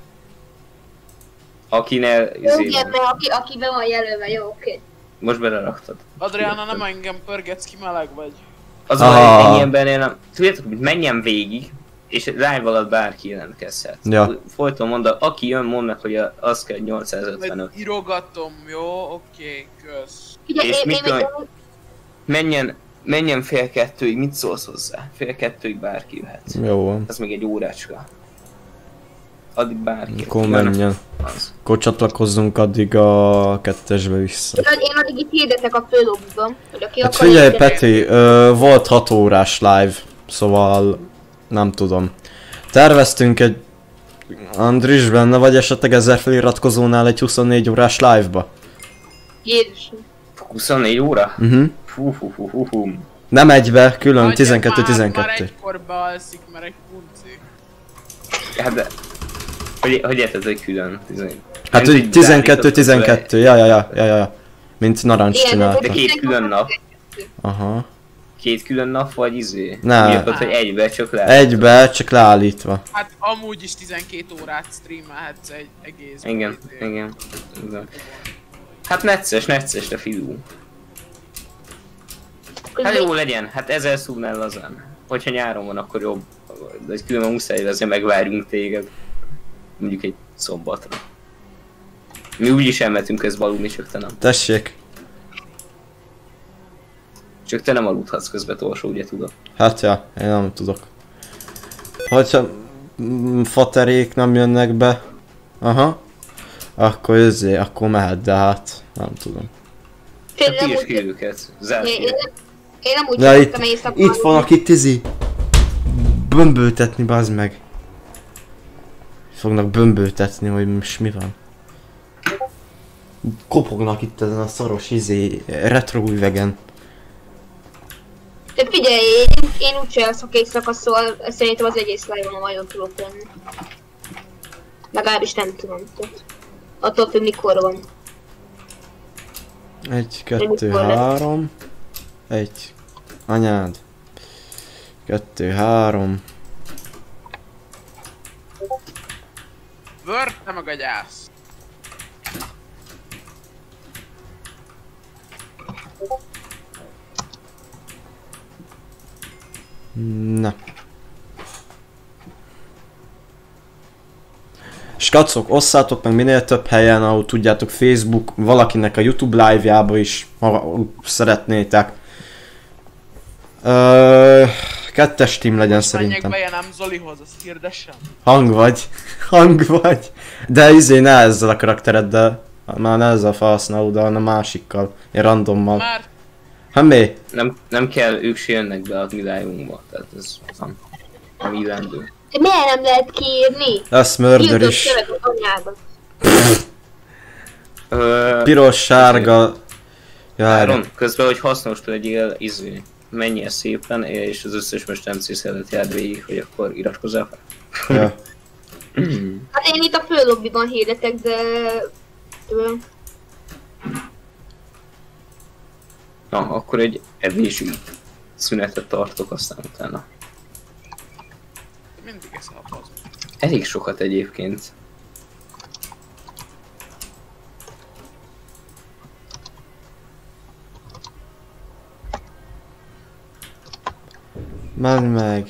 Akinél... Igen, akiben van jelölve, jó, oké. Most beleraktad. Adriana, nem engem pörgetsz ki, meleg vagy. Az van, ennyi embernél nem... Tudjátok, hogy menjen végig, és live alatt bárki jelentkezhet. Ja. Folyton mondom, aki jön, mondd meg, hogy az kell 855. Írogatom, jó? Oké, kösz. És menjen fél 2-ig, mit szólsz hozzá? Fél 2-ig bárki jöhet. Jó van. Az még egy órácska. Addig bárki. Akkor menjen. Akkor csatlakozzunk addig a 2-esbe vissza. Én addig itt hirdetek a főlobbiban, hogy aki hát figyelj Peti, volt 6 órás live, szóval nem tudom. Terveztünk egy... Andris, benne vagy esetleg 1000 feliratkozónál egy 24 órás live-ba? Jézusom. 24 óra? Fú. Nem egybe, külön 12-12. Már egykor bealszik, mert egy punci. Hát de... Hogy érted, hogy külön? Hát úgy 12-12, ja. Mint narancs csinálta. De 2 külön nap. Aha. 2 külön nap vagy izé? Nem. Miatt, hogy egybe csak leállítva. Egybe, csak leállítva. Hát amúgy is 12 órát streamelhetsz egy egész. Igen. Hát necces a fiú. Hát jó legyen, hát 1000 szúnál lazán. Hogyha nyáron van, akkor jobb. De különben muszáj, azért megvárjunk téged. Mondjuk egy szombatra. Mi úgyis elmentünk közben aludni, csak te nem. Tessék. Csak te nem aludhatsz közben, Torsó, ugye tudod? Hát ja, én nem tudok. Hogyha faterék nem jönnek be, aha, akkor akkor mehet, de hát nem tudom. Hát írj ki őket, zárd ki. Én nem úgy jöttem éjszaka. Itt van, akit bömböltetni, bazd meg. Fognak bömböltetni, hogy most mi van. Kopognak itt ezen a szaros retro üvegen. De figyelj, én úgyse elszok éjszaka, szóval szerintem az egész live-on nagyon tudok lenni. Legalábbis nem tudom. Attól függ mikor van. 1, 2, 3. 1. Anyád. 2, 3. Word, te meg a gyász. Na. Skacok, osszátok meg minél több helyen, ahol tudjátok, Facebook, valakinek a YouTube live-jába is, ha szeretnétek. 2-es team legyen szerintem. Menjek be, nem Zolihoz, azt hirdessem. Hang vagy. De ne ezzel a karaktereddel, már ne ezzel a felhasználóddal, hanem a másikkal, ilyen randommal. Már... Hát mi? Nem kell, ők se jönnek be a világunkba, tehát ez nem illendő. De miért nem lehet kiírni? Lesz murder is. Gyilkos anyába. Piros, sárga... Áron, közben, hogy hasznos legyél, menjél szépen, és az összes mesteremcészedet járd végig, hogy akkor iratkozzál fel. Ja. Hát én itt a főlobbiban hirdetek, de... Na, akkor egy evési szünetet tartok, aztán utána. Mindig eszel a pazba. Elég sokat egyébként. Menj meg.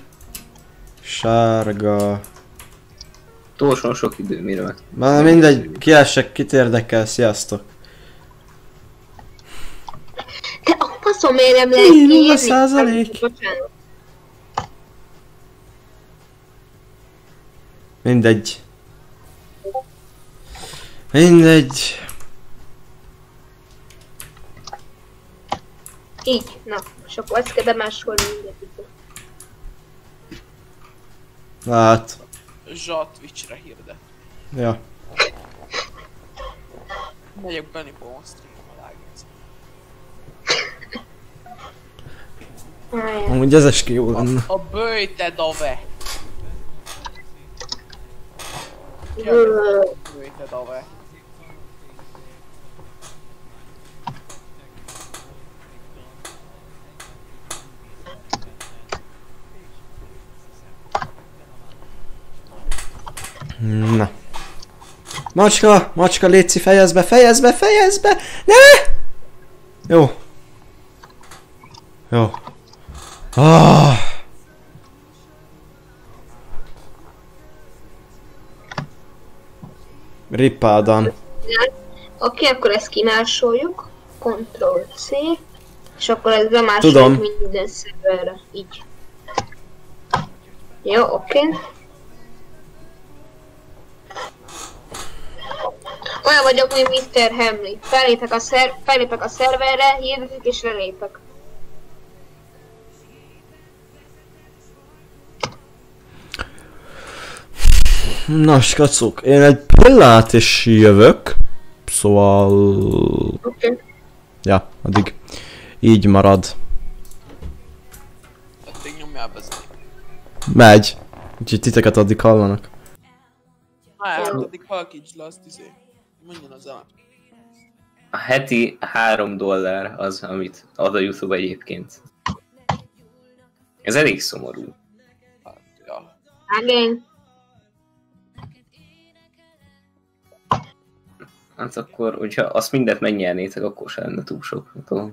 Sárga. Túlson sok idő, mire meg. Már mindegy, kiessek, kit érdekel, sziasztok. De a faszom miért nem lehet kiírni? 0%. Mindegy. Így, na, és akkor ezt kell bemásolni mindegyikbe. Hát. Zsa Twitchre hirdet. Ja. Megyek Benny-ból a stream-mal ágész. Amúgy ez eski jó lenne. A böjte dave. Böjte dave. Na. Macska, létszi, fejezd be! Ne! Jó. Rippádan. Oké, akkor ezt kimásoljuk. Ctrl-C. És akkor ez bemásoljuk minden szerverre. Így. Jó, oké. Olyan vagyok, mint Mr. Hamley. Fellépek a szerverre, hirdetek és lelépek. Na, skacok, én egy pillát is jövök. Szóval... Oké. Ja, addig így marad. Addig nyomjál vezetni. Megy. Úgyhogy titeket addig hallanak. Hát, addig halkítsd le azt mondjon az a... A heti $3 az, amit ad a YouTube egyébként. Ez elég szomorú. Hát, ja. Igen. Hát akkor, hogyha azt mindet megnyernétek, akkor sem lenne túl sok.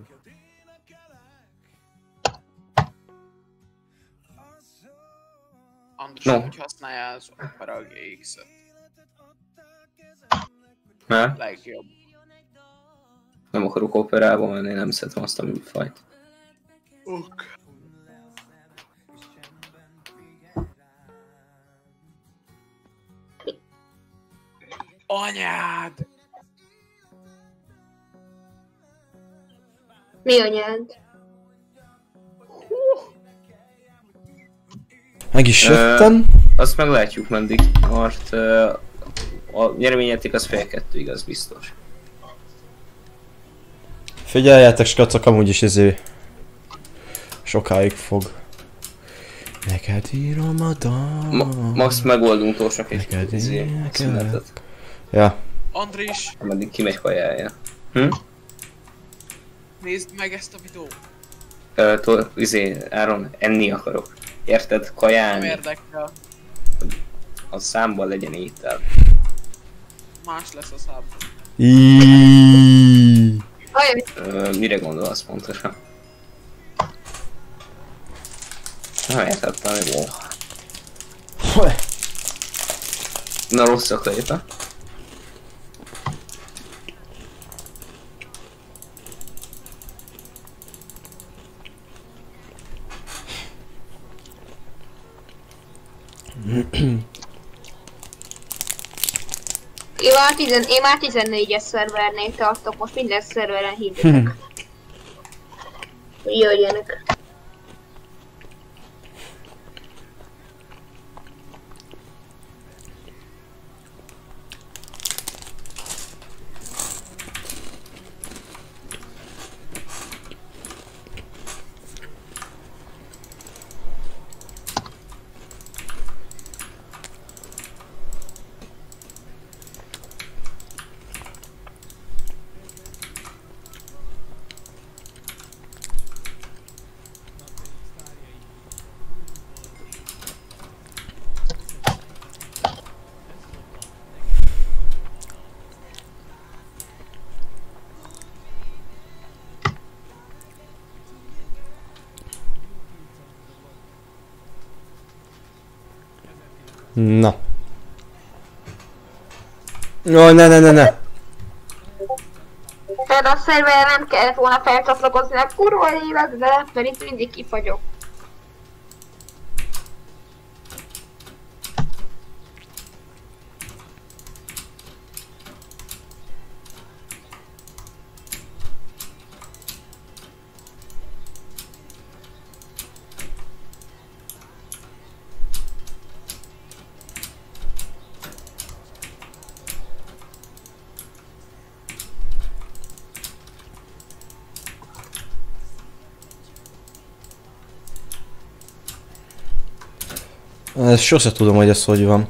András, hogy használja az Opera GX-et. Legjobb. Nem akarok operába menni, nem szeretem azt a műfajt. Anyád! Mi anyád? Meg is jöttem. Azt meglátjuk meddig, mert a nyereményjáték az fél 2-ig, az biztos. Figyeljetek, skacok, amúgy is sokáig fog. Neked írom a dal. Max megoldunk Tósnak egy szünetet. Ja. Andris, Ameddig kimegy kajája. nézd meg ezt a videót. Áron, enni akarok. Érted? Kajálni. Nem érdekel. A számban legyen étel. Más lesz a számban. Mire gondolsz pontosan? Nem értettem, hogy jó. Na, rossz a lépe. Én már 14-es szervernél tartok, most minden szerveren hívjatok. Jöjjenek. Na. Jaj, ne. Tehát a szerverre nem kellett volna felcsatlakozni a kurva életbe, mert itt mindig kifagyok. Sose tudom, hogy ez hogy van.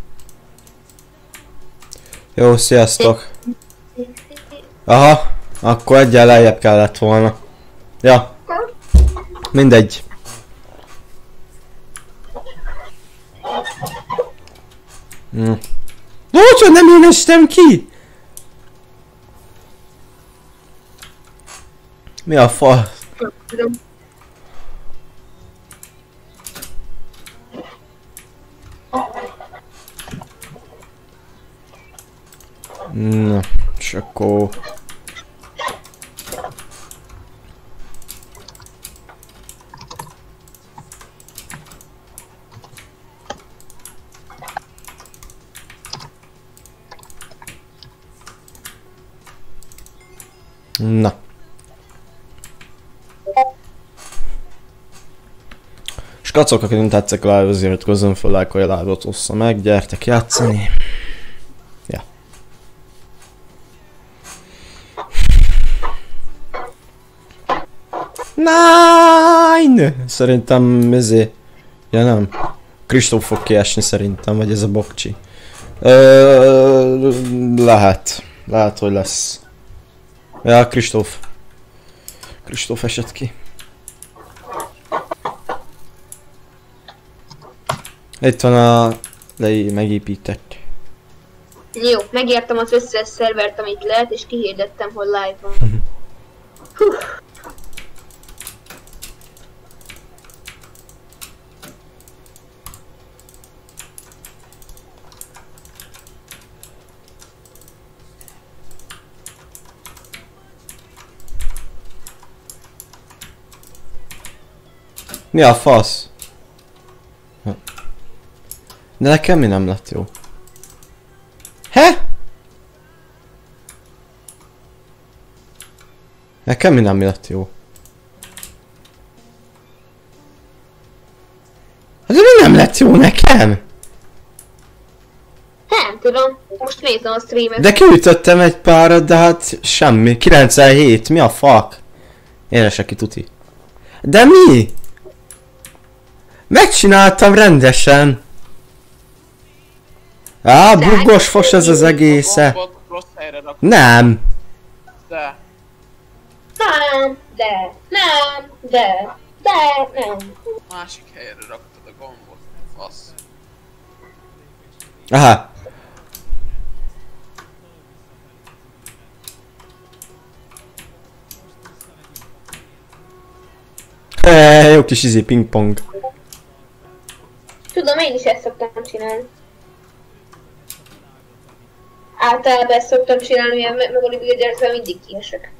Jó, sziasztok. Aha, akkor egyen lejjebb kellett volna. Ja. Mindegy. Bocsánat, nem én estem ki! Mi a fasz? Na, és akkor... Na. És kacok, akik nem tetszek live, azért közön fel like, hogy a live-ot ossza meg, gyertek játszani. Ja. Nine! Szerintem ja nem. Kristóf fog kiesni szerintem, vagy ez a bokcsi. Lehet, hogy lesz. Ja, Kristóf esett ki. Itt van a megépített. Jó, megértem az összes szervert, amit lehet, és kihirdettem, hogy live van. Mi a fasz? De nekem mi nem lett jó? He? Nekem mi nem lett jó? Hát mi nem lett jó nekem? Nem tudom, most nézem a streamet. De kiütöttem egy párat, de hát semmi. 97, mi a fuck? Éresek ki tuti. De mi? Megcsináltam rendesen. Á, buggos fos ez az egésze. Nem! De. Nem, nem. Másik helyre raktad a gombot. Fasz. Aha. Jó kis pingpong. Tudom, én is ezt szoktam csinálni. Általában ezt szoktam csinálni, mert Memory Buildersben mindig kiesek.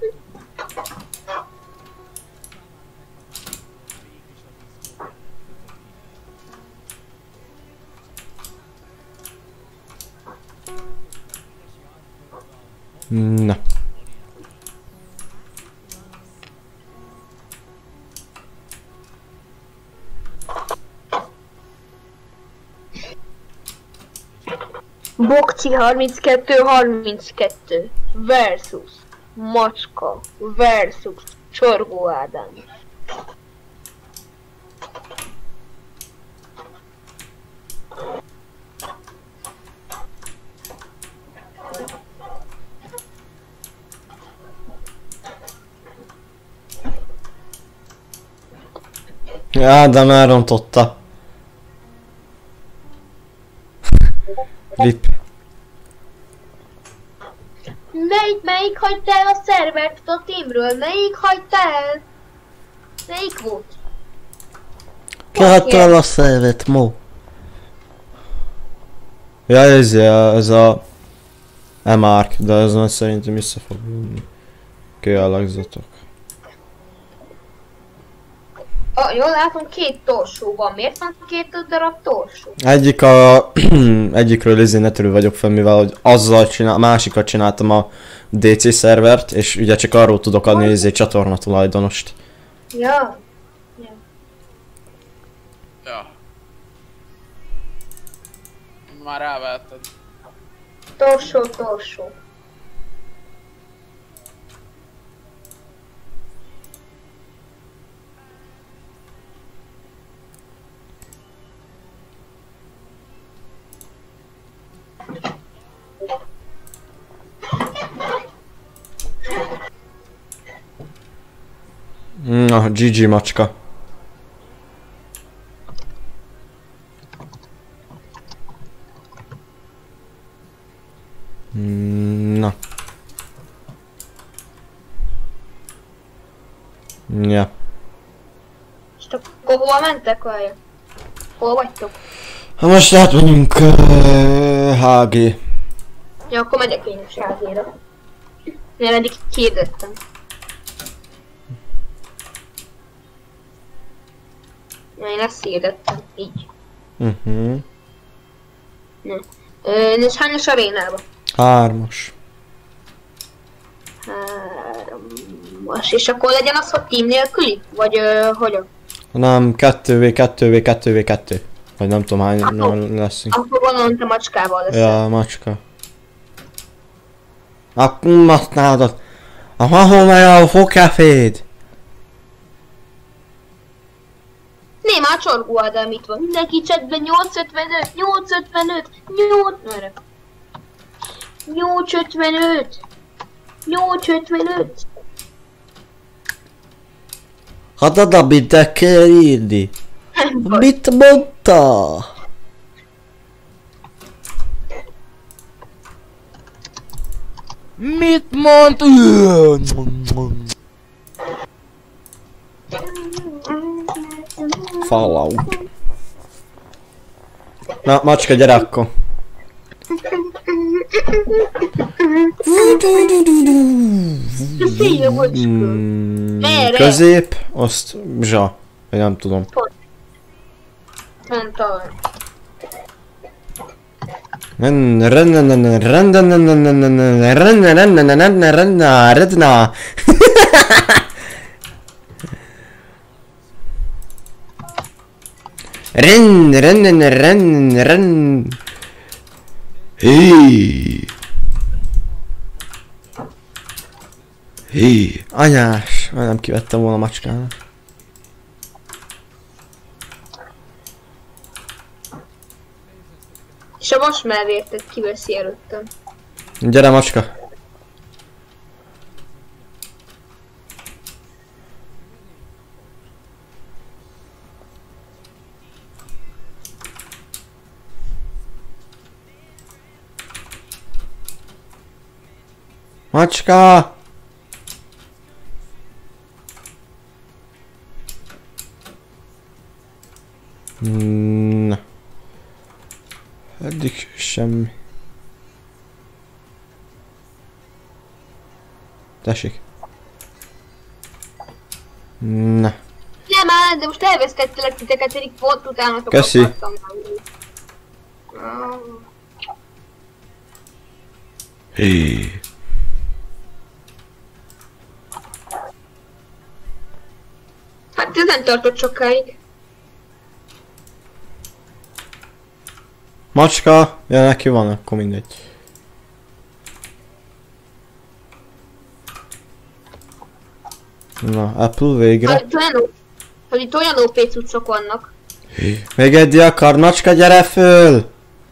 Na. Bokci 32-32 versus Macska versus Csorgó Ádám. Ádám elrontotta. Rip. Melyik hagyta el a szervert a teamről? Melyik hagyta el? Melyik volt? Ki hagyta el a szervet, Mo? Ja, ez a Emark, de ez nagy szerintem vissza fog jönni. Kialakzatok. Jól látom, 2 torsó van. Miért van 2 darab torsó? Egyikről netről vagyok fel, mivel hogy másikat csináltam a DC szervert, és ugye csak arról tudok adni csatorna tulajdonost. Ja. Már rávetted. Torsó. Na, GG Macska. Na. Ja. És akkor hova mentek, vagy? Hol vagytok? Ha most átmegyünk HG. Ja, akkor megyek én is HG-ra. Én eddig hirdettem. Én ezt hirdettem, így. És hányos arénában? 3-as. 3-as. És akkor legyen az, hogy team nélküli? Vagy hogyan? Nem, 2v2v2v2. Vagy nem tudom hány leszünk. Akkor gondolom te Macskával leszel. Ja, Macska. A kumatnádat. A mahomely a fokaféd. Né, már Csorgó Ádám itt van. Mindenki chatben 855, 855, 855. 855. Hát oda kell írni. Mit mondta? Mit mond? Fallout. Na, Macska, gyere akkor. Közép, azt zsa. Vagy nem tudom. Ren. Hé, anyás, nem kivettem volna Macskának. És a vas mellé érted, kiveszi előttem. Gyere Macska. Macska! Na. Eddig semmi. Tessék. Na. Nem áll, de most elvesztettelek titeket, egyik pont utánatok Köszi. akartam. Hé. Hát ez nem tartott sokáig. Macska, ja neki van, akkor mindegy. Na, Apple végre. Hogy itt olyan OP cuccok vannak. Még egy akar, macska, gyere föl!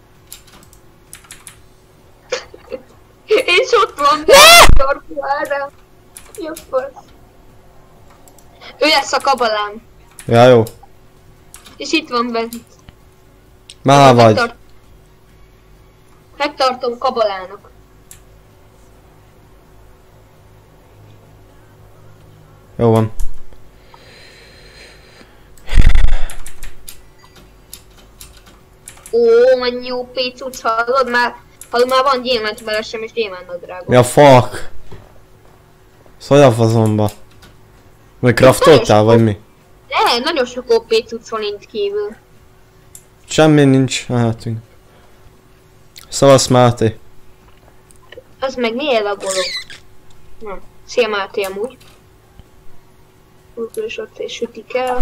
És ott van, torkulára. Jó fasz. Ő lesz a kabalám. Ja, jó. És itt van bent. Már vagy. Megtartom kabalának. Jó van. Ó, mennyi OP cucc, hallod már van gyémánt belesem és gyémánt nadrágom. Mi a fuck? Szóval a fazomba. Vagy craftoltál, vagy mi? Ne, nagyon sok OP cucc van itt kívül. Semmi nincs, mehetünk. Szavasz Máté. Az meg miért lagolok? Na, szia Máté amúgy. Úgyis ott és sütik el.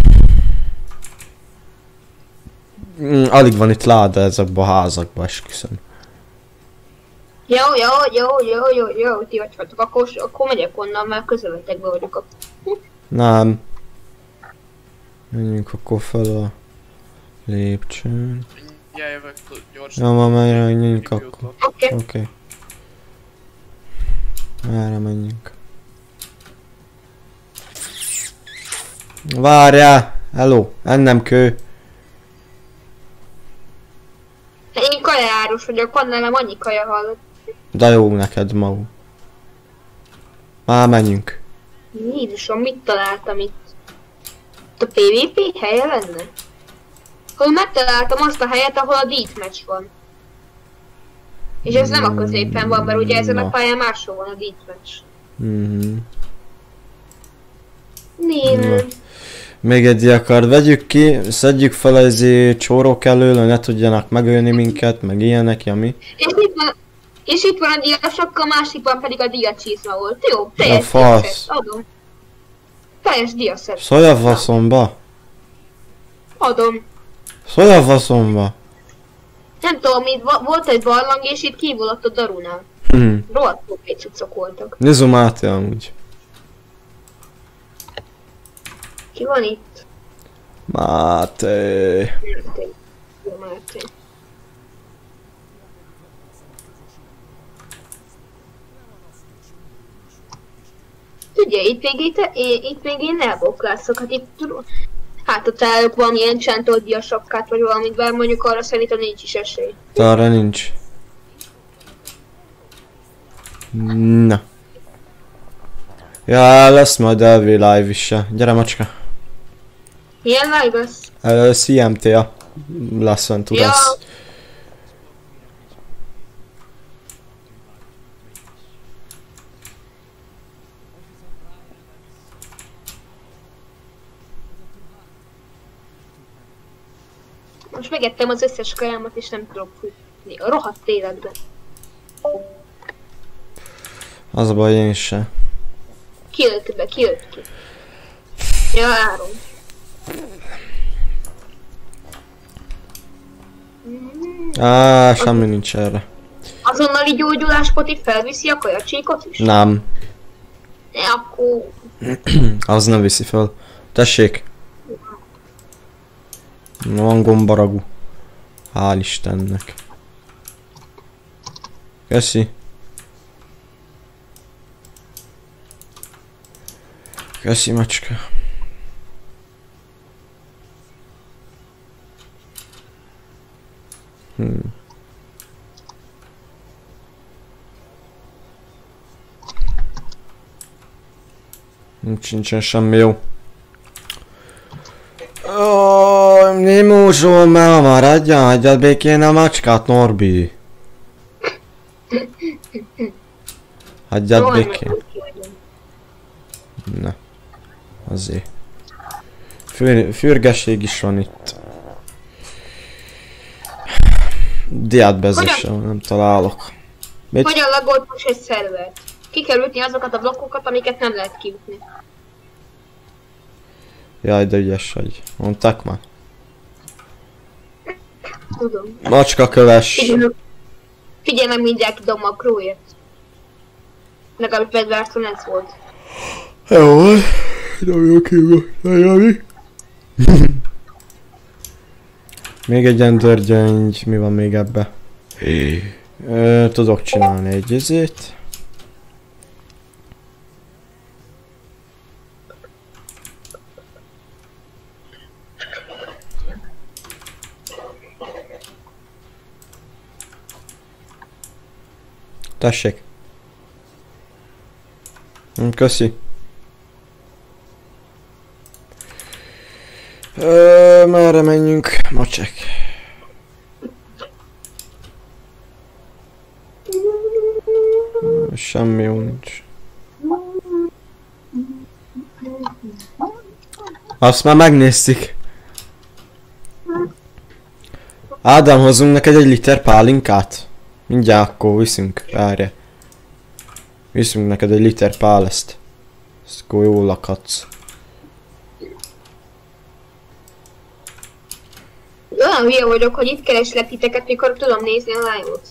Alig van itt láda ezekben a házakban, esküszöm. Jó, ti vagytok, akkor megyek onnan, mert közeletekben vagyok. Nem. Menjünk akkor fel a lépcsőn. Ja, jövök gyorsan. Ja, már menjünk akkor. Oké. Oké. Merre menjünk? Várjál! Hello, ennem kő. Én kajaáros vagyok, annál nem annyi kaja hallott. De jó neked, Mau. Már menjünk. Jézusom, mit találtam itt? Itt a PvP helye lenne? Hol megtaláltam azt a helyet, ahol a deathmatch van. És ez nem a középen van, mert ugye ezen a pályán máshol van a deathmatch. Nem. Még egy akar, vegyük ki, szedjük fel ezért csórok elől, hogy ne tudjanak megölni minket, meg ilyenek, jami. És itt van a diasapka, a másikban pedig a diacsizma volt. Jó, teljes diaszett, adom. Teljes diaszett. Szólj a faszomba. Adom. Szólj a faszomba. Nem tudom, itt volt egy barlang és itt kívül ott a darunál. Rohadt OP cuccok voltak. Nézzük Máté amúgy. Ki van itt? Máté. Máté. Ugye, itt még én elboklászok, hát itt tudom. Hát ott állok valami enchantolt diasapkát vagy valamit, bár mondjuk arra szerintem nincs is esély. Arra nincs. Na. Ja, lesz majd LV live is se. Gyere macska. Milyen live lesz? CMT-a. Lesz olyan tudás. Most megettem az összes kajámat és nem tudok futni. A rohadt életben. Az a baj, én se. Ki jött ki? Ja, Áron. Semmi nincs erre. Azonnali gyógyulás poti felviszi a kajacsíkot is? Nem. Ne, akkor... Az nem viszi fel. Tessék. Van gombaragú. Hál' Istennek. Köszi. Köszi macska. Nincsen semmi jó. Nimúzsol már, maradjál, hagyjad békén a macskát, Norbi. Hagyjad békén. Na. Azért. Fürgesség is van itt. Diátbezessel nem találok. Mit? Hogyan lagolt most egy szervert? Ki kell ütni azokat a blokkokat, amiket nem lehet kiütni. Jaj, de ügyes vagy. Mondták már? Tudom. Macska köves. Figyelj meg, mindjárt kidom a crewért. Legalább Pedvárton ez volt. Jó, dobjuk ki, még egy endőrgyöngy, mi van még ebbe? Tudok csinálni egy izét. Tessék. Köszi. Merre menjünk? Macsek. Semmi jó nincs. Azt már megnéztük. Ádám, hozzunk neked egy liter pálinkát? Mindjárt akkor viszünk, várj. Viszünk neked egy liter páleszt. Ezt akkor jól lakhatsz. Olyan hülye vagyok, hogy itt kereslek titeket, mikor tudom nézni a live-ot.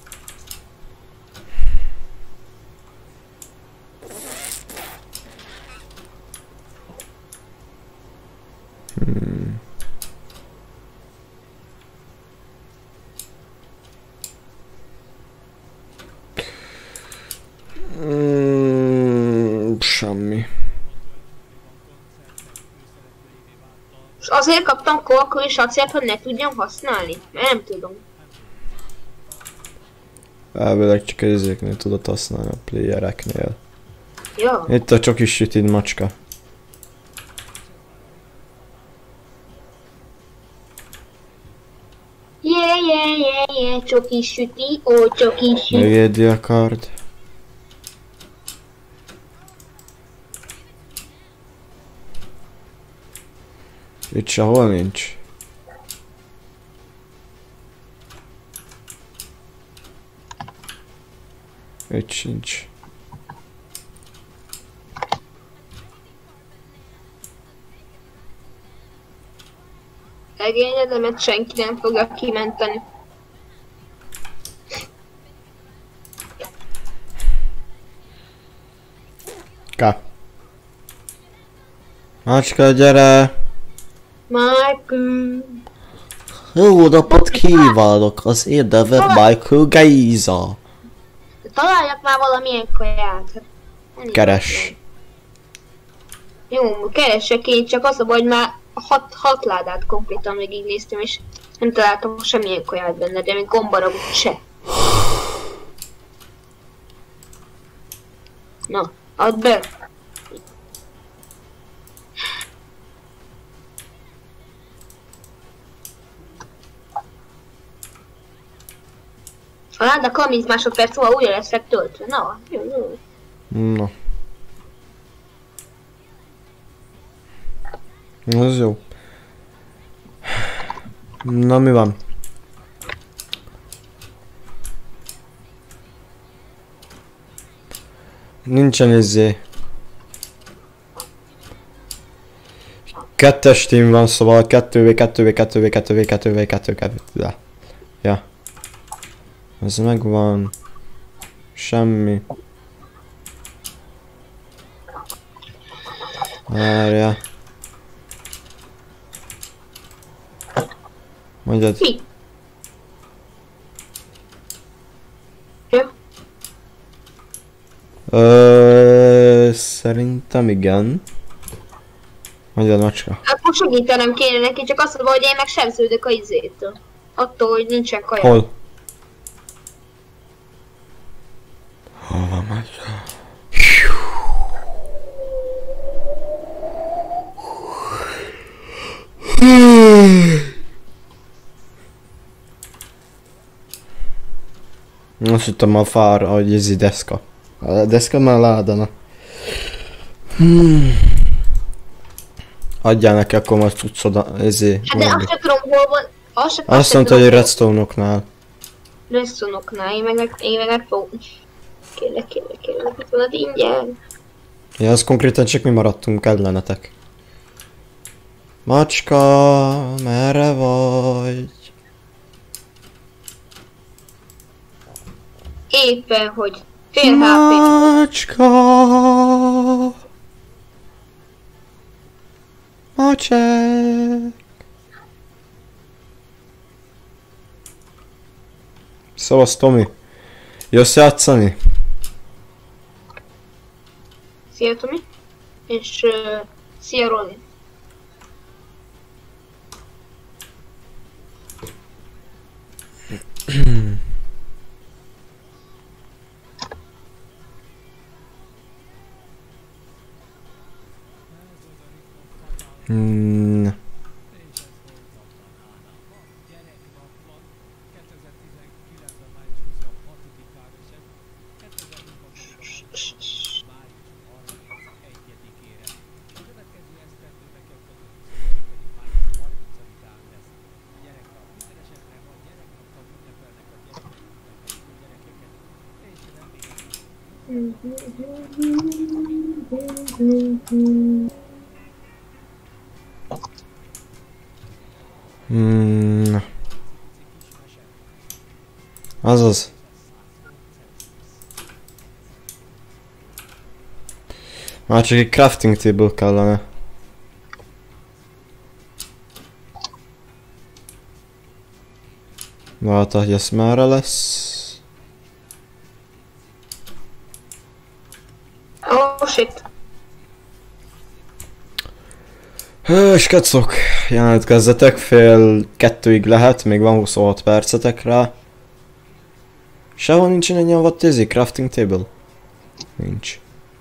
Semmi. És azért kaptam kolkor és acélt, hogy ne tudjam használni, mert nem tudom. Elvileg csak ezeknél tudod használni a playereknél. Ja. Itt a csokis sütid, macska. Yeah, csokis süti, ó csokis süti. Még egy diakard. Itt sehol nincs. Itt sincs. Legényedemet senki nem fogja kimenteni. Ká. Macska, gyere! Michael. Jó napot kívánok, az én nevem Michael Geiza. Találjak már valamilyen kaját. Keres. Jó, keresek én, csak az a baj, hogy már 6 ládát komplétan végignéztem, és nem találtam semmilyen kaját benne, de még gombaragot se. Na, add be! A láda 30 másodperc múlva újra leszek töltve. Na, jó. Na. Az jó. Na, mi van? Nincsen izé. 2-es team van, szóval 2v2. Ja. Ez megvan. Semmi. Várja. Mondjad. Mi? Ja. Szerintem igen. Mondjad, macska. Akkor segítenem kéne neki, csak azt mondom, hogy én meg sebződök a izétől. Attól, hogy nincsen kaja. Hol? Hol van macska? Azt hittem a fár, hogy ez deszka. A deszka már ládana. Adjál neki akkor majd cuccod ezé. Hát de azt sem tudom hol van. Azt mondta, hogy redstone-oknál. Redstone-oknál, én meg megfogom. Kérlek, itt van az ingyen. Ja, az konkrétan csak mi maradtunk ellenetek. Macska, merre vagy? Éppen, hogy fél HP. Macska! Macsek! Szevasz Tomi! Jössz játszani? Szia Tomi! És szia Ronny! Azaz. Már csak egy crafting table kellene. Hát, hogy ez merre lesz? Oh shit. Skacok, jelentkezzetek, 1:30 lehet, még van 26 percetek rá. Sehol nincsen ennyi a crafting table? Nincs.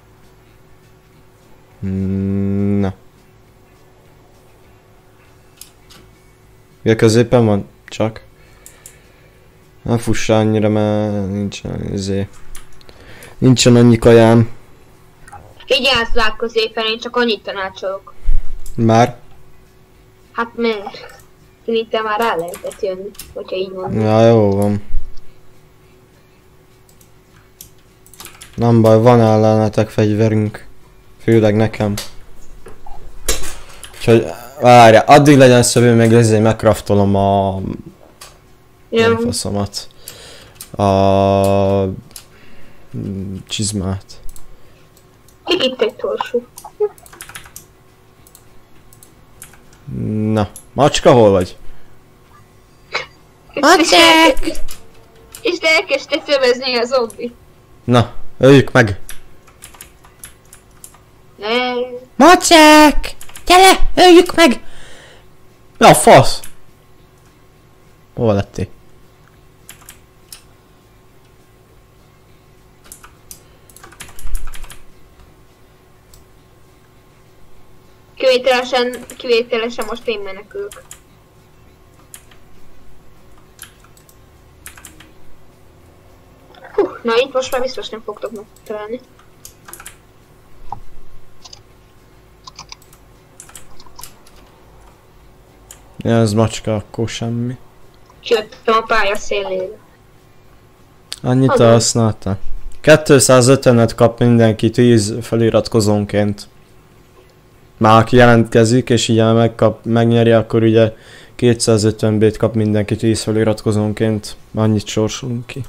Na. Ja, középen van, csak. Nem fuss annyira, mert nincsen annyi kajám. Vigyázzál középen, én csak annyit tanácsolok. Már? Hát mert szerintem már rá lehetett jönni, hogyha így mondom. Ja, jó van. Nem baj, van ellenetek fegyverünk. Főleg nekem. Úgyhogy várjál, addig legyen szövő, meg ezért megcraftolom a... Ja. Faszomat. A... csizmát. Itt egy torsú. Na, macska, hol vagy? Macek! És elkezdte szövezni a zombi. Na, öljük meg! Ne. Macek! Gyere, öljük meg! Mi a fasz? Hol lettél? Kivételesen most én menekülök. Na itt most már biztos nem fogtok megtalálni. Ja, ez macska, akkor semmi. Kijöttem a pálya szélére. Annyit használta. 250-et kap mindenki 10 feliratkozónként. Már aki jelentkezik és ilyen megnyeri, akkor ugye 250 B-t kap mindenki 10 feliratkozónként. Annyit sorsolunk ki.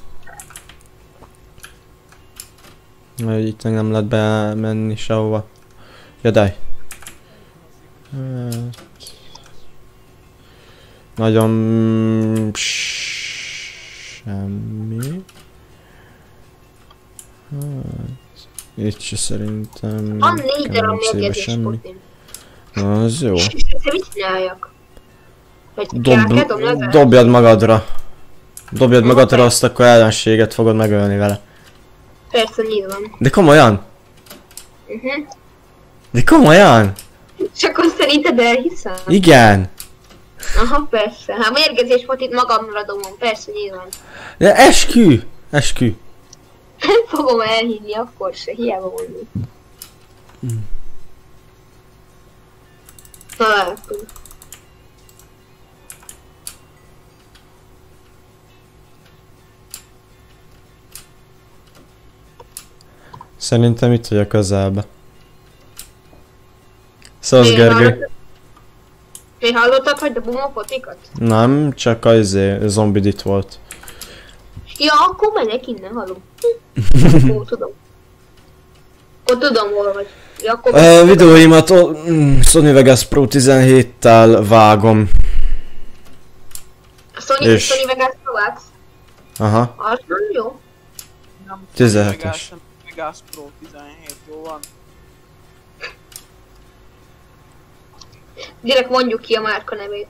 Mert itt nem lehet bemenni sehova. Jadaj. Nagyon... semmi. Itt se szerintem... Van 4 darab mérgezés potin. Na, az jó. És mit csináljak? Dobjad magadra. Dobjad magadra, azt akkor ellenséget fogod megölni vele. Persze, nyilván. De komolyan? De komolyan? Csak azt szerinted elhiszem? Igen. Aha, persze. Hát mérgezés potit magamra domom, persze, nyilván. De eskü! Eskü. Nem fogom elhinni akkor se, hiába mondjuk. Na látunk. Szerintem itt vagy a közelbe. Szasz Gergő. Mi hallottad, hogy dobom a potikat? Nem, csak az zombid itt volt. Ja, akkor megyek innen, halom. Ó, tudom. Akkor tudom hol vagy. Ja, akkor Videóimat Sony Vegas Pro 17-tel vágom. Sony Vegas Pro vágsz? Aha. Az nem jó. 17-es. Vegas Pro 17, jó van. Direkt mondjuk ki a márka nevét.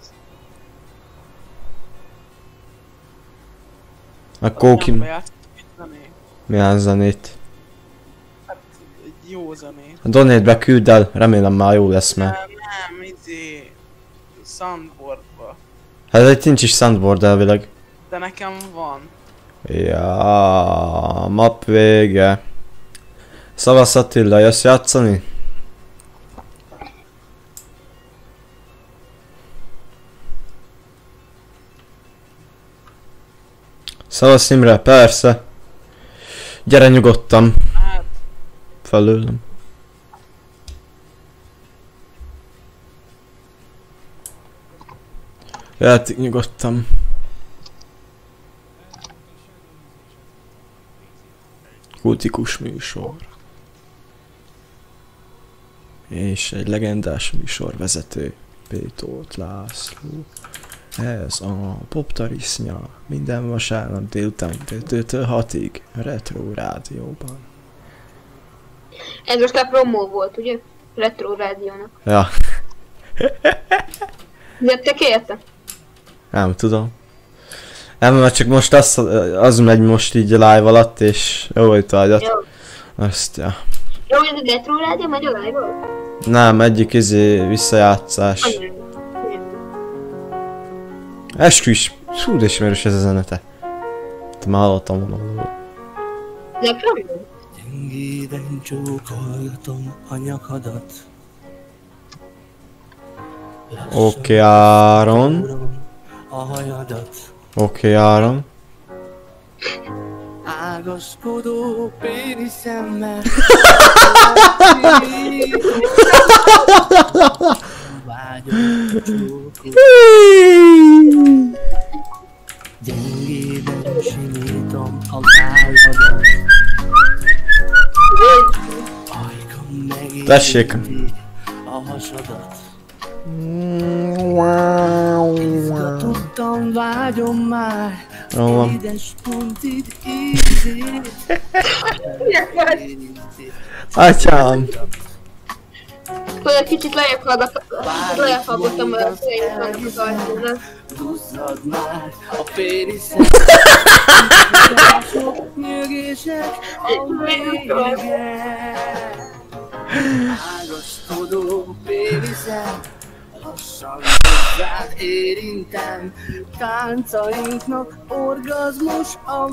Akkor ki... Milyen zenét? Hát egy jó zenét. A donate-be küld el, remélem már jó lesz már. Nem, izé... Soundboardba. Hát itt nincs is soundboard elvileg. De nekem van. Ja, map vége. Szavasz Attila, jössz játszani? Szavasz Imre, persze. Gyere nyugodtan. Felőlem. Jöhetik nyugodtan. Kultikus műsor. És egy legendás műsorvezető. Pétót László. Ez a Poptarisznya minden vasárnap délután 2-től 6-ig Retro Rádióban. Ez most a promó volt, ugye? Retro Rádiónak. Ja. Jöttek érte? Nem tudom. Nem, mert csak most az megy most így a live alatt, és jó, hogy tárgyat. Jó. Azt, ja. Jó, hogy a Retro Rádió megy a live alatt? Nem, egyik visszajátszás. Eskü is. Hú, de ismerős ez a zenete. Te már hallottam volna. Gyengéden csókolgatom a nyakadat. Oké, Áron. A hajadat. Oké, Áron. Ágaskodó péri szemmel. Vágyom csókol. Gyengéden simítom a válladat. Ajkam megéri Tessék. a hasadat. Izgatottan vágyom már édes puntid ízét. Atyám! Olyan kicsit lejjebb hallgattam a szépen az ajtónak. Duzzad már a féri szem. Sok nyögések a vége. Ágaskodó féri szem. Lassan hozzád érintem, táncainknak orgazmus a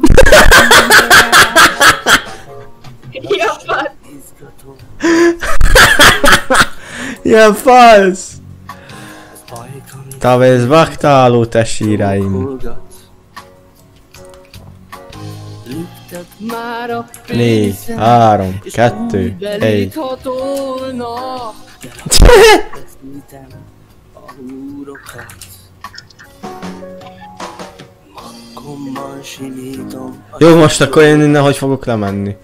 izgatom. Ilyen fasz! Tavéz vaktáló tesíráim. Lüktet már a 4, 3, 2, 1. Feszítem a húrokat. Magkomban simítom. Jó, most akkor én innen hogy fogok lemenni?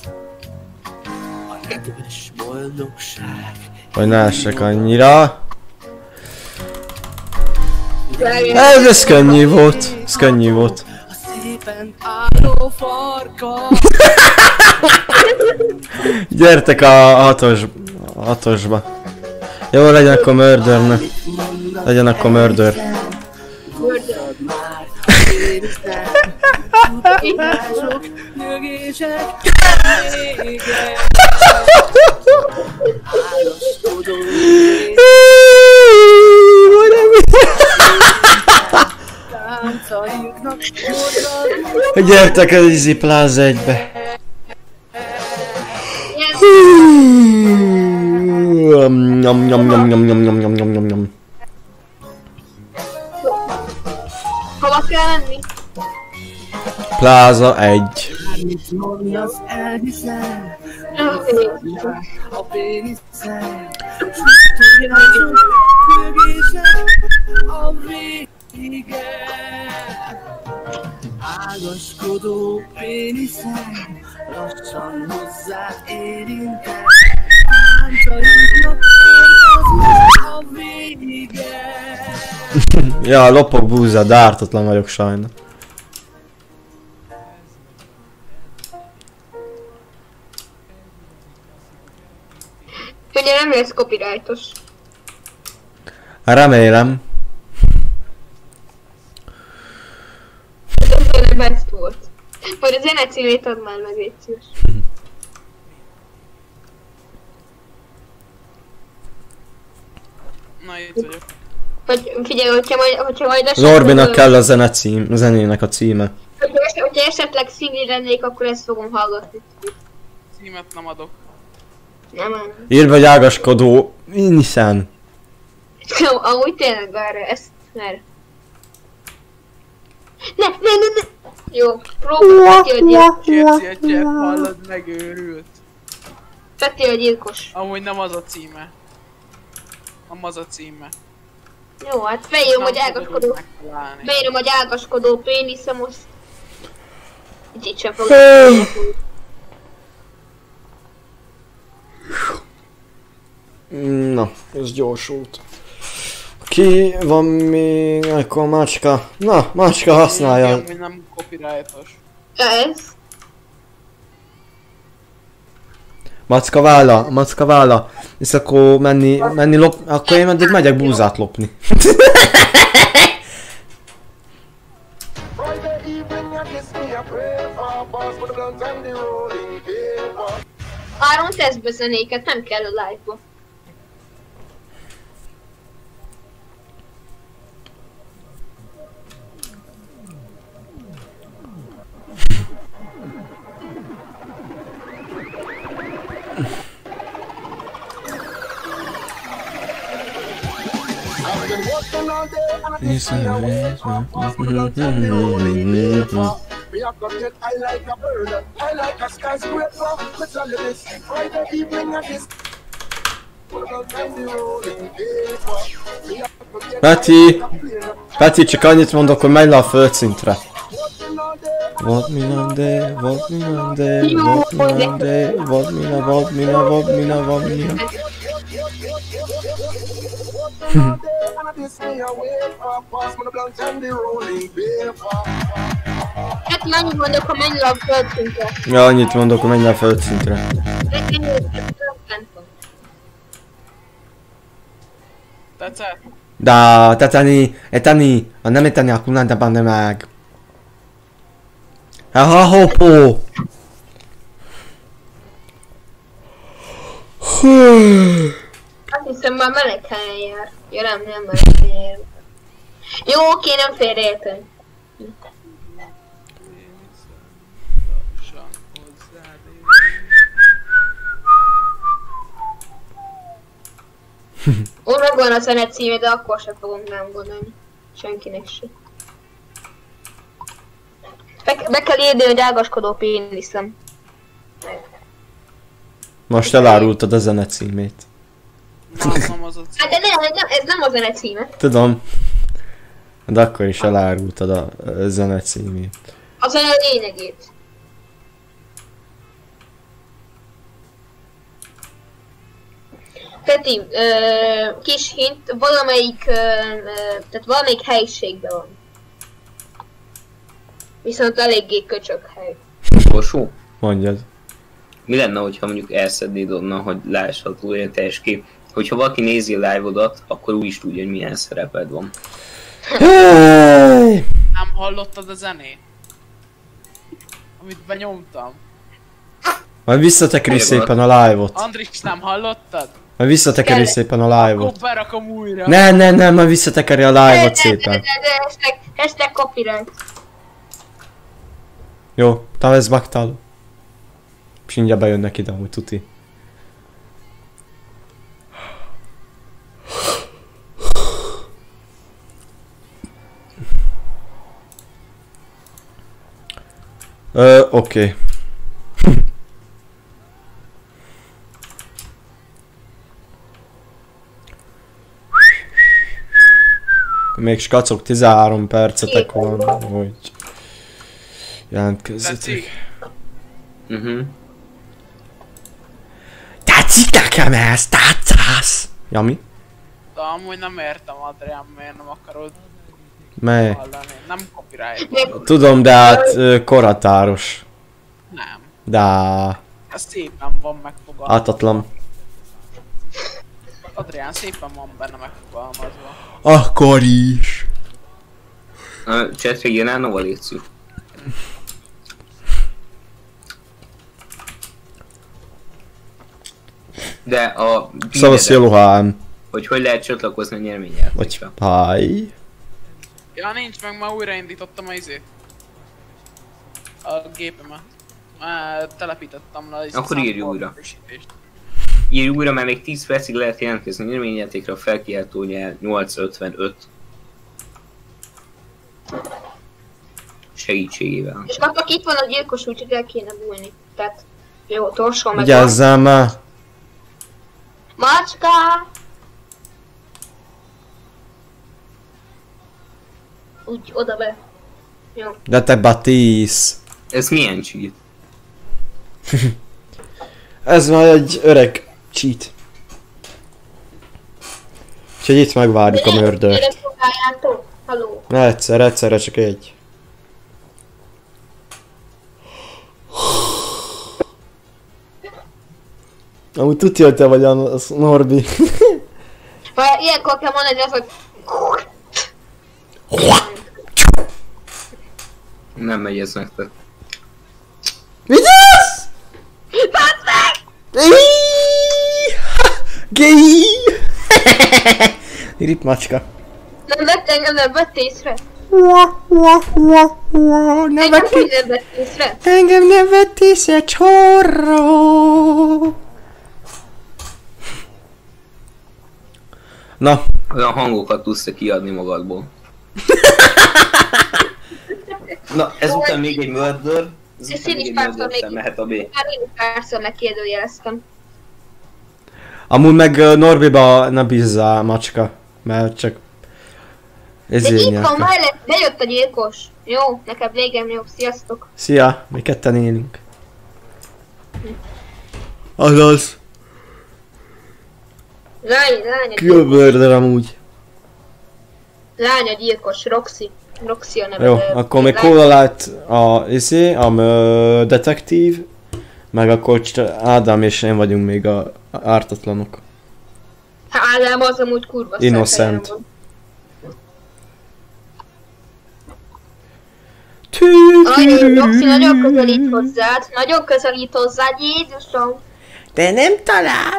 A nedves boldogság. Hogy ne essek annyira. Ez könnyű volt. Ez könnyű volt. A szépen álló farka. Gyertek a hatosba. Jó, legyen akkor murder. Legyen akkor murder. Duzzad már a féri szem. Utazások, nyögések, vége. Ágaskodó táncainknak orgazmus Gyertek el Easy Plaza 1-be. Nyom. Hova kell menni? Plaza 1. A péniszen a vége. Ágaskodó péniszen lassan hozzá érintek. Táncainknak a vége. Ja, lopok búza, de ártatlan vagyok sajnos. Ugye nem lesz copyrightos. Remélem. Ez a best volt. Vagy a zene címét add már meg, légy szíves. Na, itt vagyok. Vagy figyelj, hogyha majd Az Orbinak kell a zenének a címe. Hogyha esetleg szingli lennék, akkor ezt fogom hallgatni. Címet nem adok. Nem. Írd vagy ágaskodó Nissan. Amúgy tényleg arra ezt, mert... Ne! Jó, próbálj, Kérci a csepp, hallod, megőrült. Peti a gyilkos. Amúgy nem az a címe. Nem az a címe. Jó, hát beírom, hogy ágaskodó... Beírom, hogy ágaskodó pénisze most. Itt sem fogok. Na, ez gyorsult. Ki van még? Akkor Macska. Na, Macska használja. Igen, hogy nem copyrightos. Ez? Macska válla. És akkor menni akkor én eddig megyek búzát lopni. Áron teszbe zenéket, nem kell a live-ba. Peti, csak annyit mondok, hogy menj le a földszintre. Vad mina de, vad mina de, vad mina de, vad mina. Hát annyit mondok, hogy menj le a földszintre. Ja, annyit mondok, hogy menj le a földszintre. Tetszett? Da, etani, ha nem etani, akkor nem benne meg. Ha hoppó! Azt hiszem már meleg helyen jár. Ja nem meleg helyen jár. Jó, oké, nem félreértem. Ó, megvan a zene címe, de akkor sem fogom nem gondolni. Senkinek se. Be kell írni, hogy ágaskodó péniszem. Most elárultad a zene címét. Hát de ez nem a zene címe. Tudom. De akkor is elárultad a zene címét. A zene lényegét. Peti, kis hint, tehát valamelyik helyiségben van. Viszont eléggé köcsög hely. Borsó? Mondjad. Mi lenne, hogyha mondjuk elszednéd onnan, hogy lássható olyan teljes kép? Hogyha valaki nézi a live-odat, akkor úgy is tudja, hogy milyen szereped van. Nem hallottad a zenét? Amit benyomtam. Majd visszatekeri szépen a live-ot. Andris, nem hallottad? Majd visszatekeri szépen a live-ot. Akkor berakom újra. Nem, majd visszatekeri a live-ot szépen. Hashtag copyright. Jó, talán ez megtalál. És mindjárt bejönnek ide, amúgy tuti. Oké. Még skacok 13 percetek van, hogy jelentkezzetek. Tetszik nekem ez, tetszesz! Ja, mi? De amúgy nem értem, Adrián, miért nem akarod Mely? hallani. Nem copyright. Tudom, de hát korhatáros. Nem. De... Ez szépen van megfogalmazva. Ártatlan. Adrián, szépen van benne megfogalmazva. Akkor is. Csetre írnál Nova létszű. De a... Szavasz Jeluhán. Hogy lehet csatlakozni a nyereményjátékra. Vagy hi. Ja, nincs meg, már újraindítottam a izét. A gépemet. Már telepítettem le az akkor írj újra. Írj újra, mert még 10 percig lehet jelentkezni a nyereményjátékra, a felkiáltó nyel 855 segítségével. És akkor itt van a gyilkos, úgyhogy el kéne bújni. Tehát jó, torson meg. Vigyázzál már! Macska! Úgy, oda be. Jó. De te Batisz! Ez milyen cheat? Ez már egy öreg cheat. Úgyhogy itt megvárjuk a mördört. Halló. Egyszerre csak egy. Amúgy tudja, hogy te vagy a Norbi. Ha ilyenkor kell mondani az, hogy... Nem megy ez nektek. Vigyázz! Bász meg! Gay! Rip macska. Nem vett engem, nem vett észre. Nem vett észre. Engem nem vett észre, csorró. Na. Olyan hangokat tudsz te kiadni magadból. Na, ezután még egy murder. Ezt én is párszor mehet a B. Már én is párszor megkérdőjeleztem. Amúgy meg Norbiba ne bízzál, macska. Mert csak... De itt van mellett, bejött a gyilkos. Jó, nekem végem jó, sziasztok. Szia, mi ketten élünk. Azaz. Lány Külbörder amúgy. Lány a gyilkos, Roxy. Roxy a neve. Jó, akkor még Cola Light a detektív. Meg akkor Ádám és én vagyunk még a ártatlanok. Ádám az amúgy kurva Innocent. Roxy nagyon közelít hozzád. Nagyon közelít hozzád, Jézusom. De nem talál.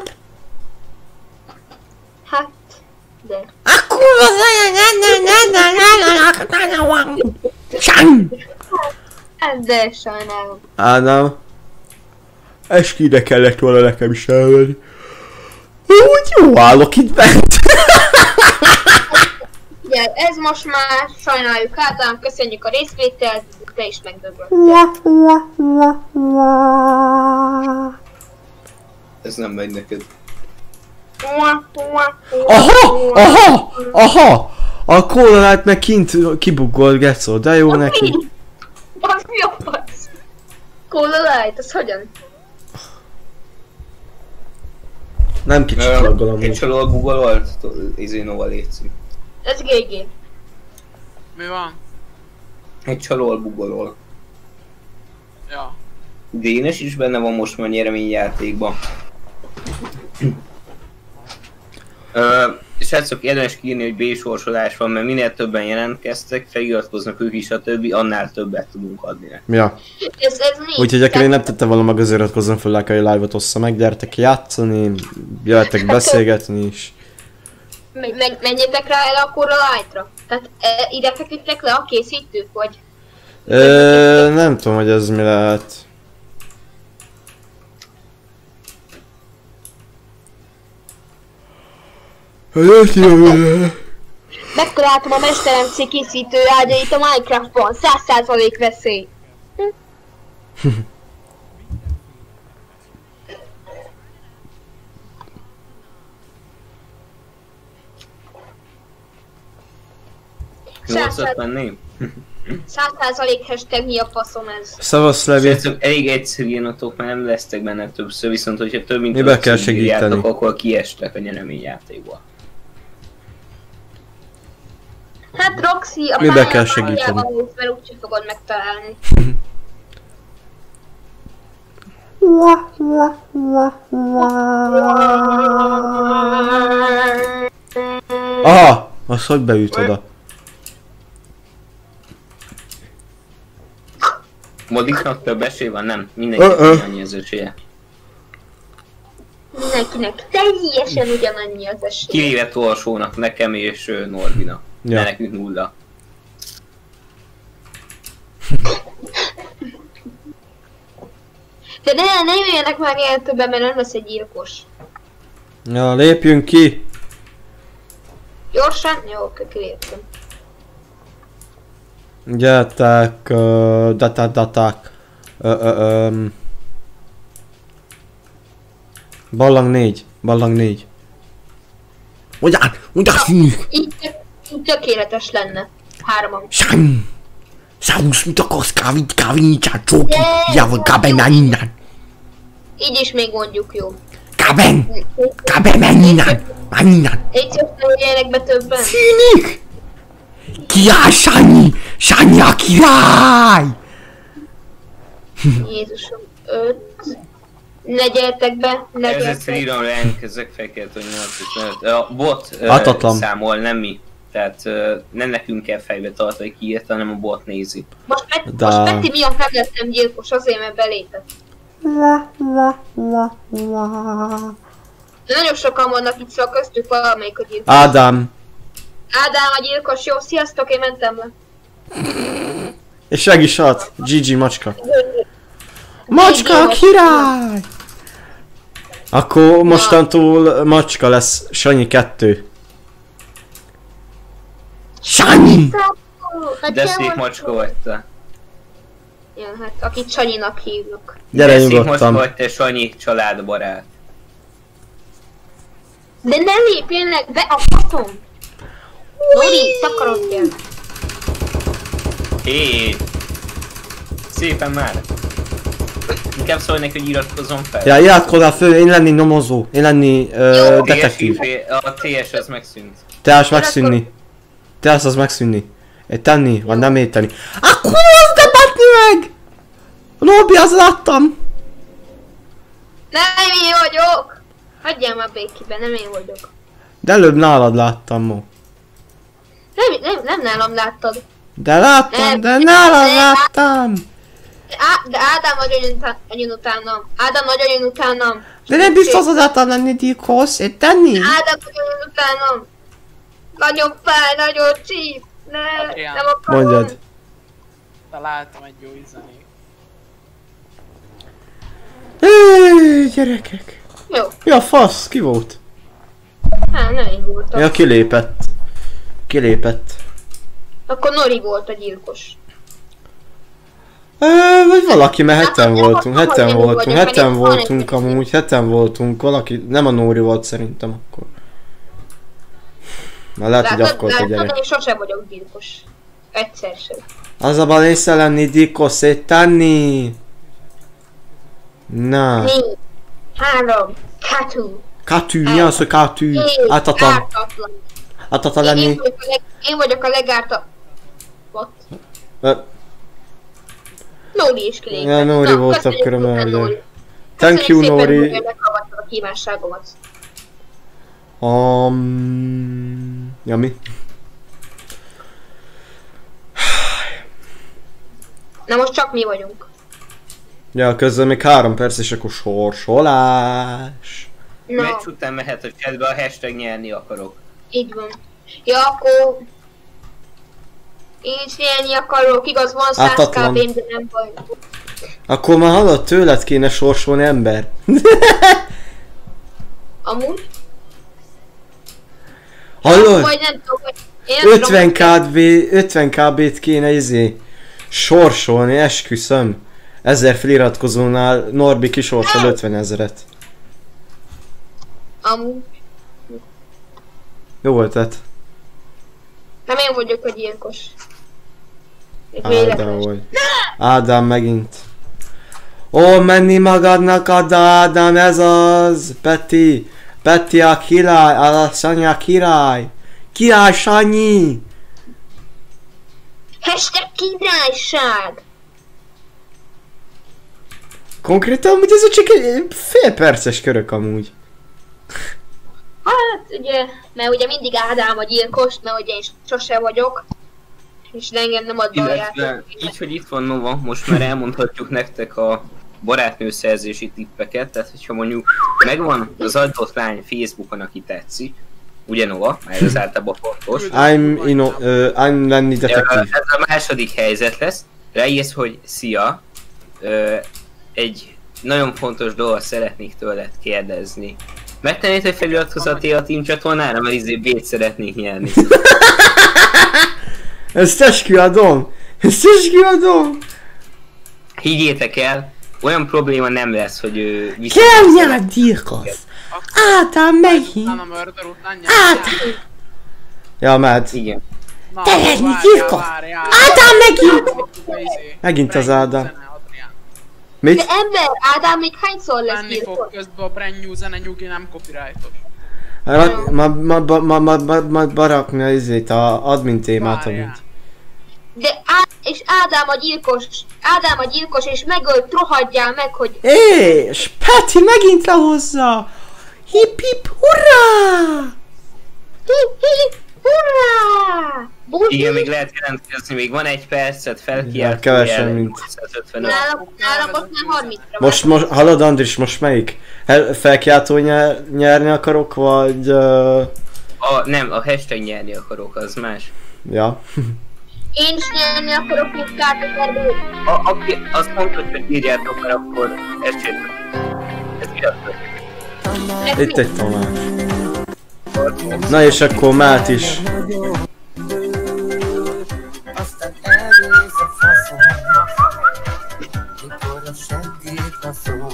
Hát, de. Akkor De sajnálom. Ádám. Esküde kellett volna nekem is elvenni. Úgy jó állok itt bent. Ugye, ez most már sajnáljuk Ádám, köszönjük a részvételt, te is megdöbböltél. Ez nem megy neked. Aha! A Cola Light meg kint kibuggolt, gecó, de jó neki. Az mi a fasz? Cola Light, az hogyan? Nem kicsit laggol amúgy. Egy csaló a Google volt, Nova létszű. Ez GG. Mi van? Egy csaló a Google. Ja. Dénes is benne van most már nyereményjátékban. Srácok, érdemes kiírni, hogy B-sorsolás van, mert minél többen jelentkeztek, feliratkoznak ők is, a többi, annál többet tudunk adni neki. Ja. Ez nincs. Úgyhogy aki még nem tette volna meg, azért iratkozzon fel, like a live-ot ossza meg, gyertek játszani, jöjjetek beszélgetni is. Menjetek rá el akkor a light-ra. Tehát ide feküdtek le a készítők, vagy? Nem tudom, hogy ez mi lehet. Megtaláltam a mesteremcé készítő ágyait a Minecraftban, 100% veszély. Nyolcat menném? 100% hashtag mi a faszom ez. Szavasz, Levi. Srácok, elég egyszerű írnatok, mert nem lesztek benne többször, viszont hogyha több mint mibe kell többször írjátok, segíteni? akkor kiestek a nyereményjátékból. Hát Roxy, a mibe kell segíteni? mert úgyse fogod megtalálni. Aha! Az hogy beüt oda? Modiknak több esély van? Nem. Mindenkinek annyi az esélye. Mindenkinek teljesen ugyanannyi az esély. Kivéve Torsónak, nekem és Norbinak. Ja. De nekünk nulla. De ne jöjjenek már ilyen többen, mert nem lesz egy gyilkos. Ja, lépjünk ki! Gyorsan? Jó, kiléptem. Gyertek, daták. Ballang 4. Ballang 4. Ugyan! Így tökéletes lenne. Hároman. Szállunk, mit akarsz kávni, csácsóki? Jával, káben, menj innen! Így is még mondjuk jó. Káben, menj innen! Menj innen! Légy szíves, ne jöjjenek be többen. Színik! Király, Sanyi a király! Jézusom, 5. Ne gyertek be, ne Ez gyertek. egyszer írom ránk, ezek fekelt, hogy 8 és 5. A bot számol, nem mi. Tehát nem nekünk kell fejbe tartani, hogy ki írta, hanem a bot nézi. Most Peti miatt nem lettem gyilkos, azért mert belépett. De nagyon sokan vannak itt, szóval köztük valamelyik a gyilkos. Ádám. Ádám a gyilkos, jó, sziasztok, én mentem le. És meg is halt. GG macska. Macska király! Akkor mostantól macska lesz. Sanyi 2. Sanyi! De szép macska vagy te. Ja, hát akit Sanyinak hívnak. Gyere, szép nyugodtan. macska vagy te, Sanyi családbarát. De ne lépjenek be a faszom! Nori, takarodjál! Hé! Szépen már! Inkább szólj neki, hogy iratkozzon fel. Ja, iratkozzál föl, én lenni nyomozó. Én lenni detektív. A TS az megszűnt. Teás megszűnni. Teás az megszűnni. Tenni, vagy nem érteni. Akkor az de batni meg! Norbi, az láttam! Nem én vagyok! Hagyjál már békibe, nem én vagyok. De előbb nálad láttam ma. Nem nálam láttad. De láttam, de nálad láttam! De Ádám nagyon utánam. Ádám nagyon utánam. De nem biztos az által lenni gyilkos, én tenni? Ádám nagyon utánam. Nagyon fáj, nagyon csíp. Nem akarom. Mondjad. Találtam egy jó üzenét. Gyerekek. Jó. Ja, fasz, ki volt? Hát nem én voltam. Ja, kilépett. Kilépett. Akkor Nori volt a gyilkos. Vagy valaki, mert heten voltunk amúgy, heten voltunk, valaki, nem a Nóri volt szerintem akkor. Már lehet, hogy akkor a gyerek. Én sosem vagyok gyilkos. Egyszer sem. Az a bal észre lenni, gyilkos széttenni. Na. 4, 3, 2. Katű, mi az, hogy katű? Ártatlan. Ártatlan lenni. Én vagyok a legártatlan. Nóri is kilépett. Ja, Nóri volt akkor a murder. Thank you, Nóri. Köszönjük szépen, hogy meghallgattad a kívánságomat. Ja, mi? Na most csak mi vagyunk. Ja, közben még 3 perc és akkor sorsolás. No. Meccs után mehet a chatbe, a hashtag nyerni akarok. Így van. Ja, akkor... Én is nyerni akarok, igaz van 100 Ártatlan. kb-n, de nem baj. Akkor már hallod, tőled kéne sorsolni ember. Amúgy? Hallod? Vagy nem tudom, hogy én nem 50 kb-t kéne sorsolni, esküszöm. 1000 feliratkozónál Norbi kisorsol 50 000-et. Amúgy. Jó ötlet. Nem én vagyok a gyilkos. Ádám vagy. Ádám megint. Ó, menni magadnak ad Ádám, ez az! Peti! Peti a király, a Sanyi a király! Király Sanyi! Hashtag királyság! Konkrétan amúgy ez csak egy fél perces körök amúgy. Hát ugye, mert ugye mindig Ádám a gyilkos, mert ugye én sose vagyok. És engem nem ad Illetve, így, hogy itt van Nova, most már elmondhatjuk nektek a barátnőszerzési tippeket, tehát hogyha mondjuk megvan az adott lány Facebookon, aki tetszik, ugye Nova, mert ez általában fontos. I'm lenni detektív. Ez a második helyzet lesz, rájössz, hogy szia, egy nagyon fontos dolgot szeretnék tőled kérdezni. Megtennéd, hogy feliratkozzatél a Team csatornára, mert B-t szeretnék nyerni. Ezt esküadom! Ezt esküadom! Higgyétek el, olyan probléma nem lesz, hogy ő Kérj a gyilkos! Ádám megint! Ádám! Ja, mehet. Igen. Te lenni gyilkos! Ádám megint! Megint az Ádám. Mit? De ember, Ádám még hányszor lesz Menni fog gyilkos? közben a brand new zene, nyugi, nem copyrightos. Ma barakni a admin témát amúgy. De és Ádám a gyilkos és megölt, rohadjál meg, hogy... És Peti megint lehozza! Hip hip hurrá! Hip hip hurrá! Igen, még lehet jelentkezni, még van egy percet, felkiáltó kevesen, mint. Nálam most már 30-ra. Most, hallod Andris, most melyik? Felkiáltó nyerni akarok, vagy... Nem, a hashtag nyerni akarok, az más. Ja. Én is nyerni akarok, mint kártyakerdő. Aki azt mondta, hogy írjátok, mert akkor ezt csináljuk. Ez írjátok. Itt egy Tamás. Na és akkor Mát is. Aztán elvész a faszom, mikor a seggét haszom.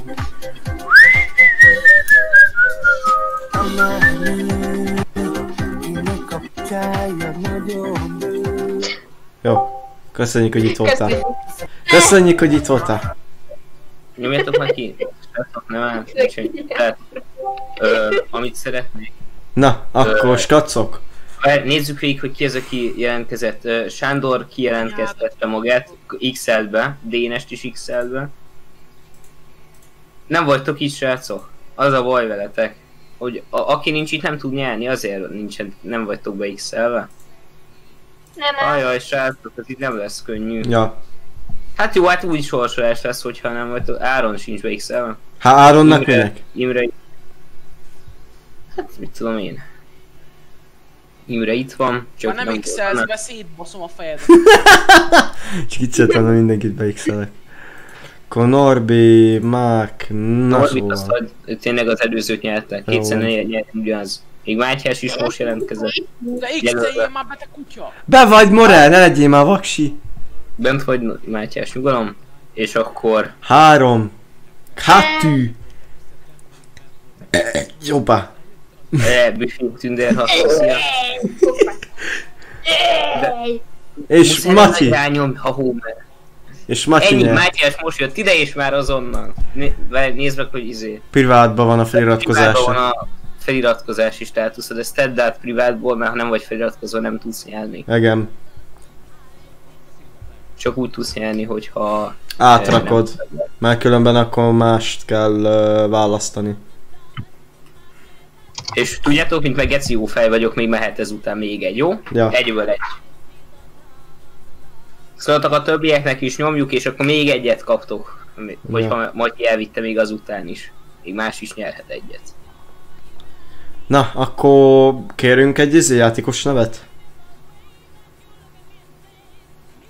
Jó, köszönjük, hogy itt voltál. Köszönjük, hogy itt voltál. Nyomjátok már ki. Nem áll, amit szeretnék. Na, akkor skacok. Nézzük végig, hogy ki az, aki jelentkezett. Sándor kijelentkeztette magát XL-be, Dénest is XL-be. Nem vagytok itt, srácok. Az a baj veletek, hogy aki nincs itt nem tud nyerni, azért nem vagytok be XL-be. Nem. Ajaj, srácok, ez itt nem lesz könnyű. Ja. Hát jó, hát úgy sorsolás lesz, hogyha nem vagytok. Áron sincs be XL-be. Hát Áronnak minek? Imre... Hát mit tudom én. Imre itt van, csak ha nem XL-sz be, szétbaszom a fejed. Csak itt szeretem, hogy mindenkit beixelek. Akkor Norbi, Mák, na szóval. Azt, hogy tényleg az előzőt nyerte. Kétszer nyert ugyanaz. Még Mátyás is most jelentkezett. De XL-jél már be, te kutya! Be vagy, Morel, ne legyél már vaksi! Bent vagy Mátyás, nyugalom. És akkor... 3 2 Jobbá! Büfék Tünder hasznosja. És Matyi! És Matyi ennyi, Mátyás most jött ide és már azonnal. Nézd meg, hogy privátban van a feliratkozása. Privátban van a feliratkozási státuszod, ezt tedd át privátból, mert ha nem vagy feliratkozó, nem tudsz nyerni. Igen. Csak úgy tudsz nyerni, hogyha... Átrakod, mert különben akkor mást kell választani. És tudjátok, mint meg geci jó fej vagyok, még mehet ezután még egy, jó? Ja. Egyből egy. Szóltak a többieknek is nyomjuk, és akkor még egyet kaptok. Hogyha Matyi elvitte még azután is. Még más is nyerhet egyet. Na, akkor kérünk egy játékos nevet?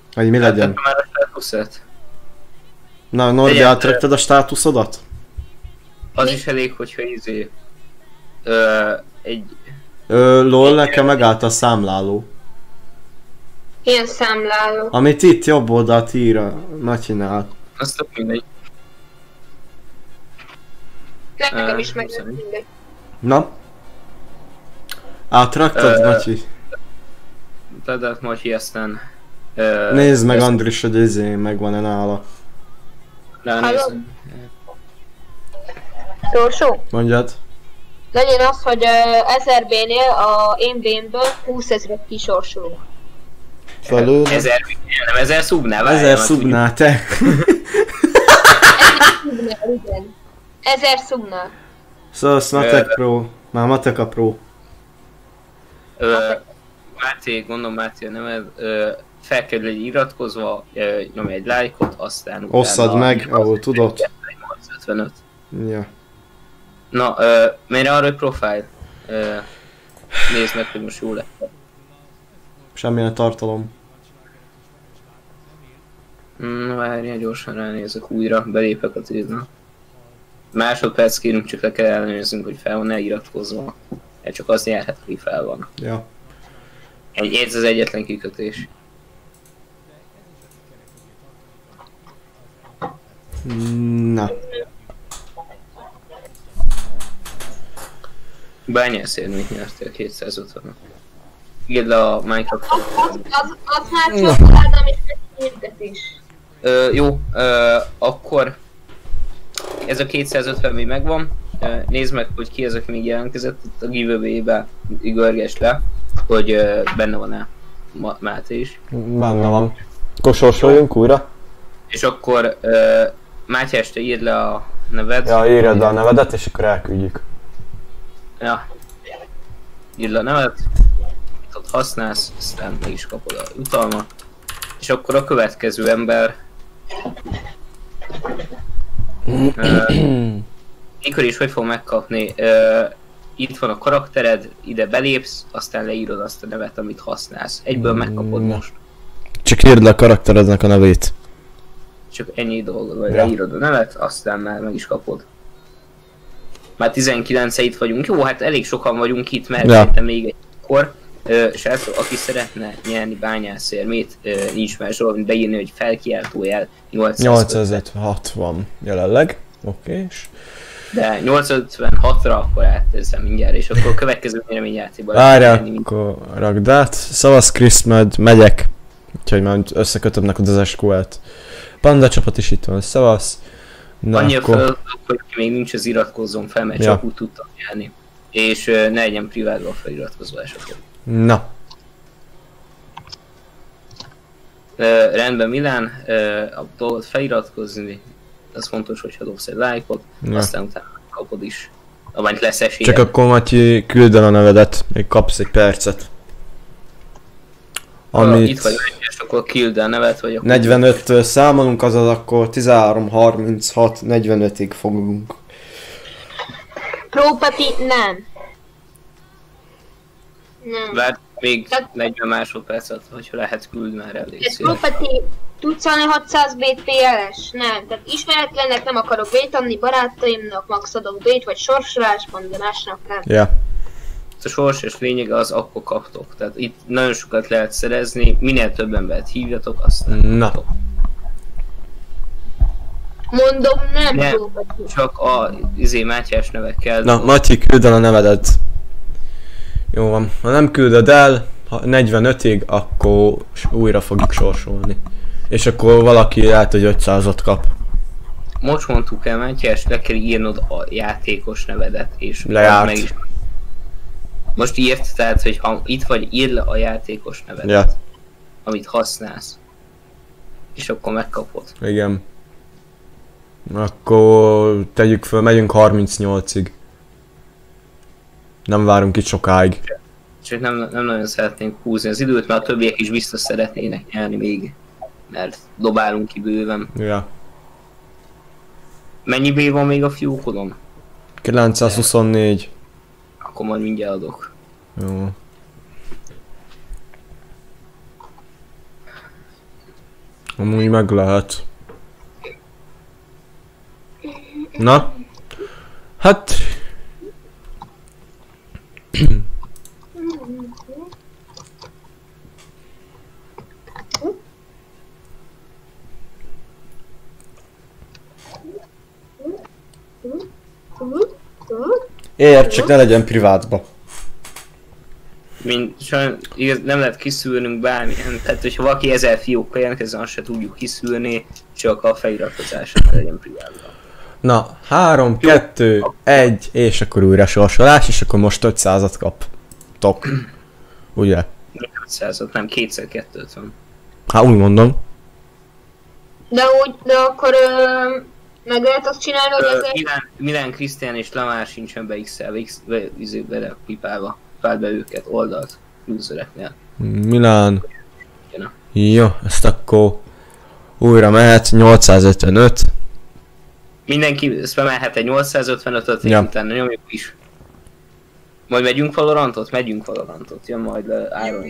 Hogy mi legyen? Már a státuszát. Na, Norbi, átraktad a státuszodat? Az is elég, hogyha egy... LOL, nekem megállt a számláló. Ilyen számláló. Amit itt jobb oldalt ír a Matyinnál. Azt tök mindegy. Nekem is meg mindegy. Na? Átraktad, Matyi? Tehát Matyi aztán... Nézd meg Andris, hogy megvan-e nála. Ránézem. Sorsó? Mondjad. Legyen az, hogy 1000 B-nél a én B-mből 20 000-et kisorsolunk. Felül. 1000 nem 1000 szubnál, 1000 szubnál, te. 1000 szubnál, igen. 1000 szubnál. Szóval Matek Pro. Már Matek a Pro. Máté, gondolom Máté a neved, fel kell legyen iratkozva, nyomj egy lájkot, aztán utána... Osszad meg, ahol tudod. 55. Ja. Na, menj arra, hogy profile. Nézd meg, hogy most jó lett. Semmilyen tartalom. Várjál, gyorsan ránézek újra, belépek a tézna. Másodperc kérünk, csak le kell ellenőriznünk, hogy fel van-e iratkozva. Ez csak azt járhat, hogy fel van. Ja. Ez az egyetlen kikötés. Na. Bányászérményt nyertél 250-et. Írd le a Minecraft. Az már csokoládám és hirdetés. Jó, akkor ez a 250 még megvan. Nézd meg, hogy ki az, aki még jelentkezett itt a giveaway-be, görgesd le, hogy benne van-e Máté is. Benne van. Akkor sorsoljunk újra. És akkor Mátyás, te írd le a neved. Ja, írjad le a nevedet, és akkor elküldjük. Ja. Írd le a nevet, ott használsz, aztán meg is kapod a jutalmat. És akkor a következő ember... mikor is hogy fog megkapni? Itt van a karaktered, ide belépsz, aztán leírod azt a nevet, amit használsz. Egyből megkapod most. Csak írd le a karakterednek a nevét. Csak ennyi dolgod, vagy leírod a nevet, aztán már meg is kapod. Már 19 itt vagyunk. Jó, hát elég sokan vagyunk itt, mert szerintem még egykor. Srácok, aki szeretne nyerni bányászérmét, nincs más dolog, beírni, hogy felkiáltójel 856 van jelenleg. Oké. De 856-ra akkor átteszem mindjárt, és akkor a következő nyereményjátékban... Várjál, akkor rakd át. Szavasz Kriszmed, megyek. Úgyhogy már összekötöm neked az SQL-t. Panda csapat is itt van, szavasz. Annyi a feladatok, hogy még nincs az iratkozzon fel, mert csak úgy tudtam nyerni. És ne legyen privátban feliratkozásokon. Na. Rendben, Milán, a dolgot feliratkozni, az fontos, hogyha dobsz egy lájkot, aztán utána kapod is, amint lesz esélye. Csak akkor Matyi, küld el a nevedet, még kapsz egy percet. Amit... Itt vagy, és akkor küld el a nevet, vagy akkor... 45-től számolunk, azaz akkor 13:36:45-ig fogunk. Própeti nem. Nem. Várj, még 40 másodpercet, hogyha lehet, küld már el. Própeti, tudsz adni 600 B-t PLS? Nem. Tehát ismeretlenek nem akarok B-t adni, barátaimnak max adok B-t, vagy sorsolásban, de másnak nem. Ja. A sorsos lényege az, akkor kaptok. Tehát itt nagyon sokat lehet szerezni, minél több embert hívjatok, aztán kaptok. Mondom, nem csak a Mátyás nevekkel. Na, Matyi, küld el a nevedet. Jó van, ha nem küldöd el 45-ig, akkor újra fogjuk sorsolni. És akkor valaki lehet, hogy 500-ot kap. Most mondtuk el, Mátyás, le kell írnod a játékos nevedet, és lejárt. Meg is. Most írt, tehát, hogy ha itt vagy, írd le a játékos nevedet, ja. Amit használsz. És akkor megkapod. Igen. Akkor tegyük föl, megyünk 38-ig. Nem várunk itt sokáig. Csak nem nagyon szeretnénk húzni az időt, mert a többiek is biztos szeretnének nyerni még. Mert dobálunk ki bőven. Ja. Mennyi B van még a fiókodon? 924. Akkor majd mindjárt adok. Jó. Amúgy meg lehet. Na? Hát... Érd, csak ne legyen privátba. Igaz, nem lehet kiszűrnünk bármilyen, tehát hogyha valaki 1000 fiókkal jelentkezzen, azt se tudjuk kiszűrni, csak a feliratkozásra legyen privátban. Na, 3, 2, 1, és akkor újra sorsolás, és akkor most 500-at kaptok. Ugye? 500-at, nem 2x2-t van. Hát úgy mondom. De akkor meg lehet azt csinálni, hogy ezért... Milán Krisztián és Lamár sincsen bele pipálva. Váld be őket oldalt, usereknél. Milán. Jó, ezt akkor újra mehet, 855. Mindenki spamelhet egy 855-öt, és utána nyomjuk is. Majd megyünk Valorantot? Megyünk Valorantot, jön majd Iron.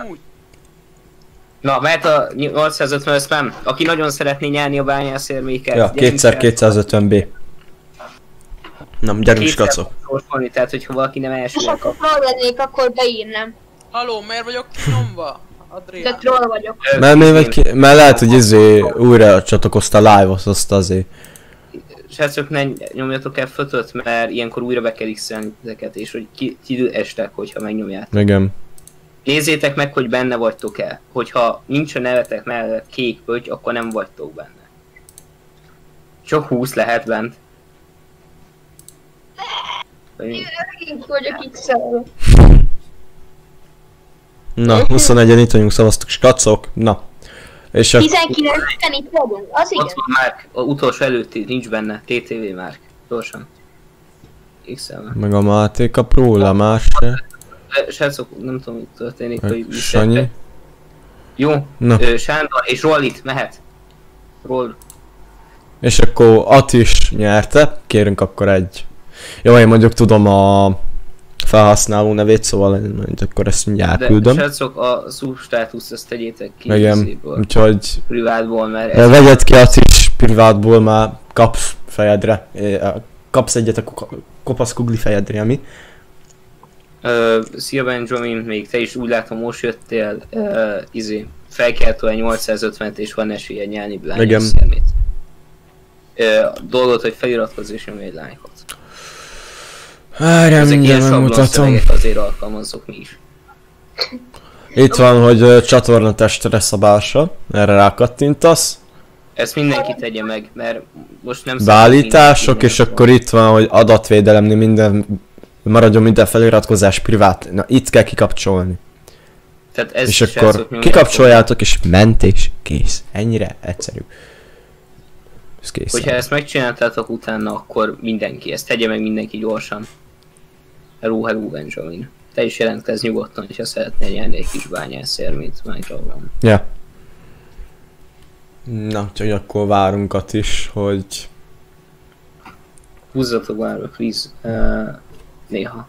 Na, mert a 850 spam. Aki nagyon szeretné nyerni a bányászérméket. Ja, 2x250B. Nem, gyerünk skacok. Tehát, hogyha valaki nem elsően kap. Ha lennék, akkor beírnám. Haló, miért vagyok kinyomva? De troll vagyok. Mert lehet, hogy újra csatlakoztál live-ot, azt azért. Srácok, ne nyomjatok el F5-öt, mert ilyenkor újra be kell x-elni ezeket, és hogy kiestek, hogyha megnyomjátok. Igen. Nézzétek meg, hogy benne vagytok-e. Hogyha nincs a nevetek mellett kék pötty, akkor nem vagytok benne. Csak 20 lehet bent. Vagyok x-elve. Na, 21-en itt vagyunk, szavaztok skacok. Na. És 19-en itt vagyunk, az igen. Ott van Márk, a utolsó előtti, nincs benne. TTV Márk. Gyorsan. X-elve. Meg a Máté kap róla, más se. Srácok, nem tudom, mi történik, hogy Sanyi. Jó, Sándor és Rollit mehet. Roll. És akkor At is nyerte, kérünk akkor egy. Jó, én mondjuk tudom a felhasználó nevét, szóval akkor ezt mindjárt küldöm. De srácok, a substátuszt ezt tegyétek ki. Igen, úgyhogy... Privátból, mert... Vegyed ki At is privátból, már kapsz fejedre. Kapsz egyet a kopasz kugli fejedre, ami. Szia Benjamin, még te is úgy látom most jöttél, felkeltő egy 850-et és van esélye nyelni Blányos szemét. Dolgot, hogy feliratkozz és nyomj egy lájkot. Ezek ilyen sablonszövegek azért alkalmazzuk mi is. Itt van, hogy csatornatestre szabása, erre rákattintasz. Ezt mindenki tegye meg, mert most nem... Beállítások, és akkor itt van, hogy adatvédelemnél minden... Maradjon minden feliratkozás privát. Na, itt kell kikapcsolni. Tehát ez és akkor kikapcsoljátok, és ment és kész. Ennyire egyszerű. Ez kész. Hogyha ezt megcsináltátok utána, akkor mindenki, ezt tegye meg mindenki gyorsan. Hello Benjamin. Te is jelentkezz nyugodtan, hogyha szeretnél nyerni egy kis bányászérmét Minecraftban. Ja. Na, úgyhogy akkor várunkat is, hogy... Húzzatok várva, please. Néha.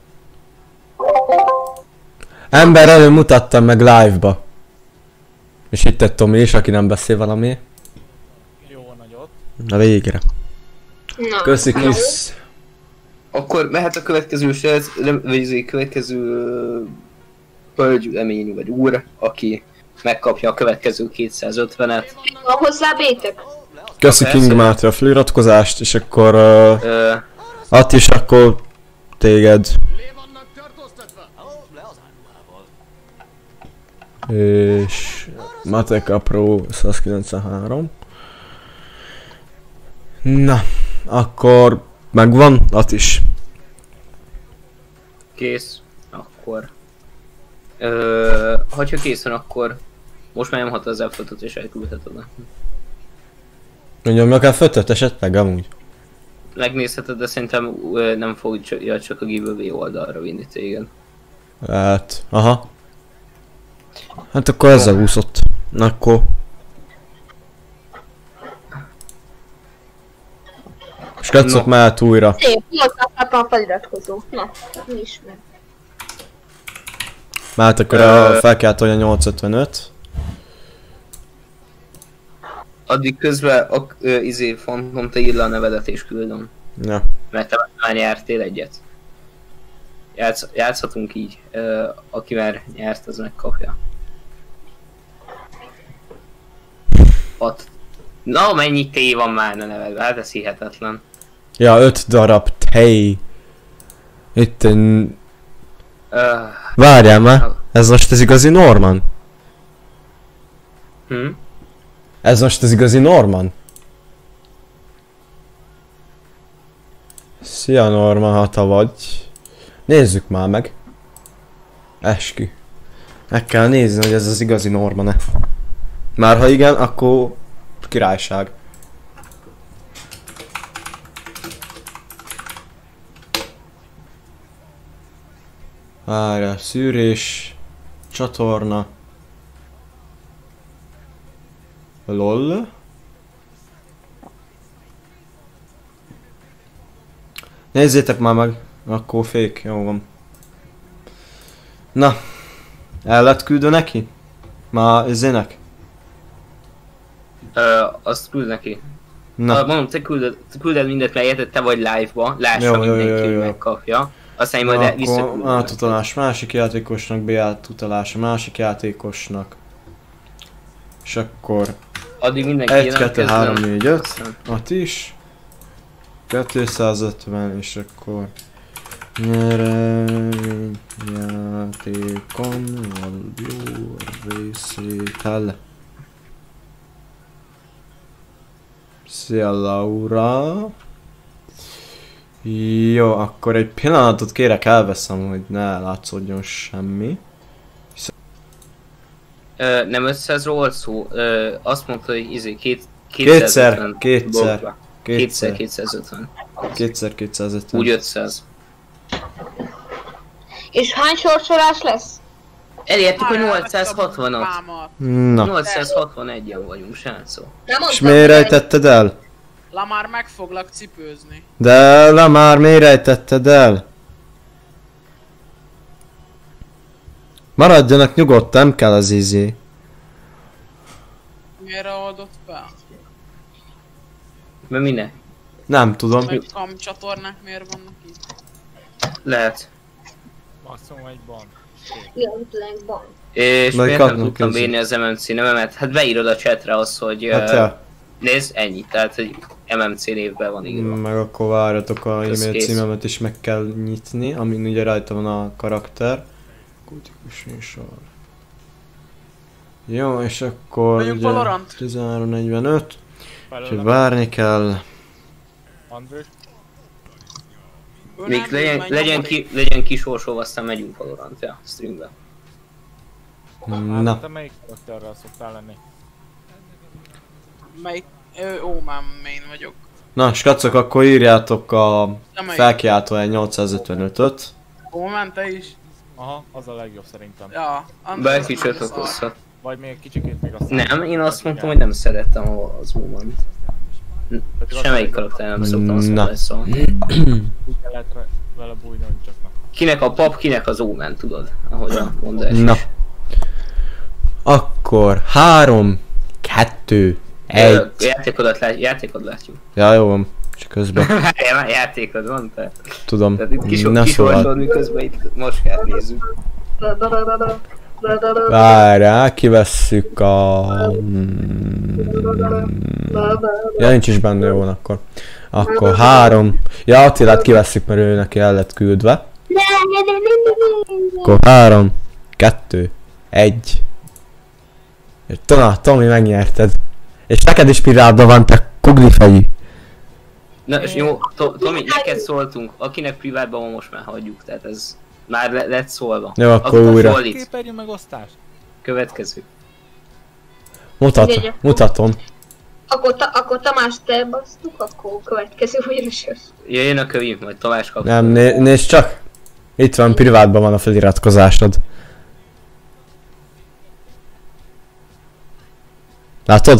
Ember elő mutattam meg live-ba. És itt egy Tomi is, aki nem beszél valami. Jó nagyot. Na végre. Köszi Krisz. Akkor mehet a következő vagy következő hölgy reményű vagy úr, aki megkapja a következő 250-et. Van hozzá bétek? Köszi King Mátra a feliratkozást, és akkor At is akkor téged. És Mateka Pro 193. Na, akkor megvan, At is. Kész, akkor. Ha kész van, akkor most már nyomhat az F5-öt és elküldheted neki. Nyomjak el F5-öt esetleg amúgy? Megnézheted, de szerintem nem fogja csak a giveaway oldalra vinni téged. Hát, aha. Hát akkor ezzel úszott. Na akkor. Skacok mehet újra. Szép, volt a feliratkozó. Na, mi is meg. Mehet akkor fel kell tolni a 855. Addig közben Fantom, te írd le a nevedet és küldöm. Ja. Mert te már nyertél egyet. Játszhatunk így. Aki már nyert, az megkapja. 6. Na, mennyi té van már a nevedben? Hát ez hihetetlen. Ja, 5 darab tej. Itt... Várjál már, ez most az igazi Norman? Ez most az igazi Norman? Szia Norman, ha te vagy. Nézzük már meg. Eskü. Meg kell nézni, hogy ez az igazi Norman-e. Már ha igen, akkor királyság. Várjál, szűrés, csatorna. LOL. Nézzétek már meg, akkor fake, jó van. Na, el lett küldve neki? Már izének? Azt küld neki. Na. Mondom, te külded mindet, mert érted, te vagy live-ba, lássa mindenki, hogy megkapja. Aztán majd visszaküldöm. Átutalás másik játékosnak, B átutalás a másik játékosnak. És akkor... Addig mindenki 1, 2, 3, 4, 5. Ott is. 250 és akkor... Nyereg játékon való részvétel. Szia Laura. Jó, akkor egy pillanatot kérek, elveszem, hogy ne látszódjon semmi. Nem 500-ról volt szó, azt mondta, hogy kétszer 250. Kétszer 250. Úgy 500. És hány sorsolás lesz? Elértük a 860-at. Na. 861-en vagyunk, srácok. És miért rejtetted el? Lamar meg foglak cipőzni. De Lamar, miért rejtetted el? Maradjanak nyugodtan, nem kell az izé. Miért oldott fel? Mert minek? Nem tudom. Meg kam csatornák miért vannak itt? Lehet. Maximum egy ban. És miért nem tudtam bírni az MMC nevemet? Hát beírod a chatre azt, hogy... Hát ja. Nézd, ennyi. Tehát, hogy MMC névben van írva. Meg akkor várjatok, a e-mail címemet is meg kell nyitni, amin ugye rajta van a karakter. Kultikus sor. Jó, és akkor vagyunk ugye Valorant. 13:45. És várni kell. Még legyen kisorsolva, aztán megyünk Valorant-ja, streambe. Na. Te melyik karakterrel szoktál lenni? Melyik? Omen main vagyok. Na, srácok, akkor írjátok a felkiáltó 855-öt. Omen, te is? Aha, az a legjobb szerintem. Ja, Befeature-t okozhat. Vagy még kicsikét még aztán... Nem, én azt mondtam, hogy nem szerettem az Omen-t. Semmelyik karakter nem szoktam azt mondani, szóval. Úgy kellett vele bújni, hogy csak nem. Kinek a pap, kinek az Omen, tudod? Ahogy a mondás. Na. Akkor 3, 2, 1. Játékod látjuk. Ja, jó van. Csak közben. Várjál, játékod van, te? Tudom. Tehát itt Na kisorsolod, miközben itt moskát nézzük. Várjál, kivesszük a... Ja, nincs is benne, jó, akkor. Akkor 3. Ja, Attilát kivesszük, mert ő neki el lett küldve. Akkor 3, 2, 1. Tomi, megnyerted. És neked is pirátban van, te kuglifejű. Na és jó, Tomi, neked szóltunk, akinek privátban van, most már hagyjuk, tehát ez már lett szólva. Jó, akkor újra. Képernyő megosztás. Következő. Mutatom. Akkor Tamás te basztuk, akkor következő újra sör. Jöjjön a könyv, majd Tamás kapja. Nem, nézd csak. Itt van, privátban van a feliratkozásod. Látod?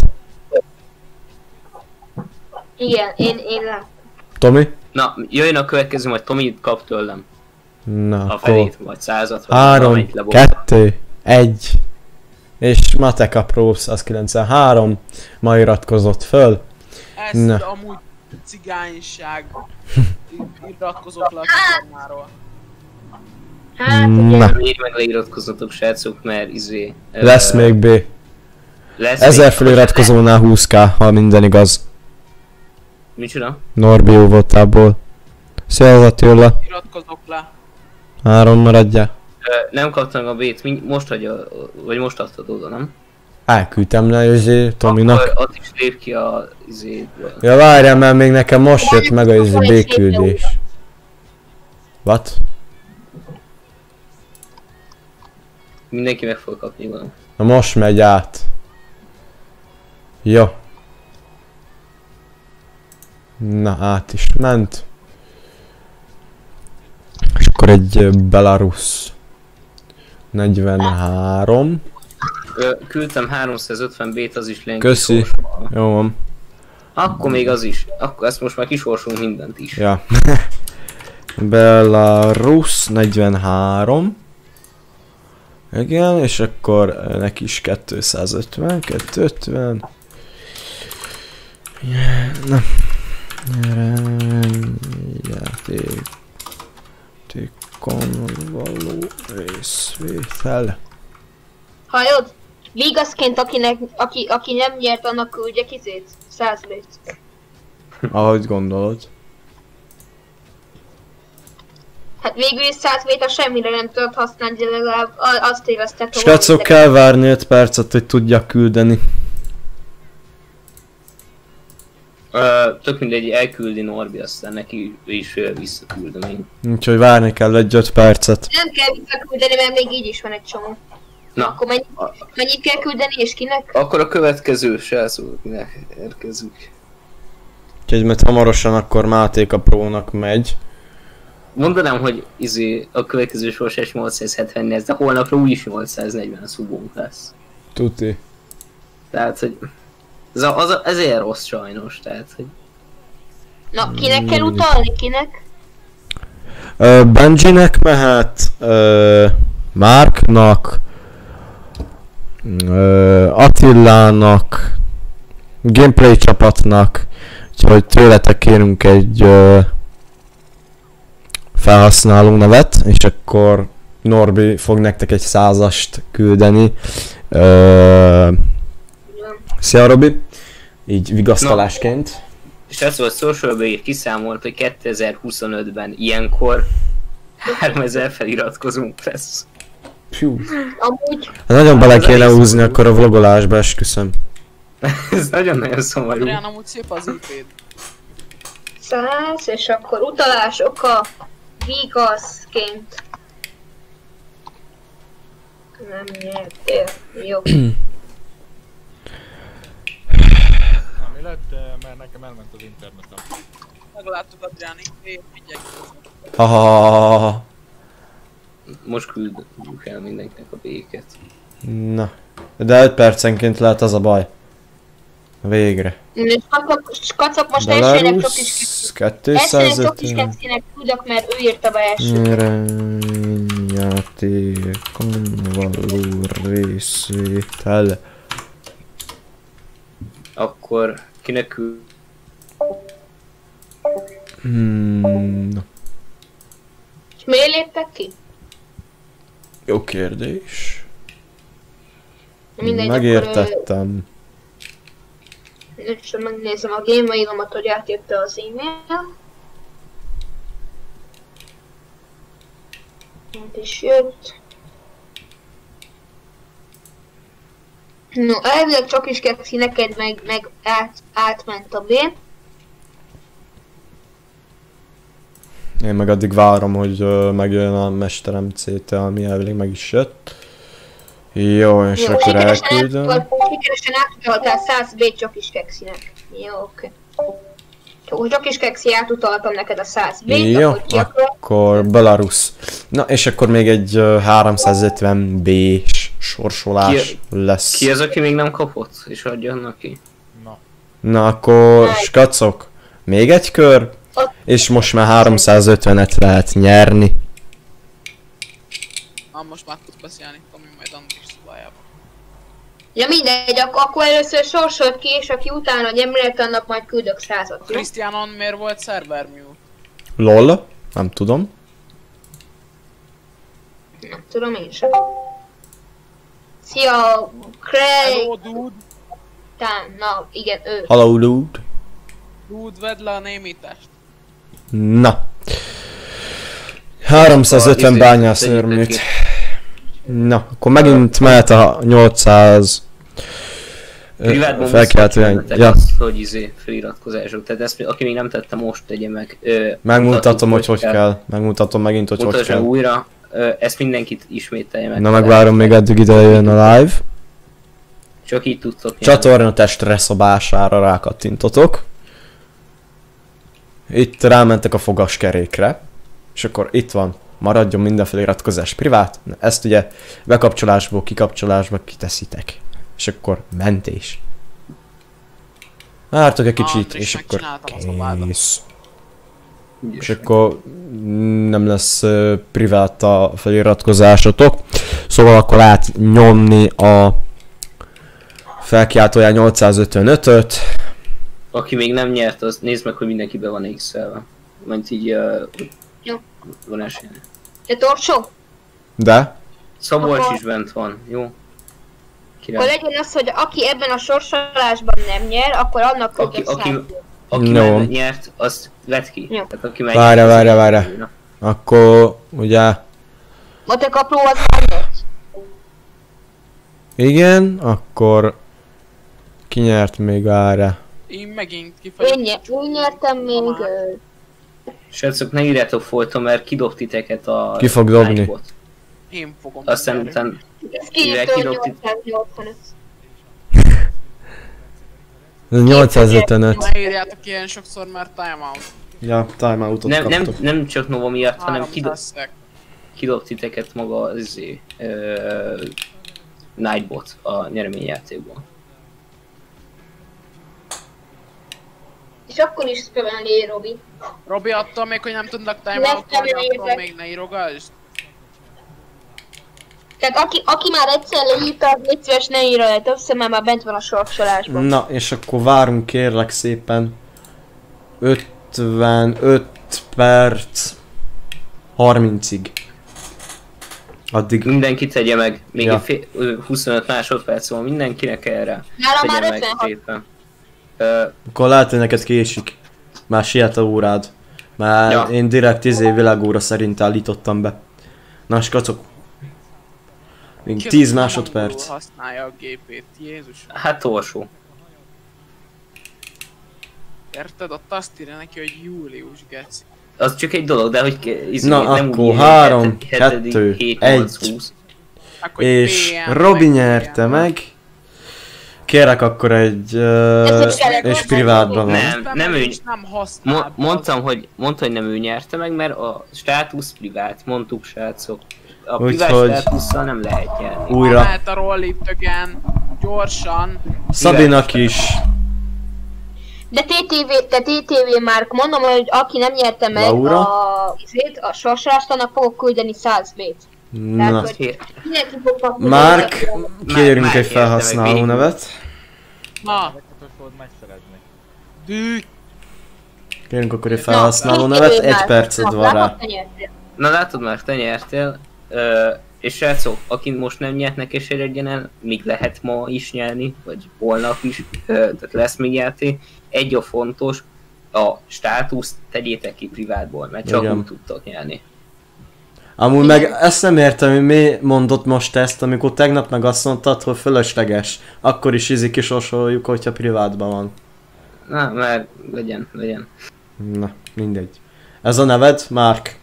Igen, én látom. Tomi? Na, jöjjön a következő, majd Tomi kap tőlem. Na, a felét, vagy 100-at, vagy 3, 2, 1. És Mateka Pro 193 ma iratkozott föl. Ezt amúgy cigányság iratkozok le a csatornáról. Hát, Na. Még meg leiratkozzatok, srácok, mert Lesz még B. 1000 feliratkozónál 20k, ha minden igaz. Micsoda? Norbi óvotából. Szia Attila. Iratkozok le. 3 maradja. Nem kaptam a B-t, most hagyja, vagy most adtad oda, nem? Elküldtem le Tominak. Akkor ott is lép ki a izéből. Ja várjál, mert még nekem most jött meg a B küldés. What? Mindenki meg fog kapni valam. Na most megy át. Jó. Na át is ment. És akkor egy Belarus 43. Küldtem 350 B-t, az is lenni. Köszi. Jó van. Akkor még az is. Akkor ezt most már kisorsolunk mindent is. Ja. Belarus 43. Igen, és akkor neki is 250, 250. Na. Játékon való részvétel. Hallod? Vigaszként, aki nem nyert, annak küldje kizét. 100 B-t. Ahogy gondolod. Hát végül is 100 B-t semmire nem tudod használni, de legalább azt érezted, hogy... Srácok, kell várni 5 percet, hogy tudjak küldeni. Tök mindegy, elküldi Norbi, aztán neki is visszaküldöm én. Úgyhogy várni kell egy 5 percet. Nem kell visszaküldeni, mert még így is van egy csomó. Na. Akkor mennyit kell küldeni és kinek? Akkor a következő srácoknak érkezünk. Úgyhogy mert hamarosan akkor Mátéka Prónak megy. Mondanám, hogy a következő sorsás 870 lesz, de holnapra úgyis 840 szubunk lesz. Tuti. Tehát, hogy... ezért rossz sajnos, tehát, hogy... Na, kinek kell utalni? Kinek? Benjinek mehet, Marknak, Attilának, Gameplay csapatnak, úgyhogy tőletek kérünk egy felhasználó nevet, és akkor Norbi fog nektek egy 100-ast küldeni. Szia Robi! Így vigasztalásként. És ez volt Socialből így kiszámolt, hogy 2025-ben ilyenkor 3000 feliratkozónk lesz. Fú. Amúgy... Hát nagyon bele kéne húzni akkor a vlogolásba, esküszöm. Ez nagyon szomorú. Adrián, amúgy szép az IP-d. 100, és akkor utalások a vigaszként. Nem nyertél. Jó. Mi lett, mert nekem elment az internetem. Megláttuk Adrián IP-t, mindjárt Hahahaha. Most küldjük el mindenkinek a béket. Na. De 5 percenként lehet, az a baj. Végre. Kacok most elsőnek Belarus 250. Küldök, mert ő írta be első. Játékon való részvétel. Akkor kinek küld? És miért léptek ki? Jó kérdés. Mindegy, megértettem. És megnézem a gmail-omat, hogy átírta az e-mail. Itt is jött. No, elvileg csak is Kexi, neked meg átment a B. Én meg addig várom, hogy megjön a Mesterem CT, ami elvileg meg is jött. Jó, és jó, akkor elküldöm. Sikeresen átutaltál 100 B csak is Kexinek. Jó, oké. Jó, csak is Kexi, átutaltam neked a 100 B-t, jó, akkor Belarus. Na, és akkor még egy 350 B-s sorsolás lesz. Ki az, aki még nem kapott, és adjanak ki? Na, akkor skacok. Még egy kör, és most már 350-et lehet nyerni. Most már tudsz beszélni, Tomi, majd Andris szobájában. Ja mindegy, akkor először sorsolt ki, és aki utána nyomult, annak majd küldök 100-at, jó? Krisztiánon miért volt server mute? LOL? Nem tudom. Nem tudom én sem. Szia, Craig! Hello, dude! Na, igen, ő. Hello, dude. Dude, vedd le a némítást. Na. 350 bányászörműt. Na, akkor megint mehet a 800... Privátban felkeltően, ja. Hogy feliratkozások, tehát ezt aki még nem tette, most tegye meg. Megmutatom, hogy kell. Megmutatom megint, hogy kell. Újra, ezt mindenkit ismételje meg. Na, megvárom még eddig ide jön a live. Csak így tudtok. Csatorna testre szobására rákattintotok. Itt rámentek a fogaskerékre. És akkor itt van. Maradjon minden feliratkozás privát. Ezt ugye bekapcsolásból, kikapcsolásba kiteszitek. És akkor mentés. Vártok egy kicsit, és akkor kész. És akkor nem lesz privát a feliratkozásotok. Szóval akkor lehet nyomni a felkiáltóján 855-öt. Aki még nem nyert, az nézd meg, hogy mindenki be van X-elve. Majd így jó. Van esélye. Te Torsó? De? Szabolcs is bent van, jó? Akkor legyen az, hogy aki ebben a sorsolásban nem nyer, akkor annak küldök 100. Aki már nyert, azt vedd ki. Jó. Tehát aki már Várja. Akkor ugye... Ott a kapló az már igen, akkor... Ki nyert még várja? Én megint kifejezetten. Én nyertem még... Srácok, ne írjátok folyton, mert kidob titeket a... Ki fog dobni? Én fogom. Aztán utána... Mivel kidob titeket? 855. Ne írjátok ilyen sokszor, mert timeout. Ja, timeoutot kaptok. Nem csak Nova miatt, hanem kidob titeket maga az Nightbot a nyereményjátékból. És akkor is szövenné, Robi. Robi, attól még, hogy nem tudnak timeoutolni, attól még ne írogasd. Tehát aki már egyszer leírta, az légy szíves, ne írja le többször, mert már bent van a sorsolásban. Na, és akkor várunk kérlek szépen 55 perc 30-ig. Addig... Mindenki tegye meg, még ja. 25 másodperc van, mindenkinek erre. Nálam már 56. Akkor lehet, hogy neked késik. Már siet a órád. Már ja. Én direkt világóra szerint állítottam be. Na, skacok. Még 10 másodperc. Használja a gépét, Jézus. Hát Torsó. Érted? Ott azt írja neki, hogy július, geci. Az csak egy dolog, de hogy na nem akkor 3, 2, 1. És Robi nyerte meg. Kérek akkor egy... és privátban van. Nem ő... Mondtam, hogy nem ő nyerte meg, mert a státusz privát, mondtuk srácok. A privát státusszal nem lehet nyerni. Újra. Mehet a roll itt again, gyorsan. Szabinak is. De TTV Márk, mondom, hogy aki nem nyerte meg a sorsolást, annak fogok küldeni 100 B-t. Na. Márk, kérjünk egy felhasználó nevet. Na. Kérjünk akkor egy felhasználó nevet, 1 perced van rá. Na látod már, te nyertél. És srácok, aki most nem nyertnek esélyedjen el, még lehet ma is nyerni, vagy holnap is, tehát lesz még játék. Egy a fontos, a státuszt tegyétek ki privátból, mert csak úgy tudtok nyerni. Amúgy meg ezt nem értem, hogy mi mondott most ezt, amikor tegnap meg azt mondtad, hogy fölösleges. Akkor is kisorsoljuk, hogyha privátban van. Na, mert legyen. Na, mindegy. Ez a neved, Márk?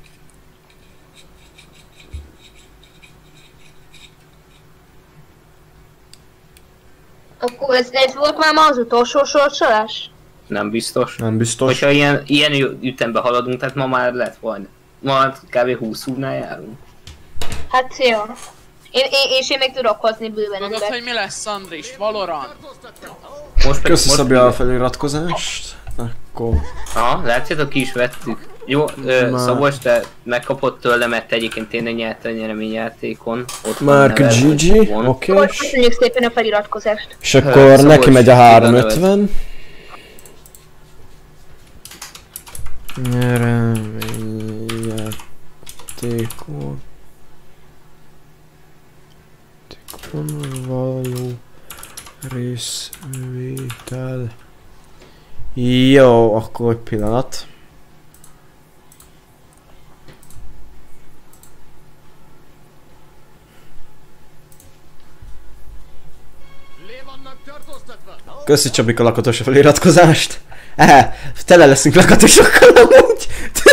Akkor ez volt már ma az utolsó sorsolás? Nem biztos. Nem biztos. Hogyha ilyen ütembe haladunk, tehát ma már lett volna. Ma kb. 20 húgnál járunk. Hát jó. Én még tudok hozni bőven. Tudod, hogy mi lesz, Andris? Valorant? Köszi Szabja a feliratkozást. Akkor... Látjátok, ki is vettük. Jó, Szabolcs, te megkapod tőle, mert egyébként tényleg nyert a nyereményjátékon. Mark GG, oké. Köszönjük szépen a feliratkozást. És akkor neki megy a 350. Nyereményjátékon. Való részvétel. Jó, akkor egy pillanat. Köszi Csabika lakatos a feliratkozást. Tele leszünk lakatosokkal amúgy.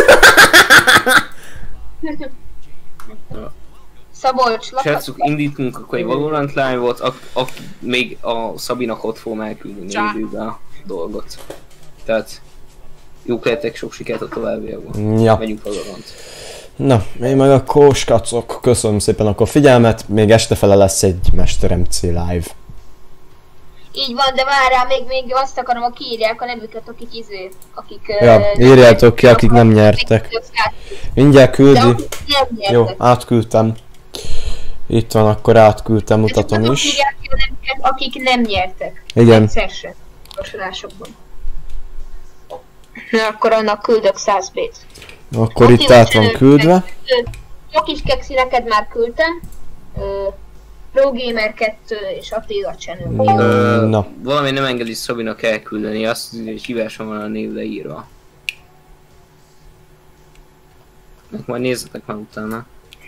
Szabolcs, Srácok, indítunk akkor egy Valorant live-ot, még a Szabinak ott fogom elküldeni időbe a dolgot. Tehát jók lehetek, sok sikert a továbbiakban. Ja. Megyünk Valorant. Na, én meg akkor skacok, köszönöm szépen akkor figyelmet, még este fele lesz egy Mester MC live. Így van, de várjál, még azt akarom, hogy kiírják a nevüket, akik ja, írjátok ki, akik nem nyertek. Mindjárt küldi. Jó, átküldtem. Itt van, akkor átküldtem, mutatom is. Akik nem nyertek. Igen. Egyszer sem. A sorásokban. Na, akkor annak küldök 100 B-t. Akkor itt át van küldve. Jó kis kekszi, neked már küldtem. ProGamer 2 és Attila Channel. Na. Valami nem engedi Szabinak elküldeni, azt hogy hívásom van a név leírva. Majd nézzetek meg utána.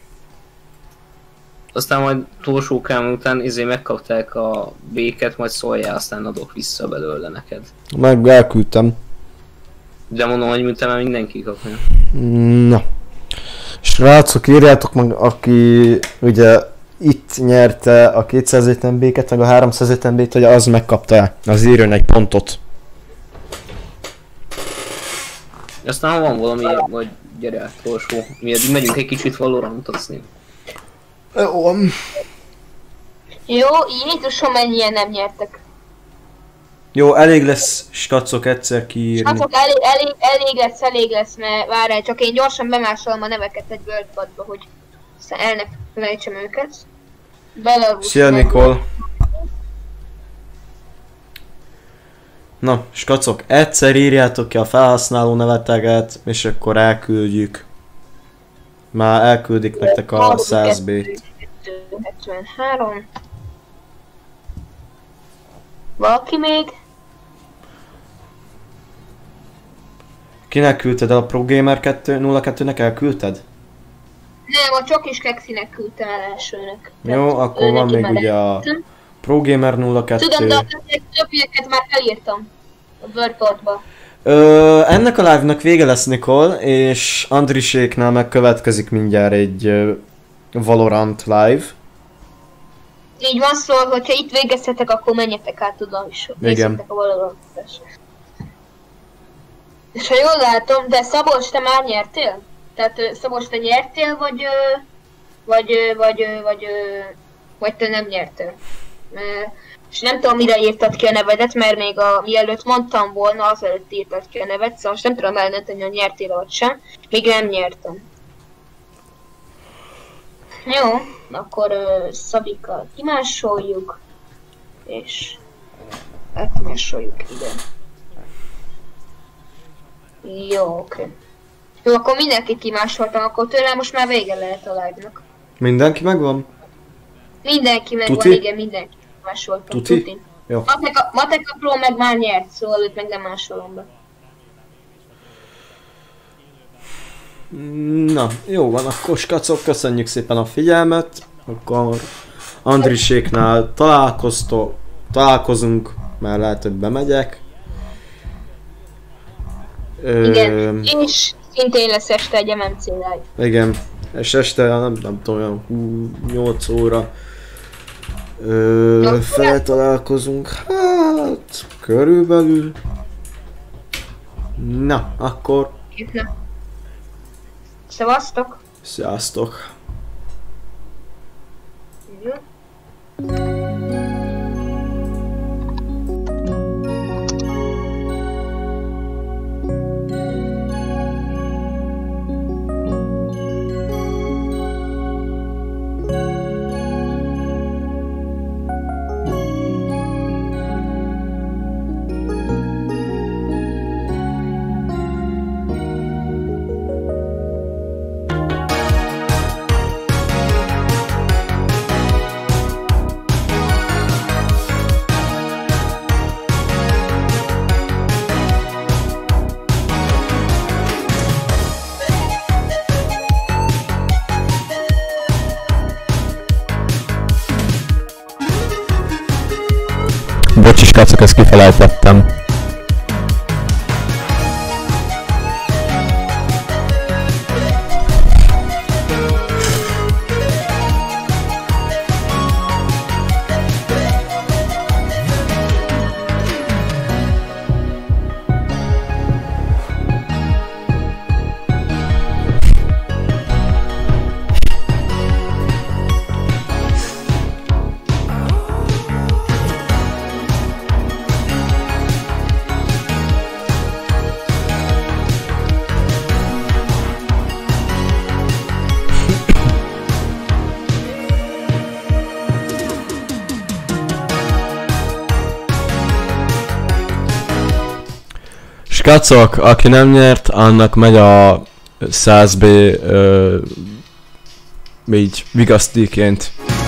Aztán majd túlsókám után megkapták a béket, majd szóljál, aztán adok vissza belőle neked. Meg elküldtem. De mondom, hogy miután mindenki kapja. Na. Srácok, írjátok meg, aki ugye itt nyerte a 250 béket, meg a 350 bét, hogy az megkapta az írjon egy pontot. Aztán ha van valami, vagy gyere át, Torsó. Mi eddig megyünk egy kicsit Valorantozni. Jó, Jézusom, mennyien nem nyertek. Jó, elég lesz skacok egyszer kiírni. Skacok, elég lesz, mert várjál, csak én gyorsan bemásolom a neveket egy WordPadba, hogy el ne felejtsem őket. Belarus. Szia Nikol. Na, skacok, egyszer írjátok ki a felhasználó neveteket, és akkor elküldjük. Már elküldik nektek a 100 B-t. 73. Valaki még? Kinek küldted el a ProGamer 02-nek elküldted? Nem, a csokis kekszinek küldtem el elsőnek. Jó, akkor van még ugye a ProGamer 02. Tudom, de a többieket már felírtam a WordPadba. Ennek a live-nak vége lesz, Nikol, és Andriséknál megkövetkezik mindjárt egy Valorant live. Így van, szóval, hogyha itt végeztetek, akkor menjetek át oda is. Igen. A Valorant-t. És ha jól látom, de Szabolcs, te már nyertél? Tehát Szabolcs, te nyertél, vagy te nem nyertél? És nem tudom, mire írtad ki a nevedet, mert még mielőtt mondtam volna, azelőtt írtad ki a nevet, szóval most nem tudom eldönteni, hogy nyertél vagy sem. Még nem nyertem. Jó, akkor Szabika kimásoljuk, és átmásoljuk ide. Jó, oké. Jó, akkor mindenkit kimásoltam, akkor tőlem most már vége lehet a live-nak. Mindenki megvan? Mindenki megvan, Tuti? igen, mindenki másoltam. Tuti? Jó. Mateka Pro meg már nyert, szóval őt meg nem másolom be. Na, jó van, akkor skacok, köszönjük szépen a figyelmet. Akkor Andriséknál találkozunk, már lehet, hogy bemegyek. Igen, és szintén lesz este egy MMC live. Igen, és este nem tudom, 8 óra feltalálkozunk, hát körülbelül. Na, akkor szevasztok! Sziasztok! Srácok, ezt kifelejtettem. Skacok, aki nem nyert, annak megy a 100B így vigasztíként.